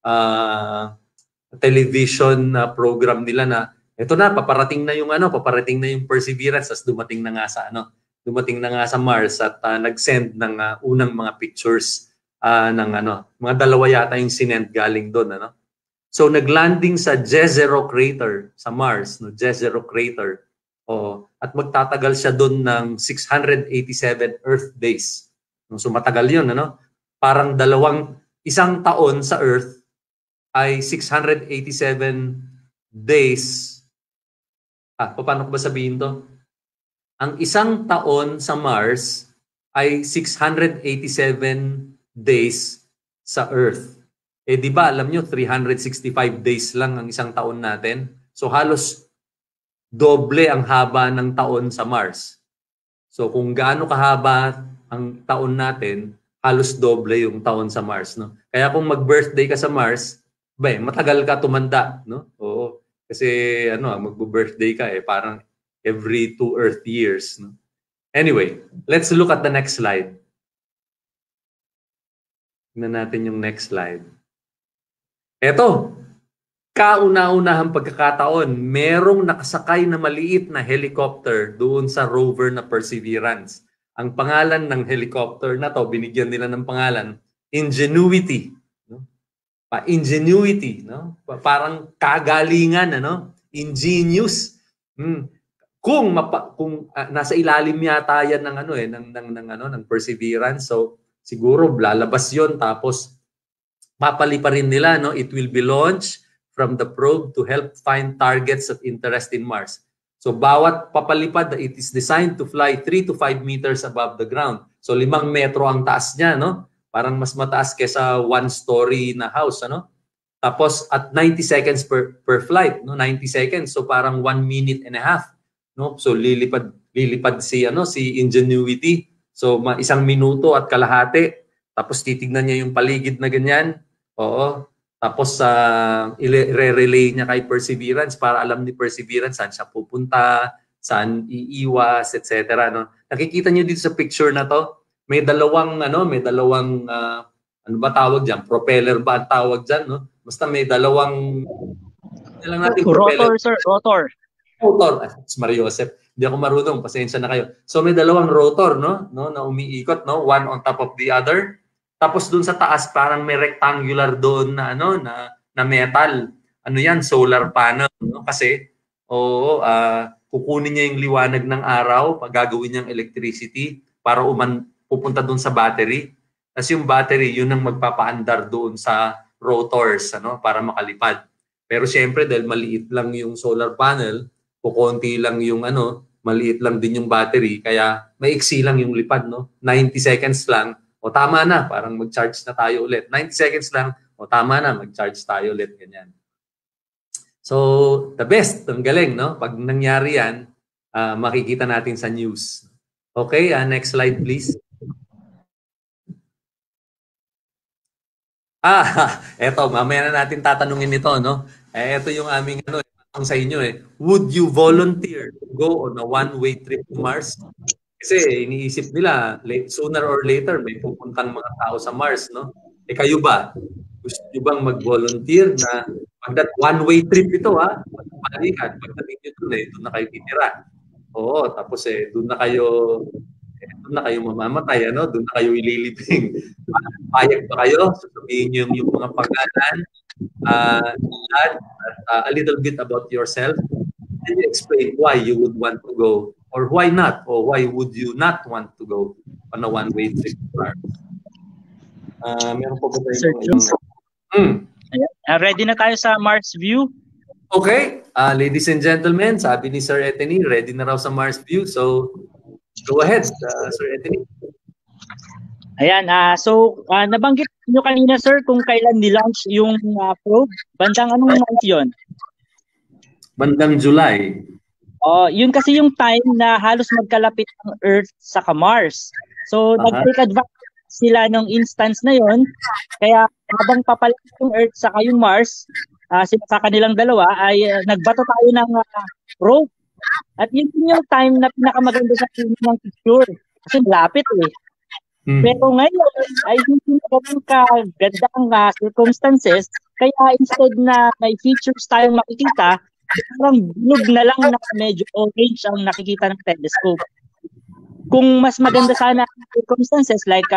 uh, television na uh, program nila na ito na paparating na yung ano, paparating na yung Perseverance, as dumating na nga sa ano, dumating na nga sa Mars at uh, nag-send ng uh, unang mga pictures uh, ng ano, mga dalawa yata yung sinend galing doon, ano. So naglanding sa Jezero crater sa Mars, no, Jezero crater. Oh, at magtatagal siya doon ng six hundred eighty-seven Earth days. So matagal 'yun, ano? Parang dalawang isang taon sa Earth ay six hundred eighty-seven days. Ah, paano ko ba sabihin 'to? Ang isang taon sa Mars ay six hundred eighty-seven days sa Earth. Eh di ba alam nyo, three hundred sixty-five days lang ang isang taon natin. So halos doble ang haba ng taon sa Mars. So kung gaano kahaba ang taon natin, halos doble yung taon sa Mars, no? Kaya kung mag-birthday ka sa Mars, ba, matagal ka tumanda, no? Oo. Kasi ano, mag-birthday ka eh parang every two Earth years, no? Anyway, let's look at the next slide. Tingnan natin yung next slide. Eto, kauna-unahang pagkakataon, merong nakasakay na maliit na helicopter doon sa rover na Perseverance. Ang pangalan ng helicopter na to, binigyan nila ng pangalan, Ingenuity. No? Pa Ingenuity, no? Parang kagalingan, ano? Ingenious. Hmm. Kung mapa, kung uh, nasa ilalim yata yan ng ano eh ng ng ng ano ng Perseverance, so siguro lalabas 'yon tapos papalipa rin nila, no? It will be launched from the probe to help find targets of interest in Mars. So bawat papalipad, it is designed to fly three to five meters above the ground. So limang metro ang taas niya, no? Parang mas mataas kaysa one-story na house, ano? Tapos at ninety seconds per per flight, no? ninety seconds, so parang one minute and a half, no? So lilipad lilipad si ano si Ingenuity. So isang minuto at kalahati. Tapos titignan niya yung paligid na ganyan. Oo. Tapos uh, i-relay niya kay Perseverance para alam ni Perseverance saan siya pupunta, saan iiwas, et cetera. No? Nakikita niyo dito sa picture na to, may dalawang ano, may dalawang uh, ano ba tawag diyan? Propeller ba ang tawag diyan, no? Basta may dalawang lang natin rotor, sir, rotor. Rotor. Ah, Mario Joseph, hindi ako marunong, pasensya na kayo. So may dalawang rotor, no, no, na umiikot, no, one on top of the other. Tapos dun sa taas parang may rectangular doon na ano na na metal. Ano 'yan? Solar panel, no? Kasi oo, uh, kukunin niya yung liwanag ng araw, gagawin niyang electricity para uman pupunta doon sa battery. Tapos yung battery, yun ang magpapaandar doon sa rotors, ano, para makalipad. Pero siyempre dahil maliit lang yung solar panel, kukonti lang yung ano, maliit lang din yung battery, kaya maiksi lang yung lipad, no? ninety seconds lang. O tama na, parang mag-charge na tayo ulit. ninety seconds lang, o tama na, mag-charge tayo ulit, ganyan. So, the best, ang galing, no? Pag nangyari yan, uh, makikita natin sa news. Okay, uh, next slide please. Ah, eto, mamaya na natin tatanungin ito, no? Eh, eto yung aming ano, tanong sa inyo eh. Would you volunteer to go on a one-way trip to Mars? Kasi iniisip nila, late, sooner or later, may pupuntang mga tao sa Mars, no? Eh kayo ba? Gusto nyo bang mag-volunteer na pag that one-way trip ito, ha? Pagpalikan, pagdating nyo doon, eh, doon na kayo titira. Oo, tapos eh, doon na kayo, eh, doon na kayo mamamatay, ano? Doon na kayo ililibing. Payag ba kayo? Sasabihin nyo yung, yung mga pangalan, uh, at uh, a little bit about yourself. Can you explain why you would want to go? Or why not? Or why would you not want to go on a one-way trip to Mars? Uh, meron po ba tayo? Sir Jones? Hmm. Uh, ready na tayo sa Mars View? Okay. Uh, ladies and gentlemen, sabi ni Sir Attendees, ready na raw sa Mars View. So, go ahead, uh, Sir Attendees. Ayan, uh, so uh, nabanggit nyo kanina, sir, kung kailan nilaunch yung uh, probe. Bandang anong month yun? Bandang July. Oh, yun kasi yung time na halos magkalapit ang Earth sa Mars. So, uh-huh. nag-take advantage sila ng instance na yon. Kaya habang papalapit yung Earth sa yung Mars, uh, sa kanilang dalawa, ay uh, nagbato tayo ng uh, probe. At yun yung time na pinakamaganda sa ng picture. Kasi lapit eh. Hmm. Pero ngayon, ay hindi na ganun kaganda ang uh, circumstances. Kaya instead na may features tayong makikita, parang blue na lang na medyo orange ang nakikita ng telescope. Kung mas maganda sana ang circumstances like uh,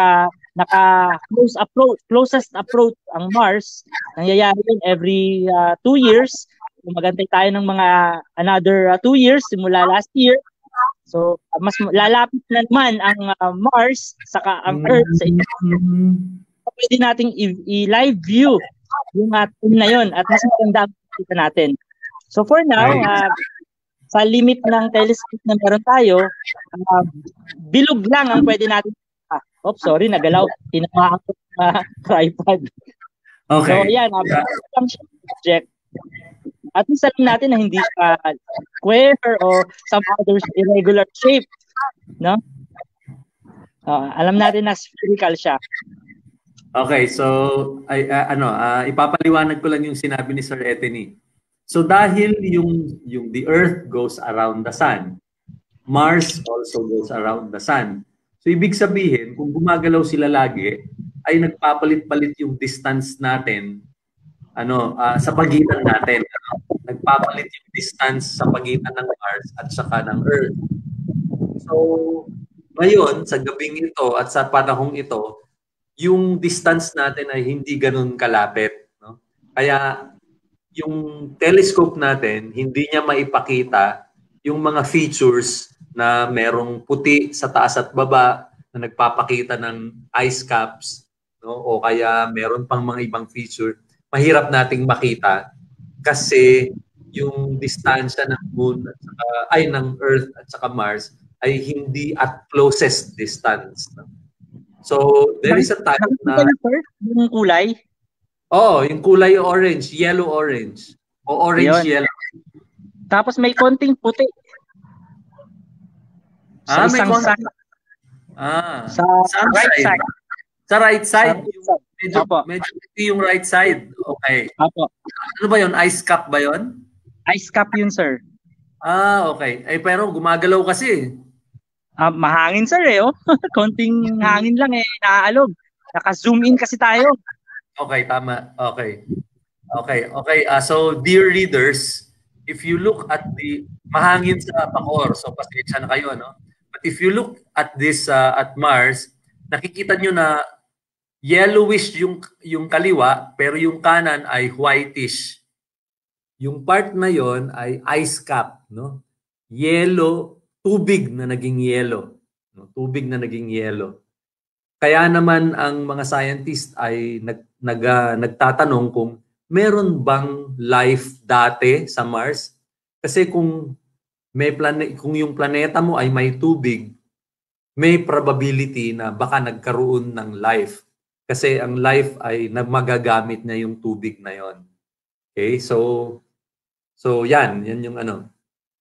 naka-close approach, closest approach ang Mars. Nangyayari yun every uh, two years. Magantay tayo ng mga another uh, two years simula last year. So, uh, mas lalapit na naman ang uh, Mars saka ang Earth sa isa't pwede nating i-live view yung atin na yun at mas maganda ang kita natin. So, for now, uh, sa limit ng telescope na meron tayo, uh, bilog lang ang pwede natin. Ah, oh, sorry, nagalaw. Tinamaan ko sa uh, tripod. Okay. So, yan. Uh, yeah. lang siya object. At least alam natin na hindi siya square or some other irregular shape. No? Uh, alam natin na spherical siya. Okay, so ay, uh, ano, uh, ipapaliwanag ko lang yung sinabi ni Sir Attendees. So dahil yung yung the Earth goes around the Sun, Mars also goes around the Sun. So ibig sabihin, kung gumagalaw sila lagi, ay nagpapalit-palit yung distance natin ano uh, sa pagitan natin. Ano? Nagpapalit yung distance sa pagitan ng Mars at saka ng Earth. So ngayon, sa gabing ito at sa panahong ito, yung distance natin ay hindi ganun kalapit. No? Kaya yung telescope natin, hindi niya maipakita yung mga features na merong puti sa taas at baba na nagpapakita ng ice caps, no? O kaya meron pang mga ibang feature. Mahirap nating makita kasi yung distansya ng moon at saka, ay ng Earth at saka Mars ay hindi at closest distance. No? So, there is a time na... Yung kulay? Oh, yung kulay orange, yellow-orange. O orange-yellow. Tapos may konting puti. Sa ah, may konting... side. Ah, sa, sa right side. side. Sa right side. Sa right side. Medyo, medyo puti yung right side. Okay. Apo. Ano ba yun? Ice cap ba yun? Ice cap yun, sir. Ah, okay. Eh, pero gumagalaw kasi. Ah, mahangin, sir, eh. Oh. Konting hangin lang, eh. Naaalog. Naka-zoom in kasi tayo. Okay, tama. Okay. Okay, okay. Uh, so, dear readers, if you look at the mahangin sa Bacoor, so pasensya na kayo, no? But if you look at this uh, at Mars, nakikita nyo na yellowish yung yung kaliwa, pero yung kanan ay whitish. Yung part na yon ay ice cap, no? Yellow, tubig na naging yellow, no? Tubig na naging yellow. Kaya naman ang mga scientists ay nag, nag, uh, nagtatanong kung meron bang life dati sa Mars? Kasi kung may plane kung yung planeta mo ay may tubig, may probability na baka nagkaroon ng life. Kasi ang life ay magagamit niya yung tubig na yon. Okay? So so yan, yan yung ano.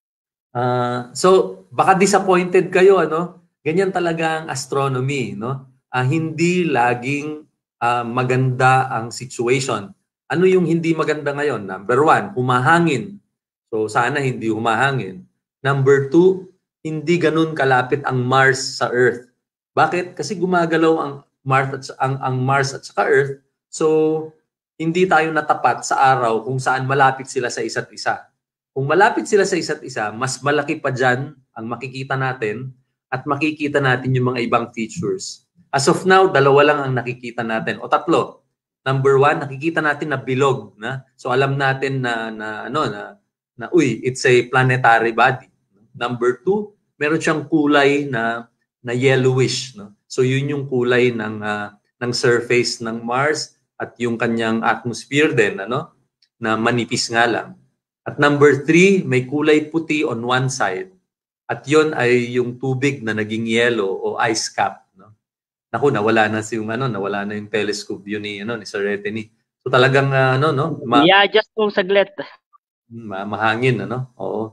Uh, so baka disappointed kayo, ano? Ganyan talaga ang astronomy, no? Uh, hindi laging uh, maganda ang situation. Ano yung hindi maganda ngayon? Number one, humahangin. So sana hindi humahangin. Number two, hindi ganun kalapit ang Mars sa Earth. Bakit? Kasi gumagalaw ang Mars at ang, ang Mars at saka Earth. So hindi tayo natapat sa araw kung saan malapit sila sa isa't isa. Kung malapit sila sa isa't isa, mas malaki pa dyan ang makikita natin at makikita natin yung mga ibang features. As of now, dalawa lang ang nakikita natin o tatlo. Number one, nakikita natin na bilog, na. So alam natin na na ano na na uy, it's a planetary body. Number two, meron siyang kulay na na yellowish, no. So yun yung kulay ng uh, ng surface ng Mars at yung kanyang atmosphere din, ano, na manipis nga lang. At number three, may kulay puti on one side. At yun ay yung tubig na naging yellow o ice cap. Naku, nawala na si yung ano, nawala na yung telescope yun ni ano ni Sir Attendees. So talagang uh, ano no, ma- yeah, just po saglit. Ma mahangin ano. Oo.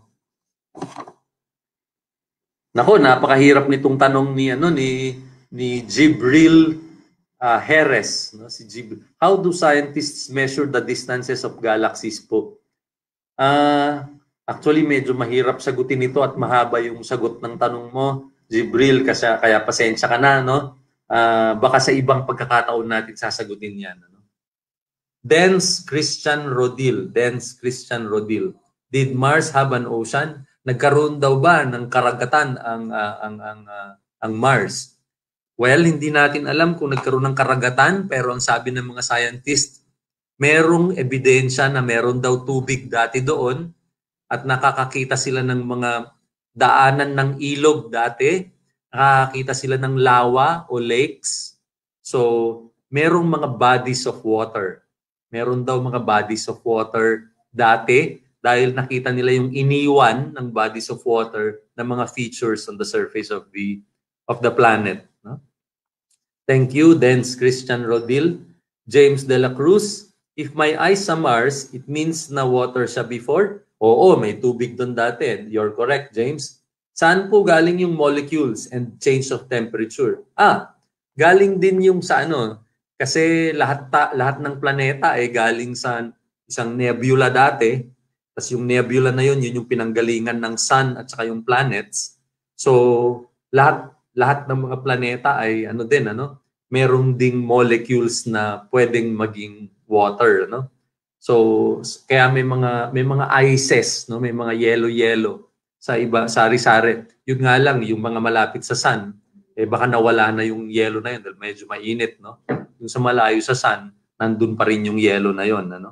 Naku, napakahirap nitong tanong ni ano ni ni Jibril uh, Heres, no? Si Jibril. How do scientists measure the distances of galaxies po? Uh, actually medyo mahirap sagutin ito at mahaba yung sagot ng tanong mo, Jibril, kasi kaya pasensya ka na, no? Uh, baka sa ibang pagkakataon natin sasagutin yan. Ano? Dance Christian Rodil. Dance Christian Rodil. Did Mars have an ocean? Nagkaroon daw ba ng karagatan ang uh, ang ang uh, ang Mars? Well, hindi natin alam kung nagkaroon ng karagatan, pero ang sabi ng mga scientists, merong ebidensya na meron daw tubig dati doon at nakakakita sila ng mga daanan ng ilog dati, nakakakita sila ng lawa o lakes. So, merong mga bodies of water. Meron daw mga bodies of water dati dahil nakita nila yung iniwan ng bodies of water ng mga features on the surface of the of the planet. No? Thank you, Dens Christian Rodil. James De La Cruz, if my eyes sa Mars, it means na water siya before? Oo, may tubig doon dati. You're correct, James. Saan po galing yung molecules and change of temperature? Ah, galing din yung sa ano, kasi lahat ta, lahat ng planeta ay galing sa isang nebula dati. Tapos yung nebula na yun, yun yung pinanggalingan ng sun at saka yung planets. So, lahat lahat ng mga planeta ay ano din, ano, merong ding molecules na pwedeng maging water, no? So, kaya may mga may mga ices, no, may mga yellow-yellow sa iba, sari-sari. Yun nga lang, yung mga malapit sa sun, eh baka nawala na yung yellow na yun dahil medyo mainit, no? Yung sa malayo sa sun, nandun pa rin yung yellow na yun, ano?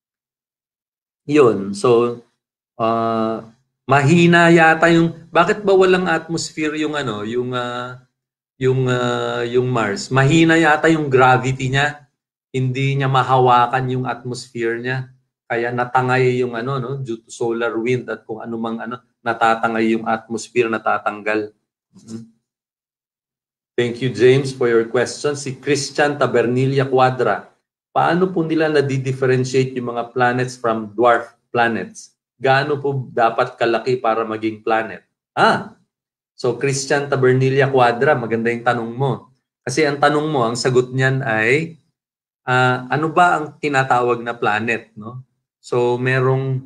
Yun, so uh, mahina yata yung, bakit ba walang atmosphere yung ano, yung uh, yung uh, yung Mars? Mahina yata yung gravity niya. Hindi niya mahawakan yung atmosphere niya. Kaya natangay yung ano, no, due to solar wind at kung anumang ano, natatangay yung atmosphere, natatanggal. Mm-hmm. Thank you, James, for your question. Si Christian Tabernilla Quadra, paano po nila na-differentiate yung mga planets from dwarf planets? Gaano po dapat kalaki para maging planet? Ah, so Christian Tabernilla Quadra, maganda yung tanong mo. Kasi ang tanong mo, ang sagot niyan ay, uh, ano ba ang tinatawag na planet? No? So merong,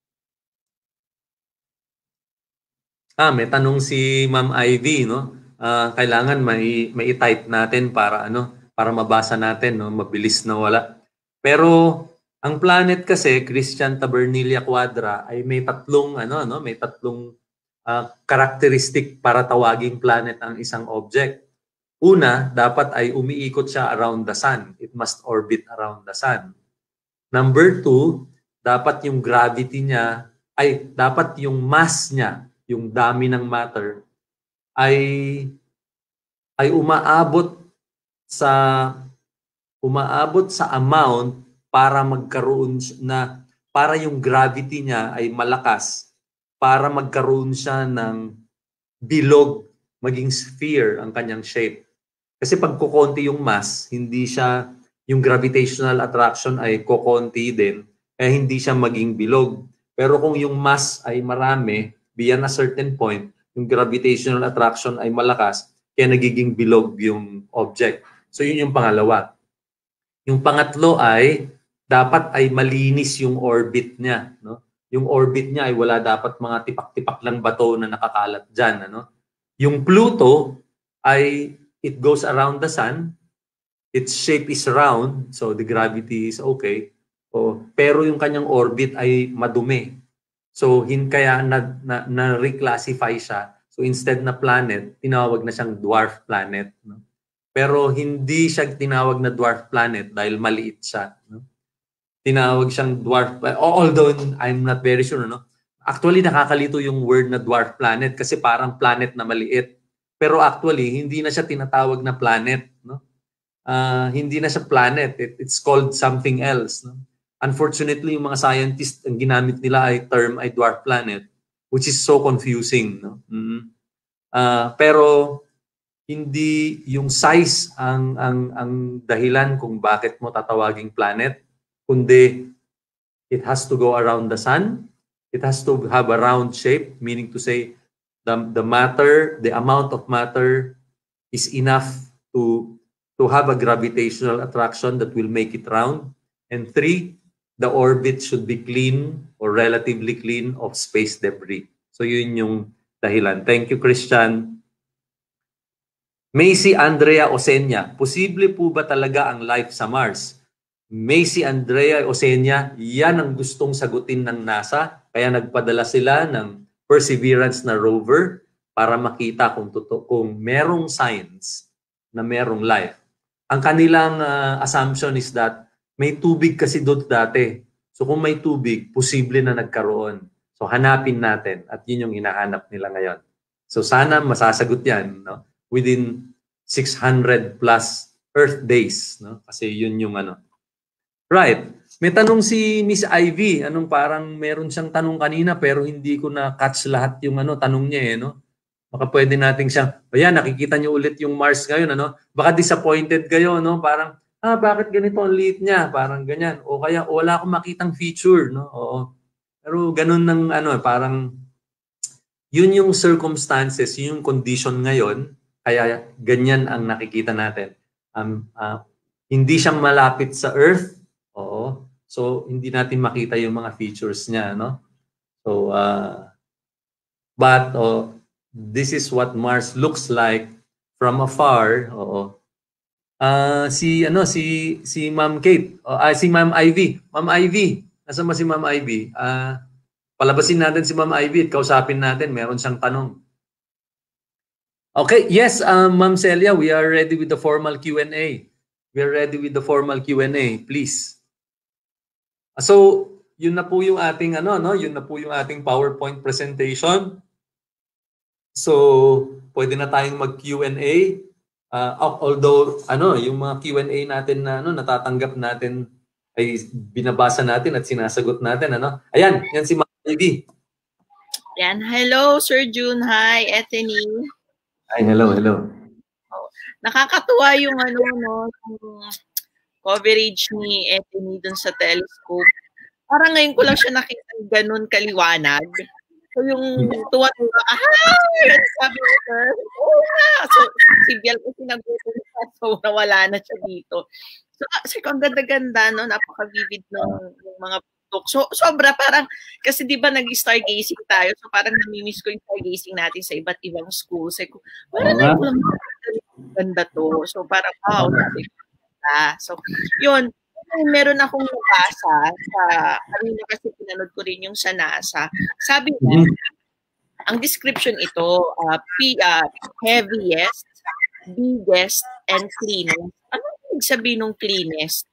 ah, may tanong si Ma'am Ivy, no? Uh, kailangan may, may i-type natin para, ano, para mabasa natin, no? Mabilis na wala. Pero ang planet kasi, Christian Tabernilla Quadra, ay may tatlong, ano, no? May tatlong uh, characteristic para tawaging planet ang isang object. Una, dapat ay umiikot siya around the sun. It must orbit around the sun. Number two, dapat yung gravity niya, ay dapat yung mass niya, yung dami ng matter, ay ay umaabot sa umaabot sa amount para magkaroon na para yung gravity niya ay malakas para magkaroon siya ng bilog, maging sphere ang kanyang shape. Kasi pag kukonti yung mass, hindi siya, yung gravitational attraction ay kukonti din, eh hindi siya maging bilog. Pero kung yung mass ay marami, beyond a certain point, yung gravitational attraction ay malakas, kaya nagiging bilog yung object. So yun yung pangalawa. Yung pangatlo ay, dapat ay malinis yung orbit niya. No? Yung orbit niya ay wala dapat mga tipak-tipak lang bato na nakakalat dyan. Ano? Yung Pluto ay, it goes around the sun, its shape is round, so the gravity is okay. O, pero yung kanyang orbit ay madumi. So, hin kaya na, na, na reclassify siya. So, instead na planet, tinawag na siyang dwarf planet. No? Pero hindi siya tinawag na dwarf planet dahil maliit siya. No? Tinawag siyang dwarf, although I'm not very sure. No? Actually, nakakalito yung word na dwarf planet kasi parang planet na maliit. Pero actually, hindi na siya tinatawag na planet. No? Uh, hindi na siya planet. It, it's called something else. No? Unfortunately, yung mga scientists, ang ginamit nila ay term ay dwarf planet, which is so confusing. No? Mm-hmm. uh, pero hindi yung size ang, ang, ang dahilan kung bakit mo tatawaging planet, kundi it has to go around the sun. It has to have a round shape, meaning to say the, the matter, the amount of matter is enough to, to have a gravitational attraction that will make it round. And three, the orbit should be clean or relatively clean of space debris. So yun yung dahilan. Thank you, Christian. Macy Andrea Osenia, posible po ba talaga ang life sa Mars? Macy Andrea Osenia, yan ang gustong sagutin ng NASA. Kaya nagpadala sila ng Perseverance na rover para makita kung totoo, kung merong signs na merong life. Ang kanilang uh, assumption is that may tubig kasi doon dati. So kung may tubig, posible na nagkaroon. So hanapin natin at yun yung hinahanap nila ngayon. So sana masasagot yan, no? Within six hundred plus Earth days, no? Kasi yun yung ano. Right. May tanong si Miss Ivy. Anong parang meron siyang tanong kanina pero hindi ko na catch lahat yung ano tanong niya eh, no? Baka pwede nating siyang, ayan, nakikita niyo ulit yung Mars ngayon, ano? Baka disappointed kayo, no? Parang, ah, bakit ganito ang liit niya? Parang ganyan. O kaya, o, wala akong makitang feature, no? Oo. Pero ganun ng, ano, parang, yun yung circumstances, yun yung condition ngayon, kaya ganyan ang nakikita natin. Um, uh, hindi siyang malapit sa Earth, oo. So, hindi natin makita yung mga features niya, no? So, uh, but, oh, this is what Mars looks like from afar. Oo. Uh, si ano si si Ma'am Kate, oh, uh, si Ma'am Ivy. Ma'am Ivy, nasaan ba si Ma'am Ivy? Uh, palabasin natin si Ma'am Ivy at kausapin natin, meron siyang tanong. Okay, yes, uh, Ma'am Celia, we are ready with the formal Q and A. We are ready with the formal Q and A, please. Uh, so, yun na po yung ating ano no, yun na po yung ating PowerPoint presentation. So, pwede na tayong mag-Q and A. Uh, although, ano, yung mga Q and A natin na ano, natatanggap natin ay binabasa natin at sinasagot natin. Ano? Ayan, yan si Ma'am Ivy. Yan. Hello, Sir June. Hi, Attendees. Hi, hello, hello. Oh, nakakatuwa yung ano, no, yung coverage ni Attendees dun sa telescope. Parang ngayon ko lang siya nakita ganun kaliwanag. So yung tuwa-tuwa, ah, sabi ko, sir, oh na. So, si Biel kasi nag-uusap siya, so nawala na siya dito. So, kasi ang ganda-ganda, no, napaka-vivid ng yung mga book. So, sobra parang, kasi di ba nag-stargazing tayo, so parang namimiss ko yung stargazing natin sa iba't ibang schools. Sabi ko, parang uh-huh. Lang ganda to. So, parang, wow, sabi ko, so, yun, meron akong nabasa sa kanina kasi pinanood ko rin yung sa NASA. Sabi niya, mm-hmm. Ang description ito, uh, P, uh, heaviest, biggest, and cleanest. Ano ibig sabihin ng cleanest?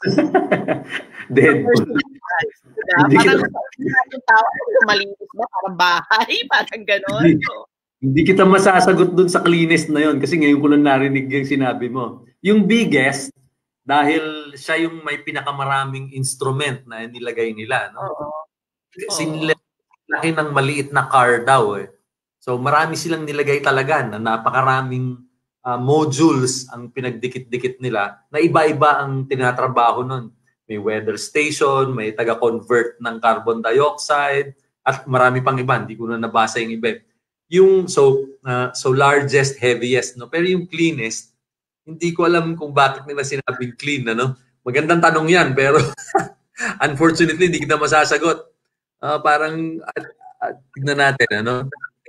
Dead. Diba? Parang yung tao, malinis ba? Parang bahay? Parang gano'n. Hindi, so, hindi kita masasagot dun sa cleanest na yon kasi ngayon ko lang narinig yung sinabi mo. Yung biggest, dahil siya yung may pinakamaraming instrument na nilagay nila, no? Oo. Kasi nilagay ng maliit na car daw eh. So marami silang nilagay talaga na napakaraming uh, modules ang pinagdikit-dikit nila na iba-iba ang tinatrabaho nun. May weather station, may taga-convert ng carbon dioxide, at marami pang iba. Hindi ko na nabasa yung iba. Yung so uh, so largest, heaviest, no? Pero yung cleanest, hindi ko alam kung bakit nila sinabing clean, ano? Magandang tanong yan, pero unfortunately, hindi kita masasagot. Uh, parang, at, at, tignan natin, ano?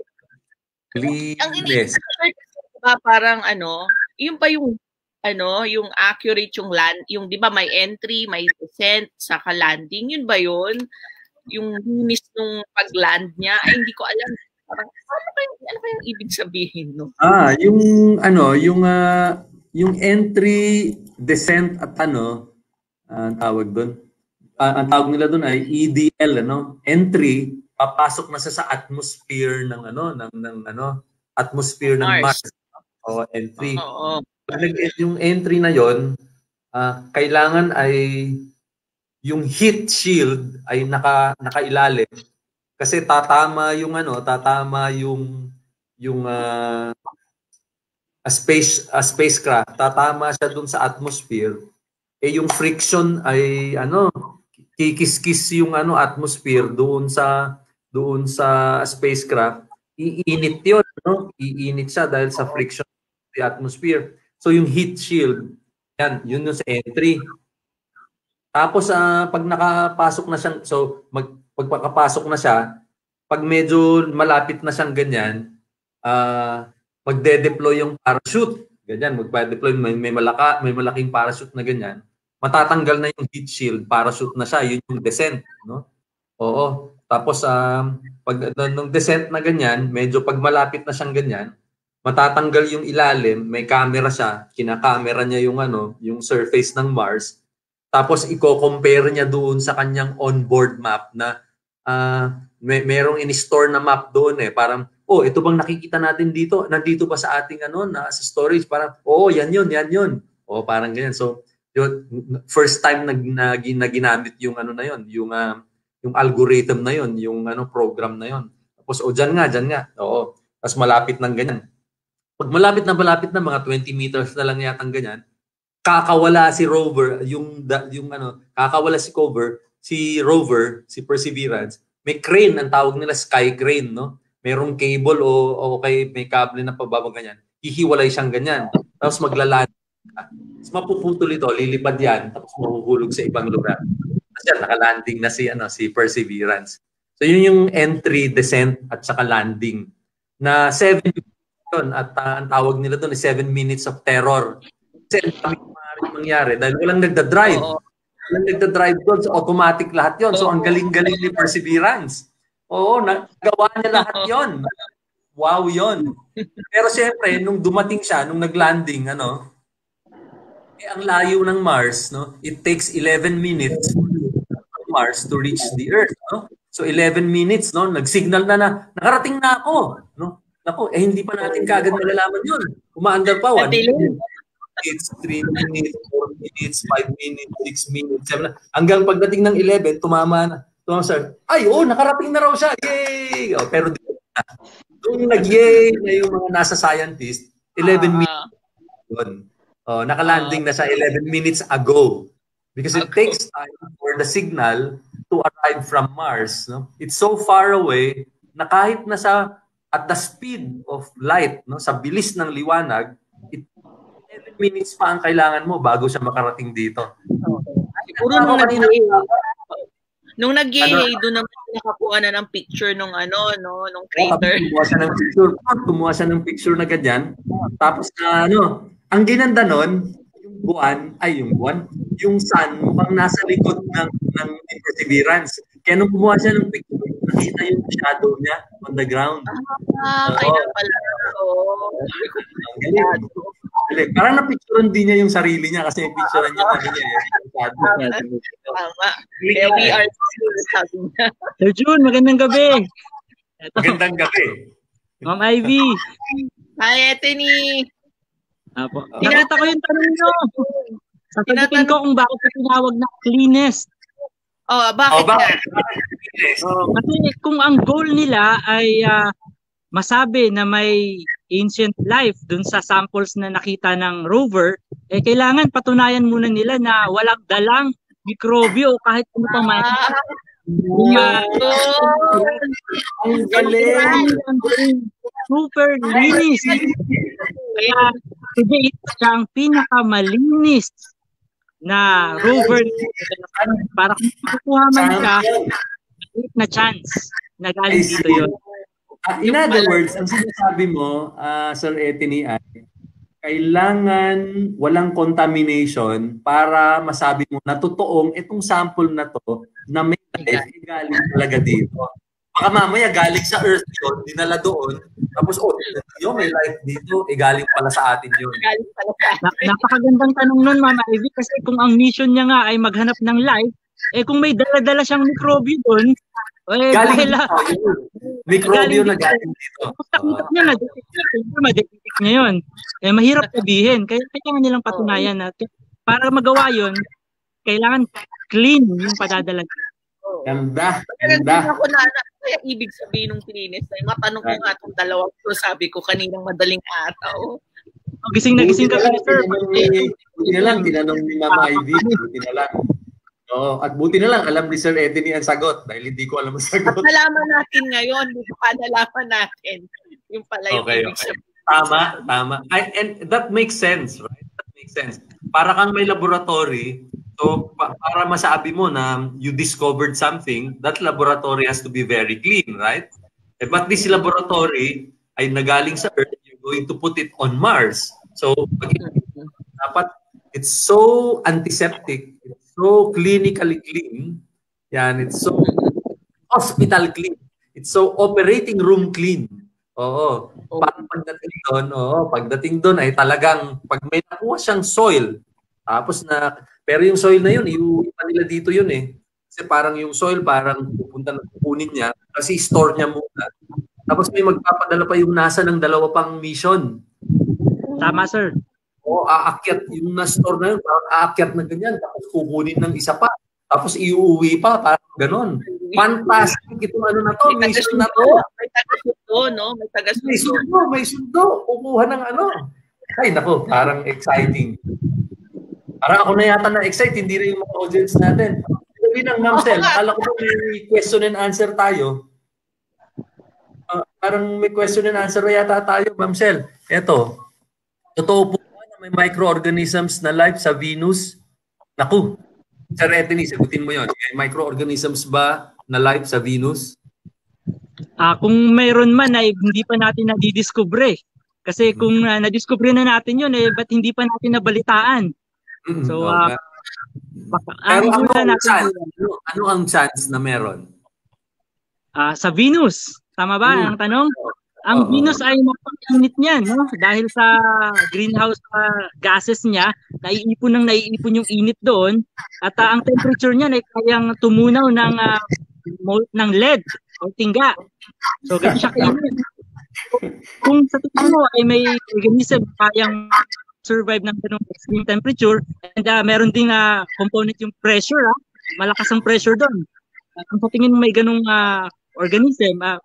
Cleanness. Ang parang, ano, yung pa yung, ano, yung accurate yung land, yung, di ba, may entry, may descent, saka landing, yun ba yun? Yung linis nung pag-land niya, ay, hindi ko alam. Parang, ano kayong, ano kayong ibig sabihin, no? Ah, yung, ano, yung, uh, yung entry, descent at ano, uh, ang tawag doon. Uh, ang tawag nila doon ay E D L, ano? Entry, papasok na siya sa atmosphere ng ano, ng ng ano, atmosphere ng Mars. Mars. O entry. Oo. Pag yung entry na yon, uh, kailangan ay yung heat shield ay naka nakailalim kasi tatama yung ano, tatama yung yung uh, a space a spacecraft, tatama siya dun sa atmosphere, eh yung friction ay ano, kikis-kis yung ano atmosphere doon sa doon sa spacecraft, iinit yun, no? Iinit siya dahil sa friction of the atmosphere. So yung heat shield, yan, yun yung sa entry. Tapos uh, pag nakapasok na siya, so mag, pagpakapasok na siya, pag medyo malapit na siyang ganyan, uh, magde-deploy yung parachute. Ganyan, magpa-deploy, may, may, malaka, may malaking parachute na ganyan. Matatanggal na yung heat shield, parachute na siya, yun yung descent. No? Oo. Tapos, um, pag nung descent na ganyan, medyo pag malapit na siyang ganyan, matatanggal yung ilalim, may camera siya, kinakamera niya yung ano, yung surface ng Mars, tapos i-compare niya doon sa kanyang onboard map na uh, may merong in-store na map doon eh, parang oh, ito bang nakikita natin dito? Nandito ba sa ating ano, na sa storage? Parang oh, yan yun, yan yun. Oh, parang ganyan. So, yun, first time na, na, na ginamit yung ano na yun, yung uh, yung algorithm na yun, yung ano program na yun. Tapos oh, diyan nga, diyan nga. Oo. Tapos malapit ng ganyan. Pag malapit na malapit na mga twenty meters na lang yatang ganyan, kakawala si rover, yung yung ano, kakawala si cover, si rover, si Perseverance. May crane ang tawag nila, sky crane, no? Merong cable o o kay may cable na pababa ganyan. Hihiwalay siyang ganyan. Tapos maglaland. Tapos mapuputol ito, lilipad yan, tapos mahuhulog sa ibang lugar. Kasi naka-landing na si ano si Perseverance. So yun yung entry, descent at saka landing na seven yun, at uh, ang tawag nila doon is seven minutes of terror. Kasi ang maaaring mangyari dahil walang nagda-drive. Oo. Walang nagda-drive doon, so automatic lahat yon. So ang galing-galing ni Perseverance. Oo, nagawa niya lahat yon. Wow yon. Pero siyempre, nung dumating siya, nung nag-landing, ano, eh, ang layo ng Mars, no? It takes eleven minutes for Mars to reach the Earth, no? So eleven minutes, no? Nag-signal na na, nakarating na ako, no? Nako, eh hindi pa natin kagad malalaman yun. Umaandar pa, one minutes, three minutes, four minutes, five minutes, six minutes, seven. Hanggang pagdating ng eleven, tumama na. Tumama sir, ay, oh, nakarating na raw siya. Yay! Oh, pero nung nag-yay na yung mga nasa scientist, eleven uh, minutes yun. Oh, nakalanding uh, na siya eleven minutes ago. Because it ago. takes time for the signal to arrive from Mars. No? It's so far away na kahit nasa at the speed of light, no, sa bilis ng liwanag, it, eleven minutes pa ang kailangan mo bago siya makarating dito. Siguro okay. nung nag-yay, nung nag-yay, doon naman nakakuha na ng picture nung ano, no, nung crater. Kumuha siya ng picture, kumuha siya ng picture na ganyan. Tapos na, uh, ano, ang ginanda nun, yung buwan, ay yung buwan, yung sun, mukhang nasa likod ng, ng Perseverance. Kaya nung kumuha siya ng picture, nakita yung shadow niya on the ground. Ah, kaya pala. Oo. Galing. Parang na-picturean din niya yung sarili niya kasi picturean niya kami niya. Tama. Kaya we are still sabi niya. Sir June, magandang gabi. Magandang gabi. Ma'am Ivy. Hi, Anthony. Apo. Nakita ko yung tanong niyo. Sasagutin ko kung bakit ito tinawag na cleanest. Oh, bakit? Oh, bakit? Oh, kasi kung ang goal nila ay uh, masabi na may ancient life dun sa samples na nakita ng rover, eh kailangan patunayan muna nila na walang dalang mikrobyo o kahit ano pang may ang galing. Super linis. Kaya today, siya ang pinakamalinis na rover para kung makukuha man ka na chance na galing dito yun. Uh, in other words, ang sinasabi mo, uh, Sir Anthony, ay kailangan walang contamination para masabi mo na totoong itong sample na to na may life ay galing talaga dito. Baka mamaya galing sa Earth yun, dinala doon, tapos oh, yun, may life dito, eh galing pala sa atin yun. Galing pala sa atin. Na, napakagandang tanong nun, Mama Ivy, kasi kung ang mission niya nga ay maghanap ng life, eh kung may dala-dala siyang mikrobyo doon, eh galing dahil dito, mikrobyo na galing dito. Kung niya, ma-detect niya yun. Eh mahirap sabihin, kaya kailangan nilang patunayan na para magawa yun, kailangan clean yung padadala. Ganda, ganda. Ako na, kaya ibig sabihin ng cleanest ay matanong ko nga itong dalawang to, sabi ko kaninang madaling araw. Oh, gising na gising ka, sir. Buti na lang, tinanong ni Mama Ivy, buti na lang. Oh, at buti na lang, alam ni Sir Anthony ang sagot dahil hindi ko alam ang sagot. At nalaman natin ngayon, hindi pa nalaman natin. Yung pala yung okay, ibig okay. sabihin. Tama, tama. I, and that makes sense, right? That makes sense. Para kang may laboratory, so pa, para masabi mo na you discovered something, that laboratory has to be very clean, right? Eh, but this laboratory ay nagaling sa Earth, you're going to put it on Mars. So, dapat it's so antiseptic, it's so clinically clean, yan, it's so hospital clean, it's so operating room clean. Oo. Parang pagdating doon, oo, pagdating doon ay talagang pag may nakuha siyang soil, tapos na, pero yung soil na yun, iuwi pa nila dito yun eh. Kasi parang yung soil, parang pupunta na kukunin niya, kasi store niya muna. Tapos may magpapadala pa yung NASA ng dalawa pang mission. Tama, sir. O, aakyat yung na-store na yun, parang aakyat na ganyan, tapos kukunin ng isa pa, tapos iuwi pa, parang ganon. Fantastic itong ano na to, may mission na to. May taga-sundo, no? May taga-sundo. May sundo, may sundo. Kukuha ng ano. Ay, nako, parang exciting. Parang ako na yata na-excite, hindi rin yung mga audience natin. Sabi ng Ma'am Sel, akala ko may question and answer tayo. Uh, parang may question and answer yata tayo, Ma'am Sel. Eto, totoo po ba na may microorganisms na life sa Venus? Naku, Sir Anthony, sagutin mo yun. May microorganisms ba na life sa Venus? Ah, kung mayroon man ay hindi pa natin nadidiskubre. Kasi kung uh, nadiskubre na natin yun, eh, ba't hindi pa natin nabalitaan? So, uh, baka, pero ano, ang natin chance, ano, ano ang chance na meron? Uh, sa Venus, tama ba hmm. ang tanong? Ang Oo. Venus ay napaka-init niya, no? Dahil sa greenhouse uh, gases niya, naiipon ng naiipon yung init doon, at uh, ang temperature niya ay kayang tumunaw ng uh, ng lead o tingga. So, ganun siya kainit. Kung sa tingin mo ay may organism kayang survive ng ganung extreme temperature, and uh, meron ding uh, component yung pressure, ah. Malakas ang pressure doon. Uh, kung sa tingin mo may ganung uh, organism, uh,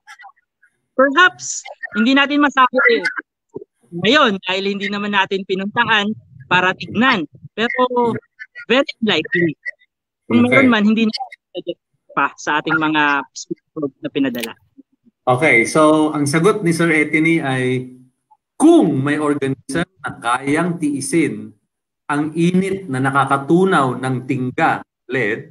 perhaps hindi natin masabi eh, ngayon dahil hindi naman natin pinuntahan para tignan. Pero very likely. Kung okay. meron man, hindi natin pa sa ating mga na pinadala. Okay, so ang sagot ni Sir Anthony ay kung may organism na kayang tiisin ang init na nakakatunaw ng tingga, lead,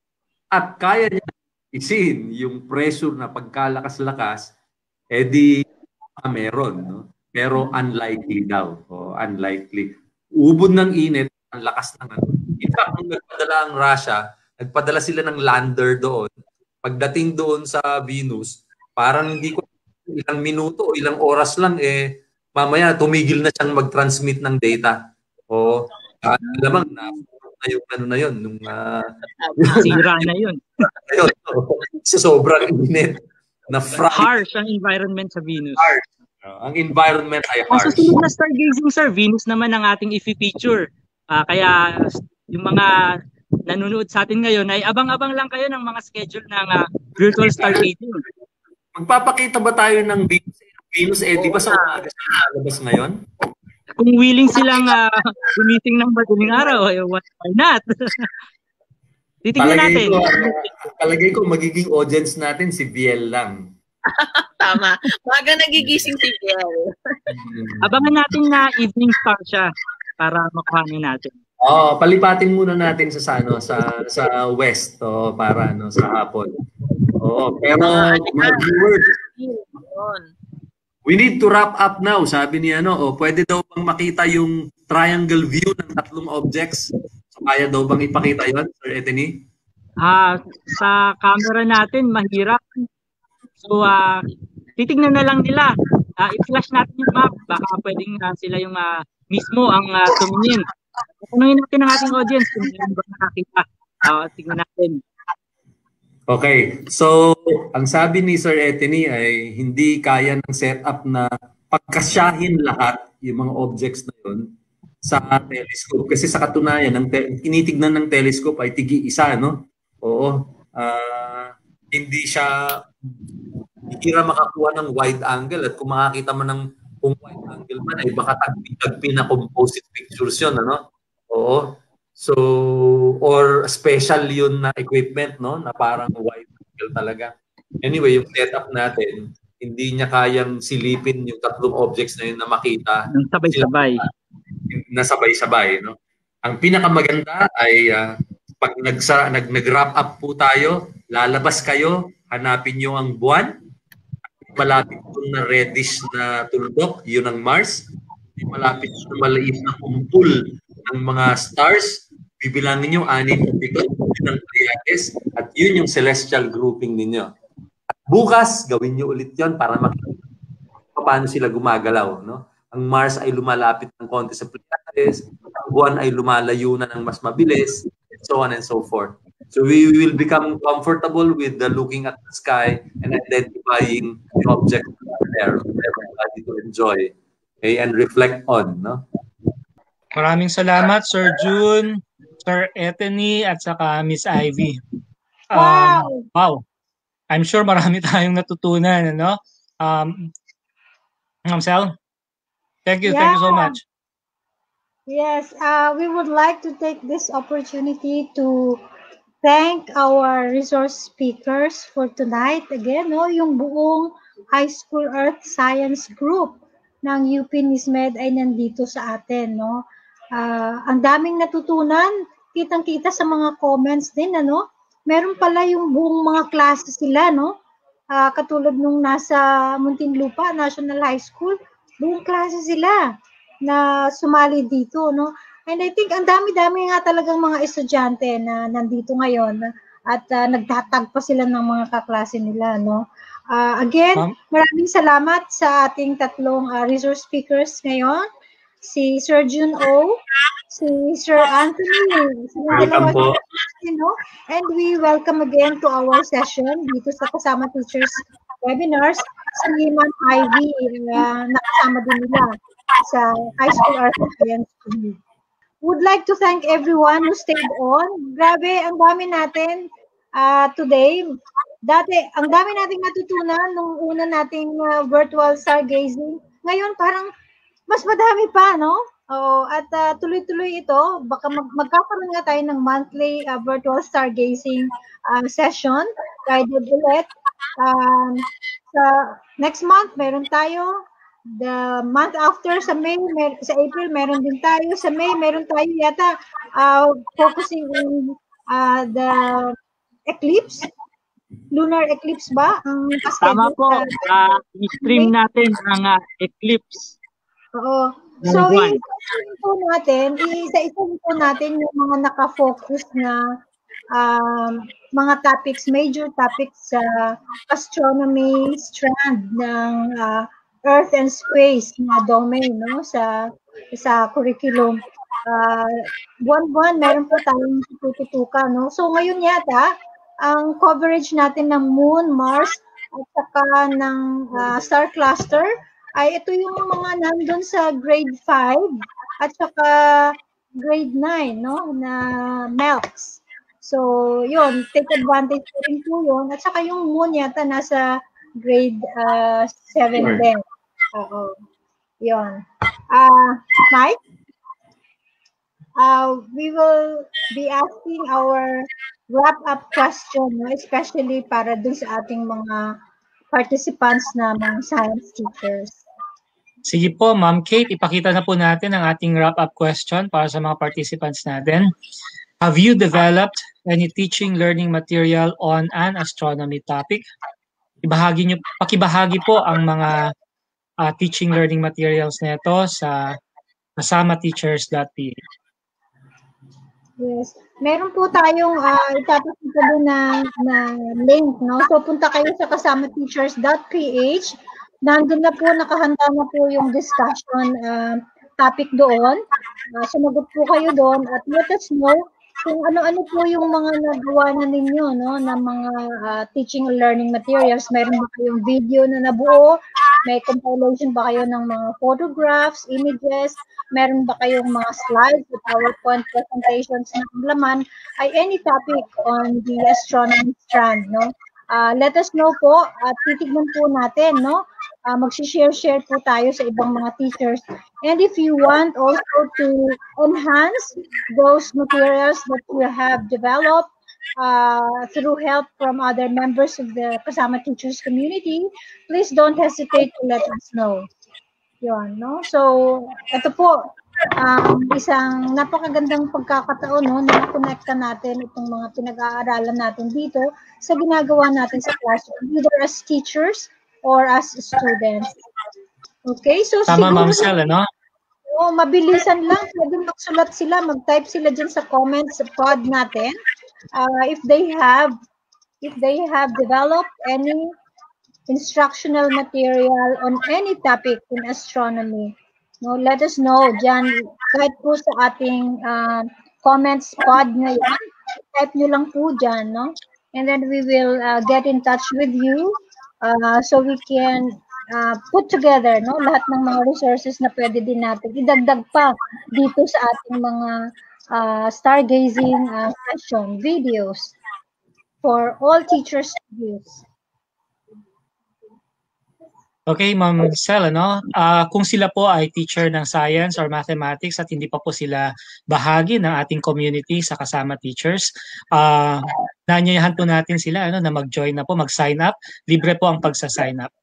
at kaya niya tiisin yung pressure na pagkalakas-lakas, eh di ah, meron, no? Pero unlikely daw. O, unlikely. Ubod ng init, ang lakas ng ano. In fact, nung nagpadala ang Russia, nagpadala sila ng lander doon. Pagdating doon sa Venus, parang hindi ko ilang minuto o ilang oras lang, eh, mamaya tumigil na siyang mag-transmit ng data. O, uh, lamang na, na yung ano na yun, nung uh, sira na yun. Ayun, so, sobrang init. Na harsh ang environment sa Venus. Harsh. Uh, ang environment ay harsh. Sa sunod na stargazing, sir, Venus naman ang ating i-feature. Uh, kaya yung mga nanonood sa atin ngayon ay abang-abang lang kayo ng mga schedule ng uh, virtual stargazing. Magpapakita ba tayo ng Venus? Venus eh, di ba sa umaga siya lalabas ngayon? Kung willing silang uh, gumising ng madaling araw, eh, why not? Titignan natin. Ko, palagay ko magiging audience natin si Biel lang. Tama. Maga nagigising si Biel. Abangan natin na evening star siya para makuhanin natin. Oh, palipatin muna natin sa ano sa sa west oh, para ano sa hapon. Oo, pero mga viewers, we need to wrap up now, sabi ni ano, oh, pwede daw bang makita yung triangle view ng tatlong objects? So, kaya daw bang ipakita yon, Sir Anthony? Ah, sa camera natin mahirap. So, uh, titignan na lang nila. Uh, i-flash natin yung map, baka pwedeng uh, sila yung uh, mismo ang uh, tumingin. Tanungin natin ang ating audience kung meron ba nakakita. Uh, tignan natin. Okay, so ang sabi ni Sir Anthony ay hindi kaya ng setup na pagkasyahin lahat yung mga objects na yun sa telescope. Kasi sa katunayan, ng tinitignan ng telescope ay tigi-isa, no? Oo. Uh, hindi siya, hindi na makakuha ng wide angle. At kung makakita mo ng kung wide angle man, ay baka tagpi-tagpi na composite pictures yun, ano? Oo. So, or special yun na equipment, no? Na parang wide angle talaga. Anyway, yung setup natin, hindi niya kayang silipin yung tatlong objects na yun na makita. Sabay-sabay. Na sabay-sabay, no? Ang pinakamaganda ay uh, pag nagsa, nag, nag-wrap up po tayo, lalabas kayo, hanapin nyo ang buwan. Malapit po na reddish na tuldok, yun ang Mars. Malapit na maliit na kumpul ng mga stars. Bibilangin nyo, anim na pikot, yun ang Pleiades, at yun yung celestial grouping ninyo. At bukas, gawin nyo ulit yon para makita paano sila gumagalaw, no? Ang Mars ay lumalapit ng konti sa Pleiades, ang buwan ay lumalayo na ng mas mabilis, and so on and so forth. So we will become comfortable with the looking at the sky and identifying the objects that are there for everybody to enjoy, okay, and reflect on, no? Maraming salamat, Sir June, Sir Ethany, at saka Miss Ivy. Um, Wow! Wow! I'm sure marami tayong natutunan, ano? Um, Ma'am Sel, thank you, thank you so Yeah. much. Yes, uh, we would like to take this opportunity to thank our resource speakers for tonight. Again, no, yung buong High School Earth Science Group ng U P NISMED ay nandito sa atin, no. Uh, ang daming natutunan, kitang-kita sa mga comments din, ano. Meron pala yung buong mga klase sila, no. Uh, katulad nung nasa Muntinlupa National High School, buong klase sila na sumali dito, no? And I think ang dami-dami nga talagang mga estudyante na nandito ngayon at uh, nagtatag pa sila ng mga kaklase nila, no? Uh, again, Ma'am? maraming salamat sa ating tatlong uh, resource speakers ngayon. Si Sir June O, si Sir Anthony, silang dalawa, Welcome po. no? And we welcome again to our session dito sa KaSaMa Teachers Webinars, si Ma'am Ivy, uh, nakasama din nila sa High School Art Science Community. Would like to thank everyone who stayed on. Grabe, ang dami natin uh, today. Dati, ang dami nating natutunan nung una nating uh, virtual stargazing. Ngayon, parang mas madami pa, no? Oh, at uh, tuloy-tuloy ito. Baka mag magkakaroon nga tayo ng monthly uh, virtual stargazing uh, session. Guided ulit. Um, sa next month, meron tayo. The month after, sa May, mer sa April, meron din tayo. Sa May, meron tayo yata uh, focusing on uh, the eclipse. Lunar eclipse ba? Ang Tama po. Uh, i-stream natin ang uh, eclipse. Oo. So, i-stream po natin, isa-isahin po natin yung mga naka-focus na um, mga topics, major topics sa uh, astronomy strand ng uh, Earth and Space na domain, no, sa sa curriculum. Uh, buwan-buwan meron po tayong tututukan, no. So ngayon yata ang coverage natin ng Moon, Mars at saka ng uh, star cluster ay ito yung mga nandun sa grade five at saka grade nine, no, na melts. So, yun, take advantage ko rin po yun. At saka yung Moon yata nasa grade uh, seven din. Oo. Yun. Uh, Mike? Uh, we will be asking our wrap-up question, no? Especially para dun sa ating mga participants na mga science teachers. Sige po, Ma'am Kate, ipakita na po natin ang ating wrap-up question para sa mga participants natin. Have you developed any teaching learning material on an astronomy topic? Ibahagi nyo, pakibahagi po ang mga uh, teaching learning materials nito sa kasama teachers dot p h. Yes. Meron po tayong uh, ipapakita doon na, na link, no? So, punta kayo sa kasama teachers dot p h. Nandun na po, nakahanda na po yung discussion uh, topic doon. Uh, sumagot po kayo doon at let us know kung ano-ano po yung mga nagawa na ninyo, no, na mga uh, teaching and learning materials. Meron ba kayong video na nabuo? May compilation ba kayo ng mga photographs, images? Meron ba kayong mga slides or PowerPoint presentations na laman? Ay any topic on the astronomy strand, no? Uh, let us know po at titignan po natin, no? Uh, mag-share-share po tayo sa ibang mga teachers. And if you want also to enhance those materials that you have developed uh, through help from other members of the KaSaMa Teachers Community, please don't hesitate to let us know. Yun, no? So, ito po, um, isang napakagandang pagkakataon, no, na connecta natin itong mga pinag-aaralan natin dito sa ginagawa natin sa classroom, either as teachers or as students. Okay, so Tama, siguro, Ma'am Sel, ano? Oh, mabilisan lang, pwede magsulat sila, mag-type sila dyan sa comments sa pod natin. Uh, if they have, if they have developed any instructional material on any topic in astronomy, no, let us know dyan, kahit po sa ating uh, comments pod ngayon, type nyo lang po dyan, no? And then we will uh, get in touch with you uh, so we can uh, put together, no, lahat ng mga resources na pwede din natin idagdag pa dito sa ating mga uh, stargazing uh, session videos for all teachers to use. Okay, Ma'am Sel, ano? Uh, kung sila po ay teacher ng science or mathematics at hindi pa po sila bahagi ng ating community sa KaSaMa Teachers, uh, nanyayahan po natin sila ano, na mag-join na po, mag-sign up. Libre po ang pagsa-sign up.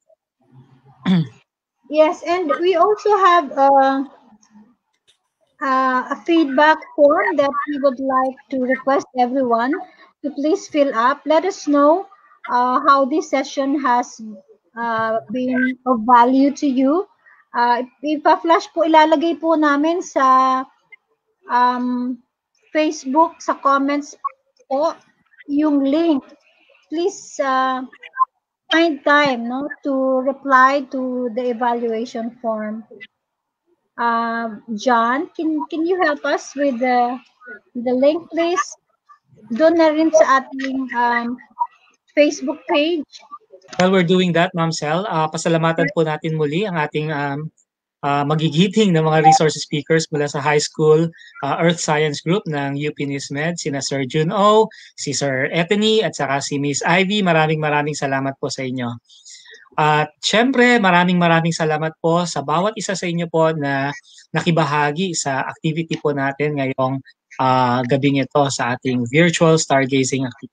Yes, and we also have uh, uh, a feedback form that we would like to request everyone to please fill up. Let us know uh, how this session has uh, been of value to you. Uh, ipa-flash po, ilalagay po namin sa um, Facebook, sa comments po, yung link. Please uh, find time, no, to reply to the evaluation form. Uh, John, can can you help us with the the link, please? Doon na rin sa ating um, Facebook page. While we're doing that, Ma'am Sel, uh, pasalamatan po natin muli ang ating um, uh, magigiting na mga resource speakers mula sa high school uh, Earth Science Group ng U P NISMED, sina Sir Jun O, si Sir Attendees, at saka si Miss Ivy. Maraming maraming salamat po sa inyo. At syempre, maraming maraming salamat po sa bawat isa sa inyo po na nakibahagi sa activity po natin ngayong uh, gabing ito sa ating virtual stargazing activity.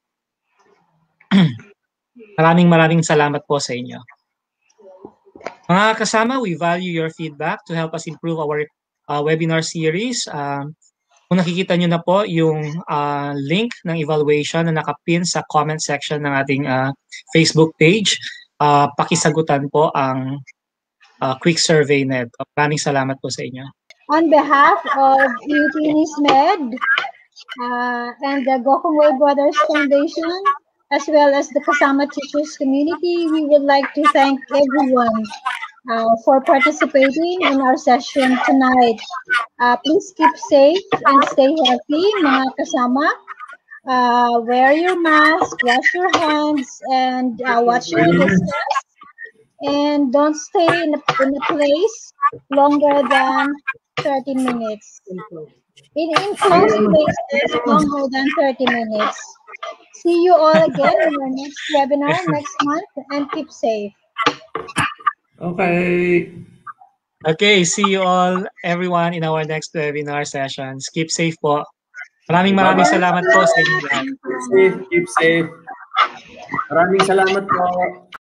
Maraming maraming salamat po sa inyo. Mga kasama, we value your feedback to help us improve our uh, webinar series. Um, kung nakikita nyo na po yung uh, link ng evaluation na nakapin sa comment section ng ating uh, Facebook page, uh, pakisagutan po ang uh, quick survey na ito. Maraming salamat po sa inyo. On behalf of U P NISMED uh, and the Gokongwei Brothers Foundation, as well as the KaSaMa Teachers Community, we would like to thank everyone uh, for participating in our session tonight. Uh, please keep safe and stay healthy, mga kasama. Uh, wear your mask, wash your hands, and uh, watch your distance. And don't stay in a, in a place longer than thirty minutes. In, in closed places, longer than thirty minutes. See you all again in our next webinar next month, and keep safe. Okay. Okay, see you all, everyone, in our next webinar sessions. Keep safe po. Maraming maraming salamat po sa inyo lahat. Keep safe, keep safe. Maraming salamat po.